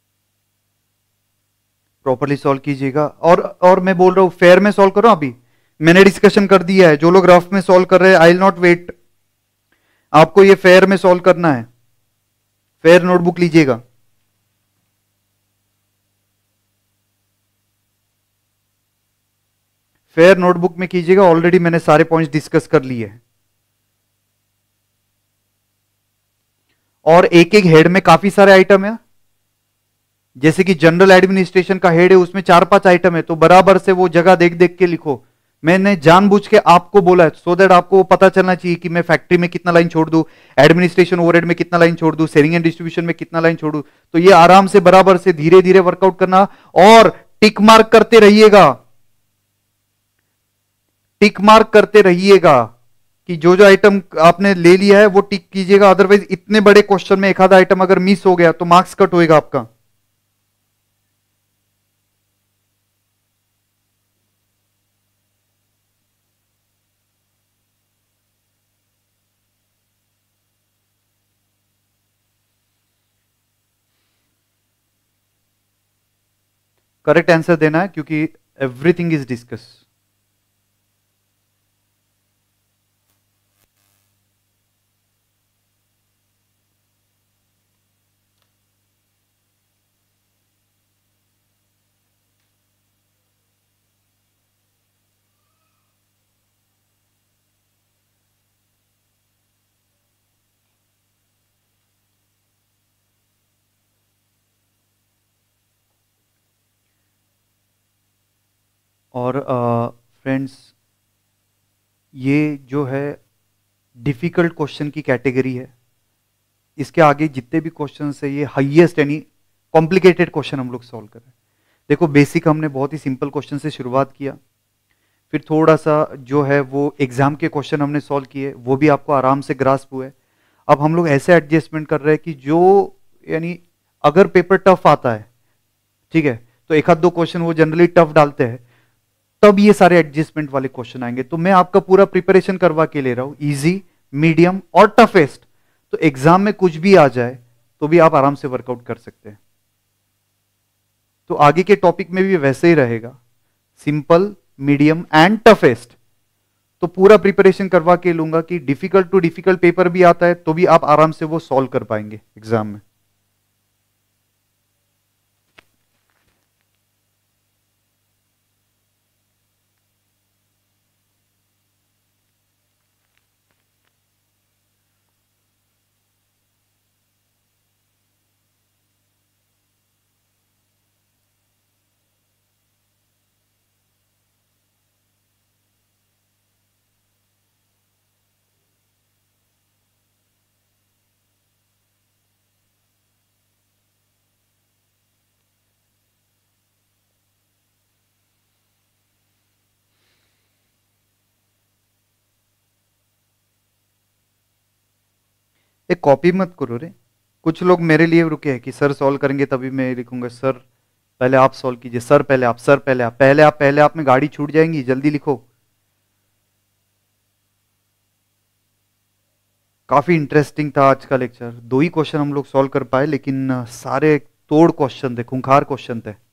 Properly solve कीजिएगा, और और मैं बोल रहा हूं फेयर में सॉल्व करो अभी, मैंने डिस्कशन कर दिया है, जो लोग रफ में सॉल्व कर रहे हैं आई विल नॉट वेट, आपको ये फेयर में सॉल्व करना है, फेयर नोटबुक लीजिएगा। फेयर नोटबुक में कीजिएगा, ऑलरेडी मैंने सारे पॉइंट्स डिस्कस कर लिए हैं। और एक एक हेड में काफी सारे आइटम है, जैसे कि जनरल एडमिनिस्ट्रेशन का हेड है, उसमें चार पांच आइटम है, तो बराबर से वो जगह देख देख के लिखो। मैंने जानबूझ के आपको बोला है सो दैट आपको पता चलना चाहिए कि मैं फैक्ट्री में कितना लाइन छोड़ दूं, एडमिनिस्ट्रेशन ओवरहेड में कितना लाइन छोड़ दूं, सेलिंग एंड डिस्ट्रीब्यूशन में कितना लाइन छोड़ू। तो ये आराम से बराबर से धीरे धीरे वर्कआउट करना, और टिक मार्क करते रहिएगा, टिक मार्क करते रहिएगा कि जो जो आइटम आपने ले लिया है वो टिक कीजिएगा। अदरवाइज इतने बड़े क्वेश्चन में एक आधा आइटम अगर मिस हो गया तो मार्क्स कट होएगा आपका। करेक्ट आंसर देना है क्योंकि एवरीथिंग इज डिस्कस। और फ्रेंड्स uh, ये जो है डिफिकल्ट क्वेश्चन की कैटेगरी है, इसके आगे जितने भी क्वेश्चन है ये हाईएस्ट यानी कॉम्प्लिकेटेड क्वेश्चन हम लोग सॉल्व कर रहे हैं। देखो बेसिक हमने बहुत ही सिंपल क्वेश्चन से शुरुआत किया, फिर थोड़ा सा जो है वो एग्जाम के क्वेश्चन हमने सॉल्व किए, वो भी आपको आराम से ग्रास्प हुए। अब हम लोग ऐसे एडजस्टमेंट कर रहे हैं कि जो यानी अगर पेपर टफ आता है, ठीक है, तो एक आध दो क्वेश्चन वो जनरली टफ डालते हैं, तब ये सारे एडजस्टमेंट वाले क्वेश्चन आएंगे। तो मैं आपका पूरा प्रिपरेशन करवा के ले रहा हूं, इजी, मीडियम और टफेस्ट। तो एग्जाम में कुछ भी आ जाए तो भी आप आराम से वर्कआउट कर सकते हैं। तो आगे के टॉपिक में भी वैसे ही रहेगा, सिंपल, मीडियम एंड टफेस्ट। तो पूरा प्रिपरेशन करवा के लूंगा कि डिफिकल्ट टू डिफिकल्ट पेपर भी आता है तो भी आप आराम से वो सॉल्व कर पाएंगे एग्जाम में। एक कॉपी मत करो रे, कुछ लोग मेरे लिए रुके हैं कि सर सॉल्व करेंगे तभी मैं लिखूंगा। सर पहले आप सॉल्व कीजिए, सर पहले आप, सर पहले आप, पहले आप, पहले आप में गाड़ी छूट जाएंगी, जल्दी लिखो। काफी इंटरेस्टिंग था आज का लेक्चर, दो ही क्वेश्चन हम लोग सॉल्व कर पाए, लेकिन सारे तोड़ क्वेश्चन थे, खूंखार क्वेश्चन थे।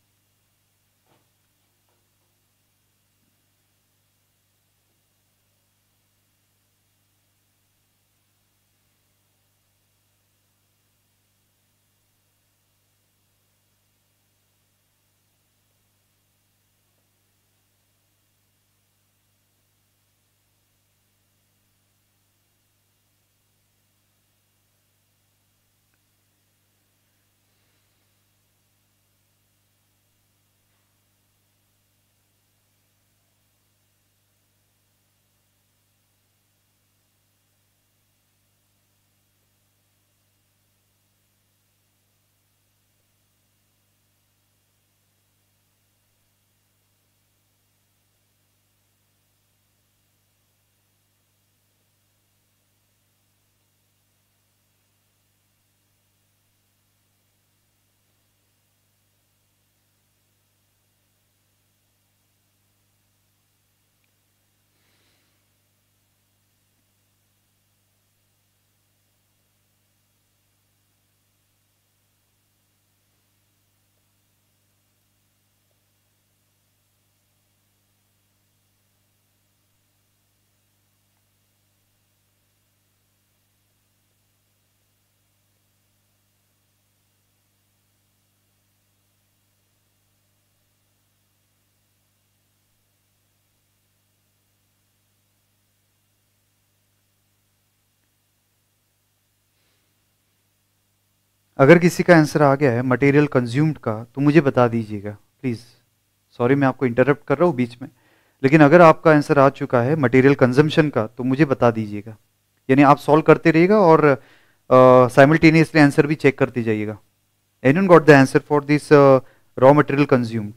अगर किसी का आंसर आ गया है मटेरियल कंज्यूम्ड का तो मुझे बता दीजिएगा प्लीज़। सॉरी मैं आपको इंटरप्ट कर रहा हूँ बीच में, लेकिन अगर आपका आंसर आ चुका है मटेरियल कंजम्पशन का तो मुझे बता दीजिएगा। यानी आप सॉल्व करते रहिएगा और साइमल्टेनियसली आंसर भी चेक करते जाइएगा। Anyone got the answer for this raw material consumed?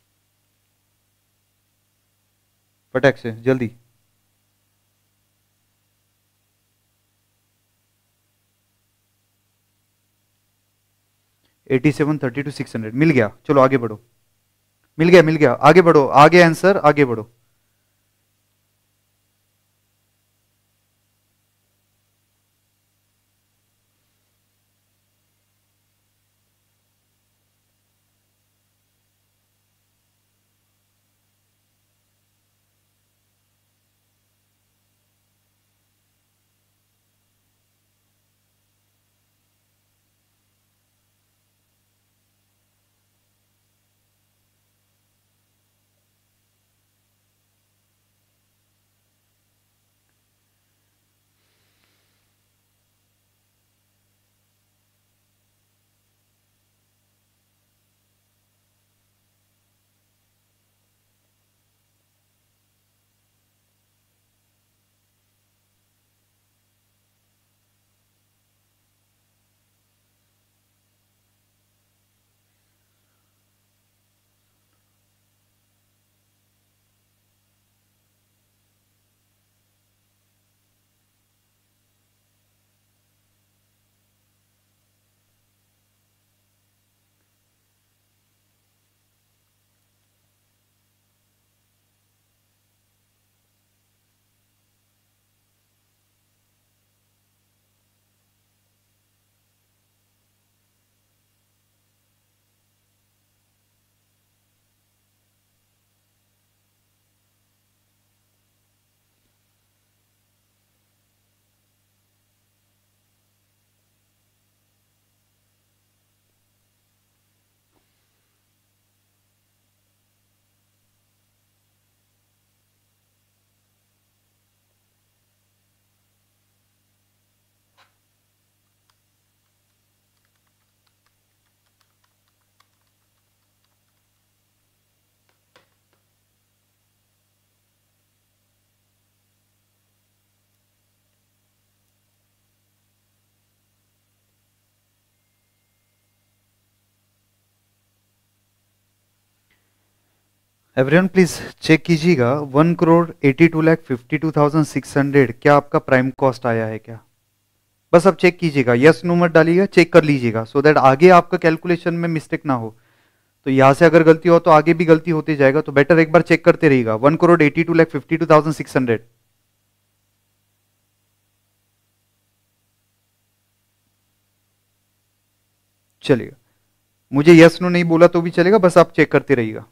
फटाक से जल्दी। Eighty seven thirty two six hundred मिल गया, चलो आगे बढ़ो। मिल गया मिल गया, आगे बढ़ो, आगे आंसर, आगे बढ़ो। एवरीवन प्लीज चेक कीजिएगा, one crore eighty two lakh fifty two thousand six hundred क्या आपका प्राइम कॉस्ट आया है क्या? बस आप चेक कीजिएगा, यस नो मत डालिएगा, चेक कर लीजिएगा सो दैट आगे आपका कैलकुलेशन में मिस्टेक ना हो। तो यहां से अगर गलती हो तो आगे भी गलती होती जाएगा, तो बेटर एक बार चेक करते रहिएगा। One crore eighty two lakh fifty two thousand six hundred चलिएगा, मुझे यस नो नहीं बोला तो भी चलेगा, बस आप चेक करते रहिएगा।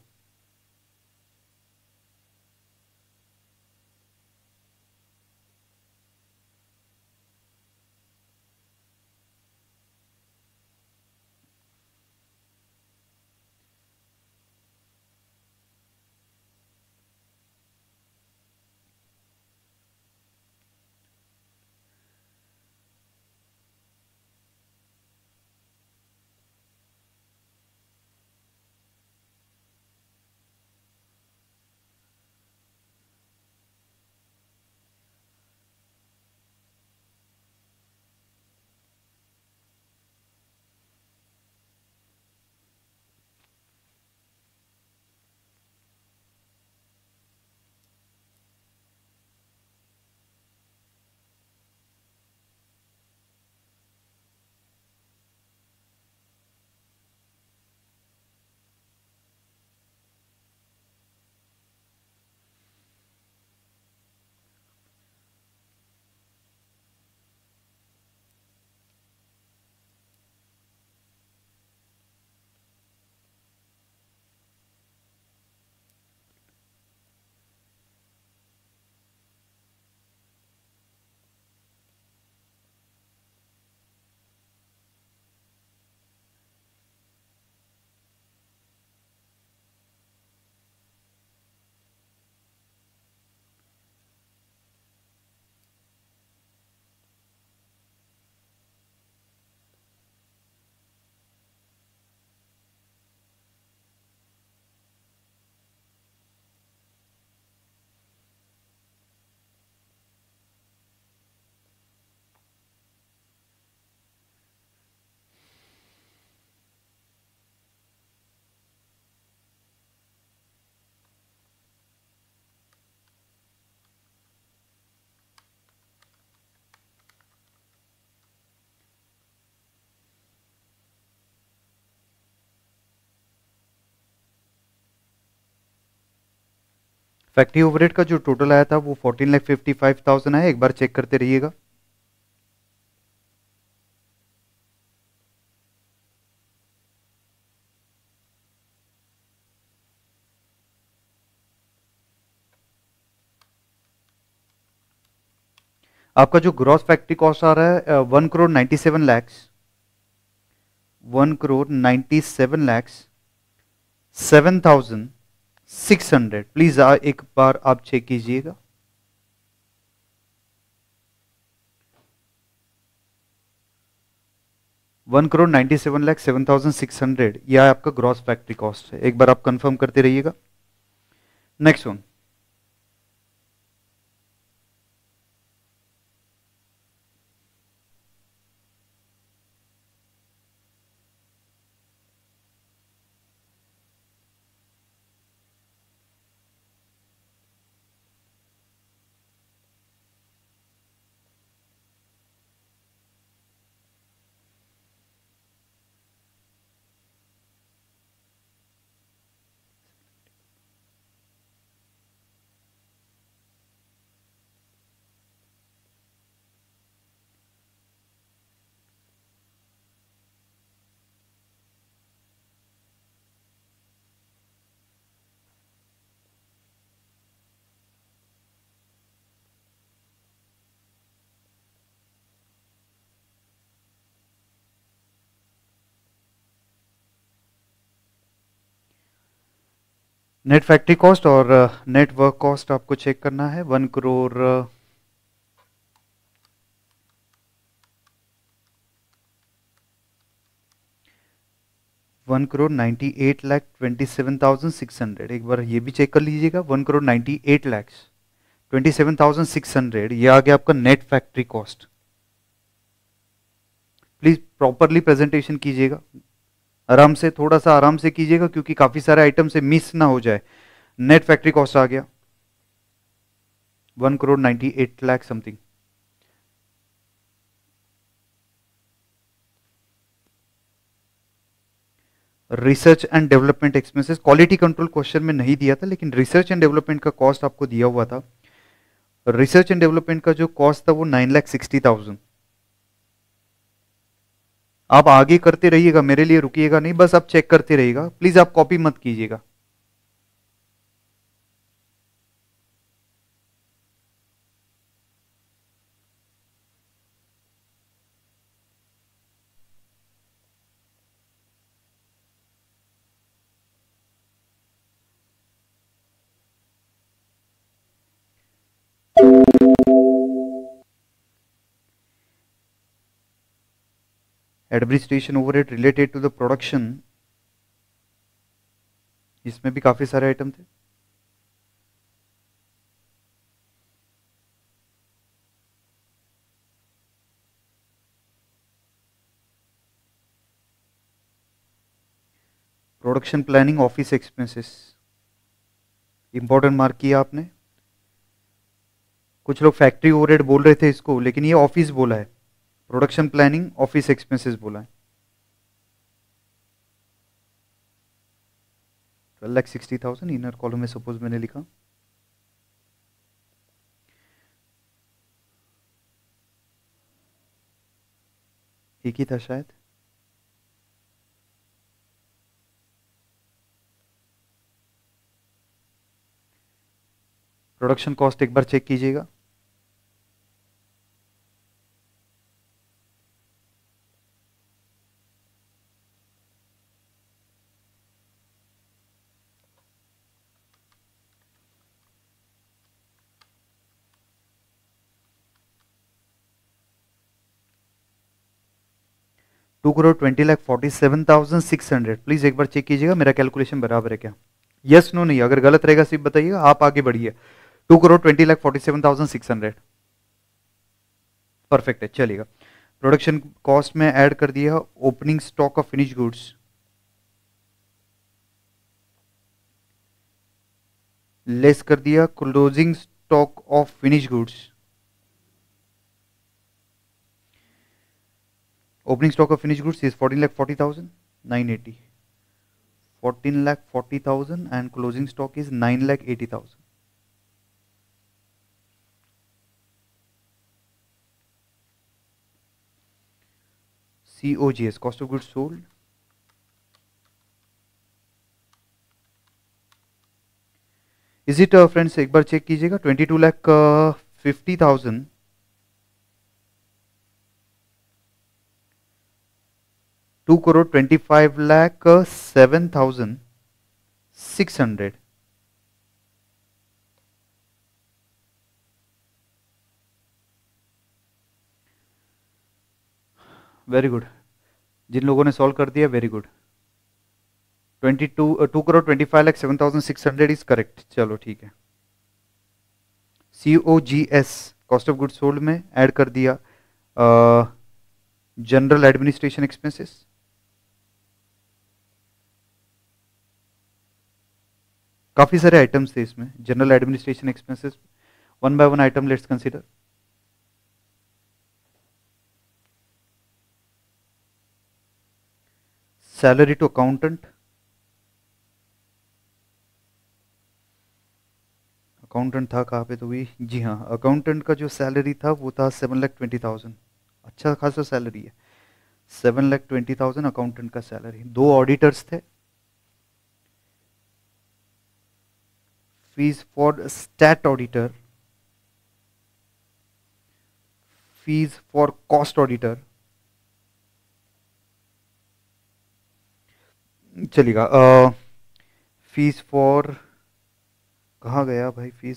फैक्ट्री ओवरहेड का जो टोटल आया था वो fourteen lakh fifty five thousand है, एक बार चेक करते रहिएगा। आपका जो ग्रॉस फैक्ट्री कॉस्ट आ रहा है one crore ninety seven lakhs one crore ninety seven lakhs seven thousand six hundred. Please एक बार आप चेक कीजिएगा। One crore ninety seven lakh seven thousand six hundred यह आपका ग्रॉस फैक्ट्री कॉस्ट है, एक बार आप कंफर्म करते रहिएगा। Next one, net factory cost और नेट वर्क कॉस्ट आपको चेक करना है। One crore one crore ninety eight lakh twenty seven thousand six hundred, एक बार ये भी चेक कर लीजिएगा। One crore ninety eight lakhs twenty seven thousand six hundred ये आ गया आपका net factory cost. Please properly presentation कीजिएगा, आराम से, थोड़ा सा आराम से कीजिएगा क्योंकि काफी सारे आइटम से मिस ना हो जाए। नेट फैक्ट्री कॉस्ट आ गया one crore ninety eight lakh something. Research and development expenses quality control question में नहीं दिया था, लेकिन रिसर्च एंड डेवलपमेंट का कॉस्ट आपको दिया हुआ था। रिसर्च एंड डेवलपमेंट का जो कॉस्ट था वो नाइन लाख सिक्सटी थाउजेंड। आप आगे करते रहिएगा, मेरे लिए रुकिएगा नहीं, बस आप चेक करते रहिएगा, प्लीज आप कॉपी मत कीजिएगा। Administration overhead related to the production, इसमें भी काफी सारे आइटम थे। Production planning office expenses important mark किया आपने। कुछ लोग फैक्ट्री ओवरहेड बोल रहे थे इसको, लेकिन ये ऑफिस बोला है, प्रोडक्शन प्लानिंग ऑफिस एक्सपेंसेस बोला है। Twelve lakh sixty thousand inner column में सपोज मैंने लिखा। एक ही था शायद। प्रोडक्शन कॉस्ट एक बार चेक कीजिएगा। Two crore twenty lakh forty seven thousand six hundred. Please एक बार चेक कीजिएगा मेरा कैलकुलेशन बराबर है क्या। यस नो नहीं, अगर गलत रहेगा सिर्फ बताइएगा, आप आगे बढ़िए। Two crore twenty lakh forty seven thousand six hundred perfect है, चलेगा। प्रोडक्शन कॉस्ट में ऐड कर दिया opening stock of finish goods, less कर दिया closing stock of finish goods. Opening stock of finish goods is fourteen lakh forty thousand nine eighty, fourteen lakh forty thousand and closing stock is nine lakh eighty thousand. C O G S cost of goods sold, is it friends एक बार चेक कीजिएगा, twenty two lakh fifty thousand, two crore twenty five lakh seven thousand six hundred. Very good, जिन लोगों ने सॉल्व कर दिया very good. Twenty two two crore twenty five lakh seven thousand six hundred is correct. चलो ठीक है, C O G S cost of goods sold में ऐड कर दिया जनरल एडमिनिस्ट्रेशन एक्सपेंसेस, काफी सारे आइटम्स थे इसमें general administration expenses, one by one item let's consider. Salary to accountant, accountant था कहाँ पे तो भी, जी हाँ अकाउंटेंट का जो सैलरी था वो था सेवन लाख ट्वेंटी थाउजेंड, अच्छा खासा सैलरी है, seven lakh twenty thousand accountant का सैलरी। दो ऑडिटर्स थे, fees for stat auditor, fees for cost auditor, चलेगा, फीस फॉर, कहाँ गया भाई fees,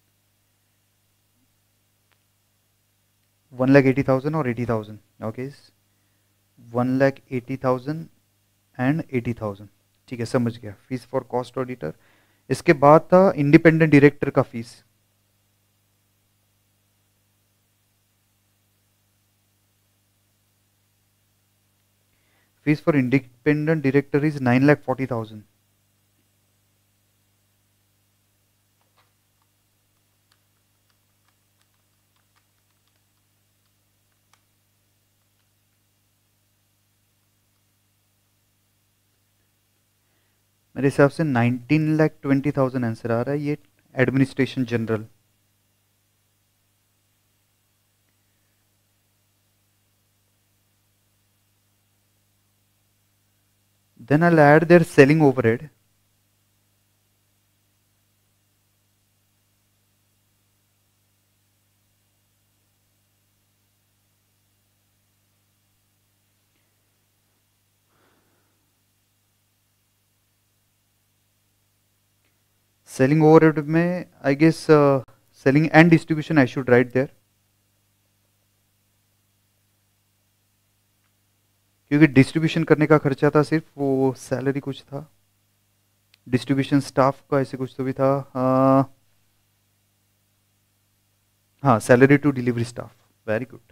one lakh eighty thousand और eighty thousand, okay one lakh eighty thousand and eighty thousand, ठीक है समझ गया, फीस फॉर कॉस्ट ऑडिटर। इसके बाद था इंडिपेंडेंट डायरेक्टर का fees, fees for independent director is nine lakh forty thousand. मेरे हिसाब से nineteen lakh twenty thousand answer आ रहा है ये, administration general. Then I'll add their selling overhead. Selling overhead में I guess uh, selling and distribution I should write there, क्योंकि डिस्ट्रीब्यूशन करने का खर्चा था सिर्फ, वो सैलरी कुछ था, डिस्ट्रीब्यूशन स्टाफ का ऐसे कुछ तो भी था, आ, हाँ salary to delivery staff, very good.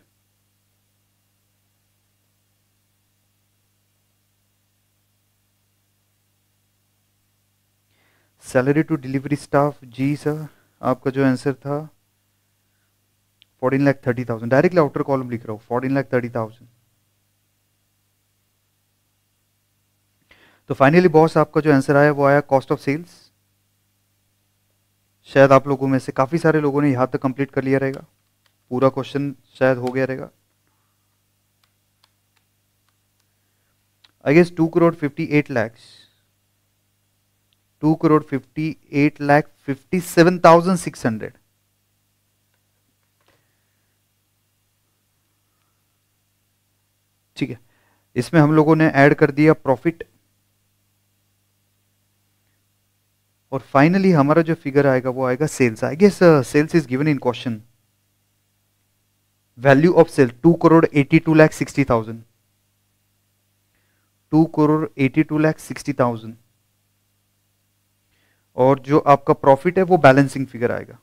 Salary to delivery staff, जी सर आपका जो आंसर था fourteen lakh thirty thousand, directly outer column लिख रहा हूँ, फोर्टीन लाख थर्टी थाउजेंड। तो फाइनली बॉस आपका जो आंसर आया वो आया कॉस्ट ऑफ सेल्स। शायद आप लोगों में से काफी सारे लोगों ने यहां तक कंप्लीट कर लिया रहेगा, पूरा क्वेश्चन शायद हो गया रहेगा। I guess two crore fifty eight lakhs two crore fifty eight lakh fifty seven thousand six hundred. ठीक है, इसमें हम लोगों ने ऐड कर दिया प्रॉफिट, और फाइनली हमारा जो फिगर आएगा वो आएगा sales. I guess sales is given in question, value of sale two crore eighty two lakh sixty thousand, two crore eighty two lakh sixty thousand, और जो आपका प्रॉफिट है वो बैलेंसिंग फिगर आएगा।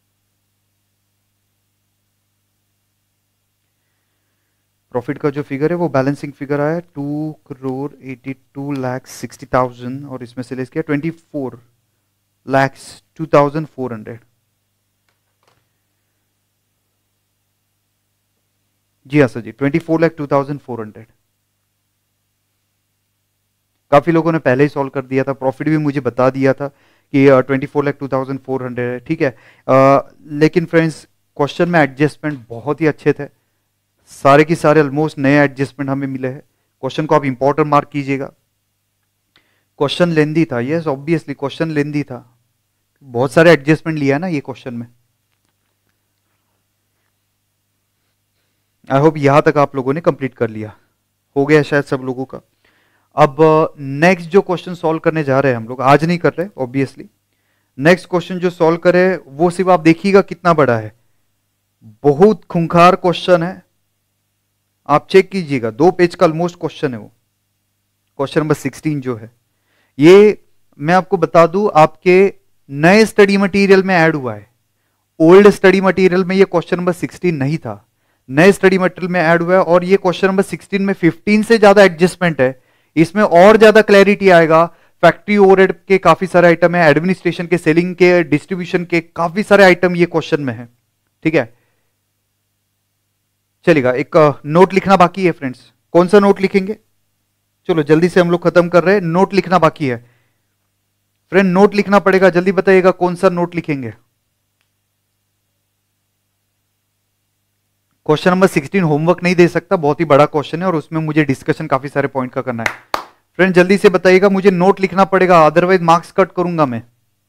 प्रॉफिट का जो फिगर है वो बैलेंसिंग फिगर आया two crore eighty two lakh sixty thousand, और इसमें से लेस किया twenty four lakhs two thousand four hundred. जी हाँ सर जी, twenty four lakh two thousand four hundred. काफी लोगों ने पहले ही सॉल्व कर दिया था, प्रॉफिट भी मुझे बता दिया था कि twenty four lakh two thousand four hundred है, ठीक है। uh, लेकिन फ्रेंड्स क्वेश्चन में एडजस्टमेंट बहुत ही अच्छे थे, सारे की सारे ऑलमोस्ट नए एडजस्टमेंट हमें मिले हैं। क्वेश्चन को आप इंपॉर्टेंट मार्क कीजिएगा। क्वेश्चन लेंदी था, यस ऑब्वियसली क्वेश्चन लेंदी था, बहुत सारे एडजस्टमेंट लिया है ना ये क्वेश्चन में। आई होप यहां तक आप लोगों ने कंप्लीट कर लिया हो गया शायद सब लोगों का। अब नेक्स्ट जो क्वेश्चन सॉल्व करने जा रहे हैं हम लोग, आज नहीं कर रहे ऑब्वियसली, नेक्स्ट क्वेश्चन जो सॉल्व करे वो सिर्फ आप देखिएगा कितना बड़ा है, बहुत खूंखार क्वेश्चन है, आप चेक कीजिएगा, दो पेज का ऑलमोस्ट क्वेश्चन है वो, क्वेश्चन नंबर सिक्सटीन जो है ये। मैं आपको बता दूं आपके नए स्टडी मटेरियल में ऐड हुआ है, ओल्ड स्टडी मटेरियल में ये क्वेश्चन नंबर सिक्सटीन नहीं था, नए स्टडी मटेरियल में ऐड हुआ है। और ये क्वेश्चन नंबर सिक्सटीन में फिफ्टीन से ज्यादा एडजस्टमेंट है, इसमें और ज्यादा क्लैरिटी आएगा। फैक्ट्री ओवरहेड के काफी सारे आइटम है, एडमिनिस्ट्रेशन के, सेलिंग के, डिस्ट्रीब्यूशन के काफी सारे आइटम ये क्वेश्चन में है, ठीक है। चलेगा, एक नोट लिखना बाकी है फ्रेंड्स, कौन सा नोट लिखेंगे? चलो जल्दी से हम लोग खत्म कर रहे हैं, नोट लिखना बाकी है फ्रेंड, नोट लिखना पड़ेगा, जल्दी बताइएगा कौन सा नोट लिखेंगे। क्वेश्चन नंबर सिक्सटीन होमवर्क नहीं दे सकता, बहुत ही बड़ा क्वेश्चन है और उसमें मुझे डिस्कशन काफी सारे पॉइंट का करना है। फ्रेंड जल्दी से बताइएगा, मुझे नोट लिखना पड़ेगा, अदरवाइज मार्क्स कट करूंगा मैं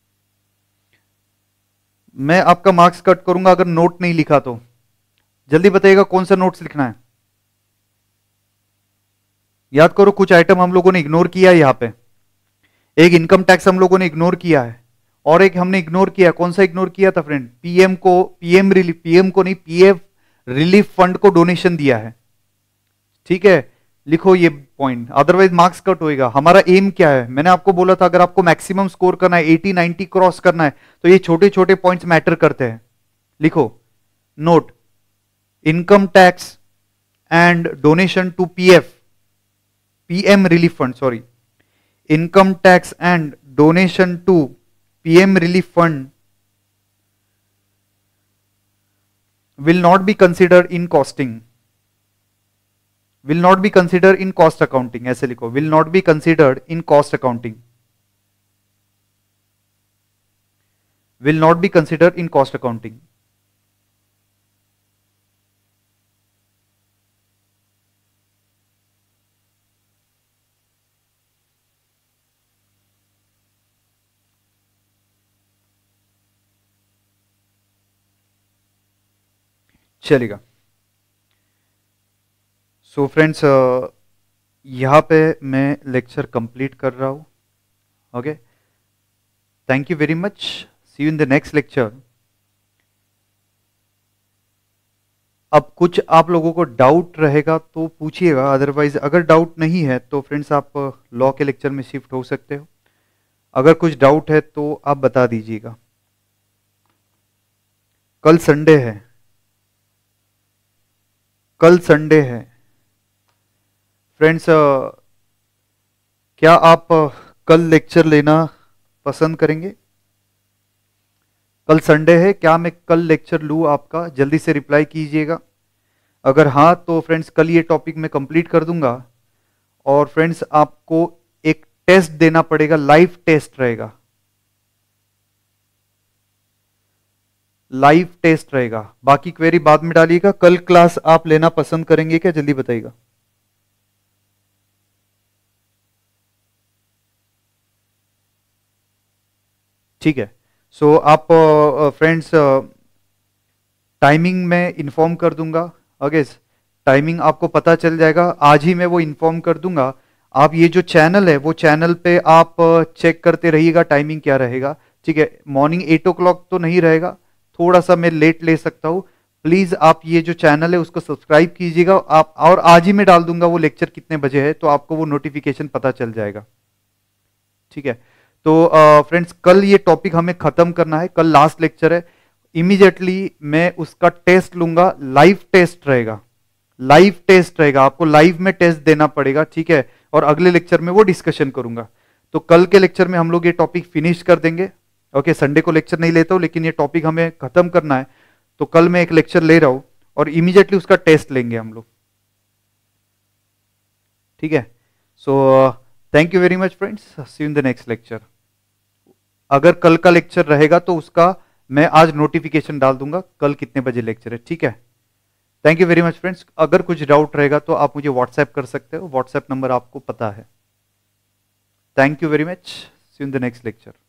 मैं आपका मार्क्स कट करूंगा अगर नोट नहीं लिखा तो। जल्दी बताइएगा कौन सा नोट्स लिखना है। याद करो कुछ आइटम हम लोगों ने इग्नोर किया है यहां पे, एक इनकम टैक्स हम लोगों ने इग्नोर किया है और एक हमने इग्नोर किया, कौन सा इग्नोर किया था फ्रेंड? पीएम को, पीएम रिलीफ, पीएम को नहीं, पीएफ रिलीफ फंड को डोनेशन दिया है, ठीक है। लिखो ये पॉइंट, अदरवाइज मार्क्स कट होएगा। हमारा एम क्या है, मैंने आपको बोला था अगर आपको मैक्सिमम स्कोर करना है, एटी नाइंटी क्रॉस करना है, तो ये छोटे छोटे पॉइंट्स मैटर करते हैं। लिखो note, income tax and donation to PF, PM relief fund, sorry, income tax and donation to PM relief fund will not be considered in costing, will not be considered in cost accounting, ऐसे लिखो, will not be considered in cost accounting, will not be considered in cost accounting। चलेगा। सो फ्रेंड्स यहां पे मैं लेक्चर कंप्लीट कर रहा हूं, okay, thank you very much, see you in the next lecture. अब कुछ आप लोगों को डाउट रहेगा तो पूछिएगा, अदरवाइज अगर डाउट नहीं है तो फ्रेंड्स आप लॉ के लेक्चर में शिफ्ट हो सकते हो। अगर कुछ डाउट है तो आप बता दीजिएगा। कल संडे है, कल संडे है फ्रेंड्स, क्या आप कल लेक्चर लेना पसंद करेंगे? कल संडे है, क्या मैं कल लेक्चर लूं आपका? जल्दी से रिप्लाई कीजिएगा। अगर हाँ तो फ्रेंड्स कल ये टॉपिक मैं कंप्लीट कर दूंगा और फ्रेंड्स आपको एक टेस्ट देना पड़ेगा, लाइव टेस्ट रहेगा, लाइव टेस्ट रहेगा। बाकी क्वेरी बाद में डालिएगा। कल क्लास आप लेना पसंद करेंगे क्या? जल्दी बताइएगा। ठीक है, सो so, आप फ्रेंड्स टाइमिंग में इन्फॉर्म कर दूंगा, ओके, टाइमिंग आपको पता चल जाएगा, आज ही मैं वो इन्फॉर्म कर दूंगा। आप ये जो चैनल है वो चैनल पे आप चेक करते रहिएगा टाइमिंग क्या रहेगा, ठीक है। मॉर्निंग एट ओ क्लॉक तो नहीं रहेगा, थोड़ा सा मैं लेट ले सकता हूँ। प्लीज आप ये जो चैनल है उसको सब्सक्राइब कीजिएगा आप, और आज ही मैं डाल दूंगा वो लेक्चर कितने बजे है, तो आपको वो नोटिफिकेशन पता चल जाएगा, ठीक है। तो फ्रेंड्स uh, कल ये टॉपिक हमें खत्म करना है, कल लास्ट लेक्चर है। इमीडिएटली मैं उसका टेस्ट लूंगा, लाइव टेस्ट रहेगा, लाइव टेस्ट रहेगा, आपको लाइव में टेस्ट देना पड़ेगा, ठीक है। और अगले लेक्चर में वो डिस्कशन करूंगा। तो कल के लेक्चर में हम लोग ये टॉपिक फिनिश कर देंगे, ओके। संडे को लेक्चर नहीं लेता हूं, लेकिन ये टॉपिक हमें खत्म करना है, तो कल मैं एक लेक्चर ले रहा हूं और इमीडिएटली उसका टेस्ट लेंगे हम लोग, ठीक है। So thank you very much friends, see you in the next lecture. अगर कल का लेक्चर रहेगा तो उसका मैं आज नोटिफिकेशन डाल दूंगा, कल कितने बजे लेक्चर है, ठीक है। Thank you very much friends. अगर कुछ डाउट रहेगा तो आप मुझे व्हाट्सएप कर सकते हो, व्हाट्सएप नंबर आपको पता है। Thank you very much, see you in the next lecture.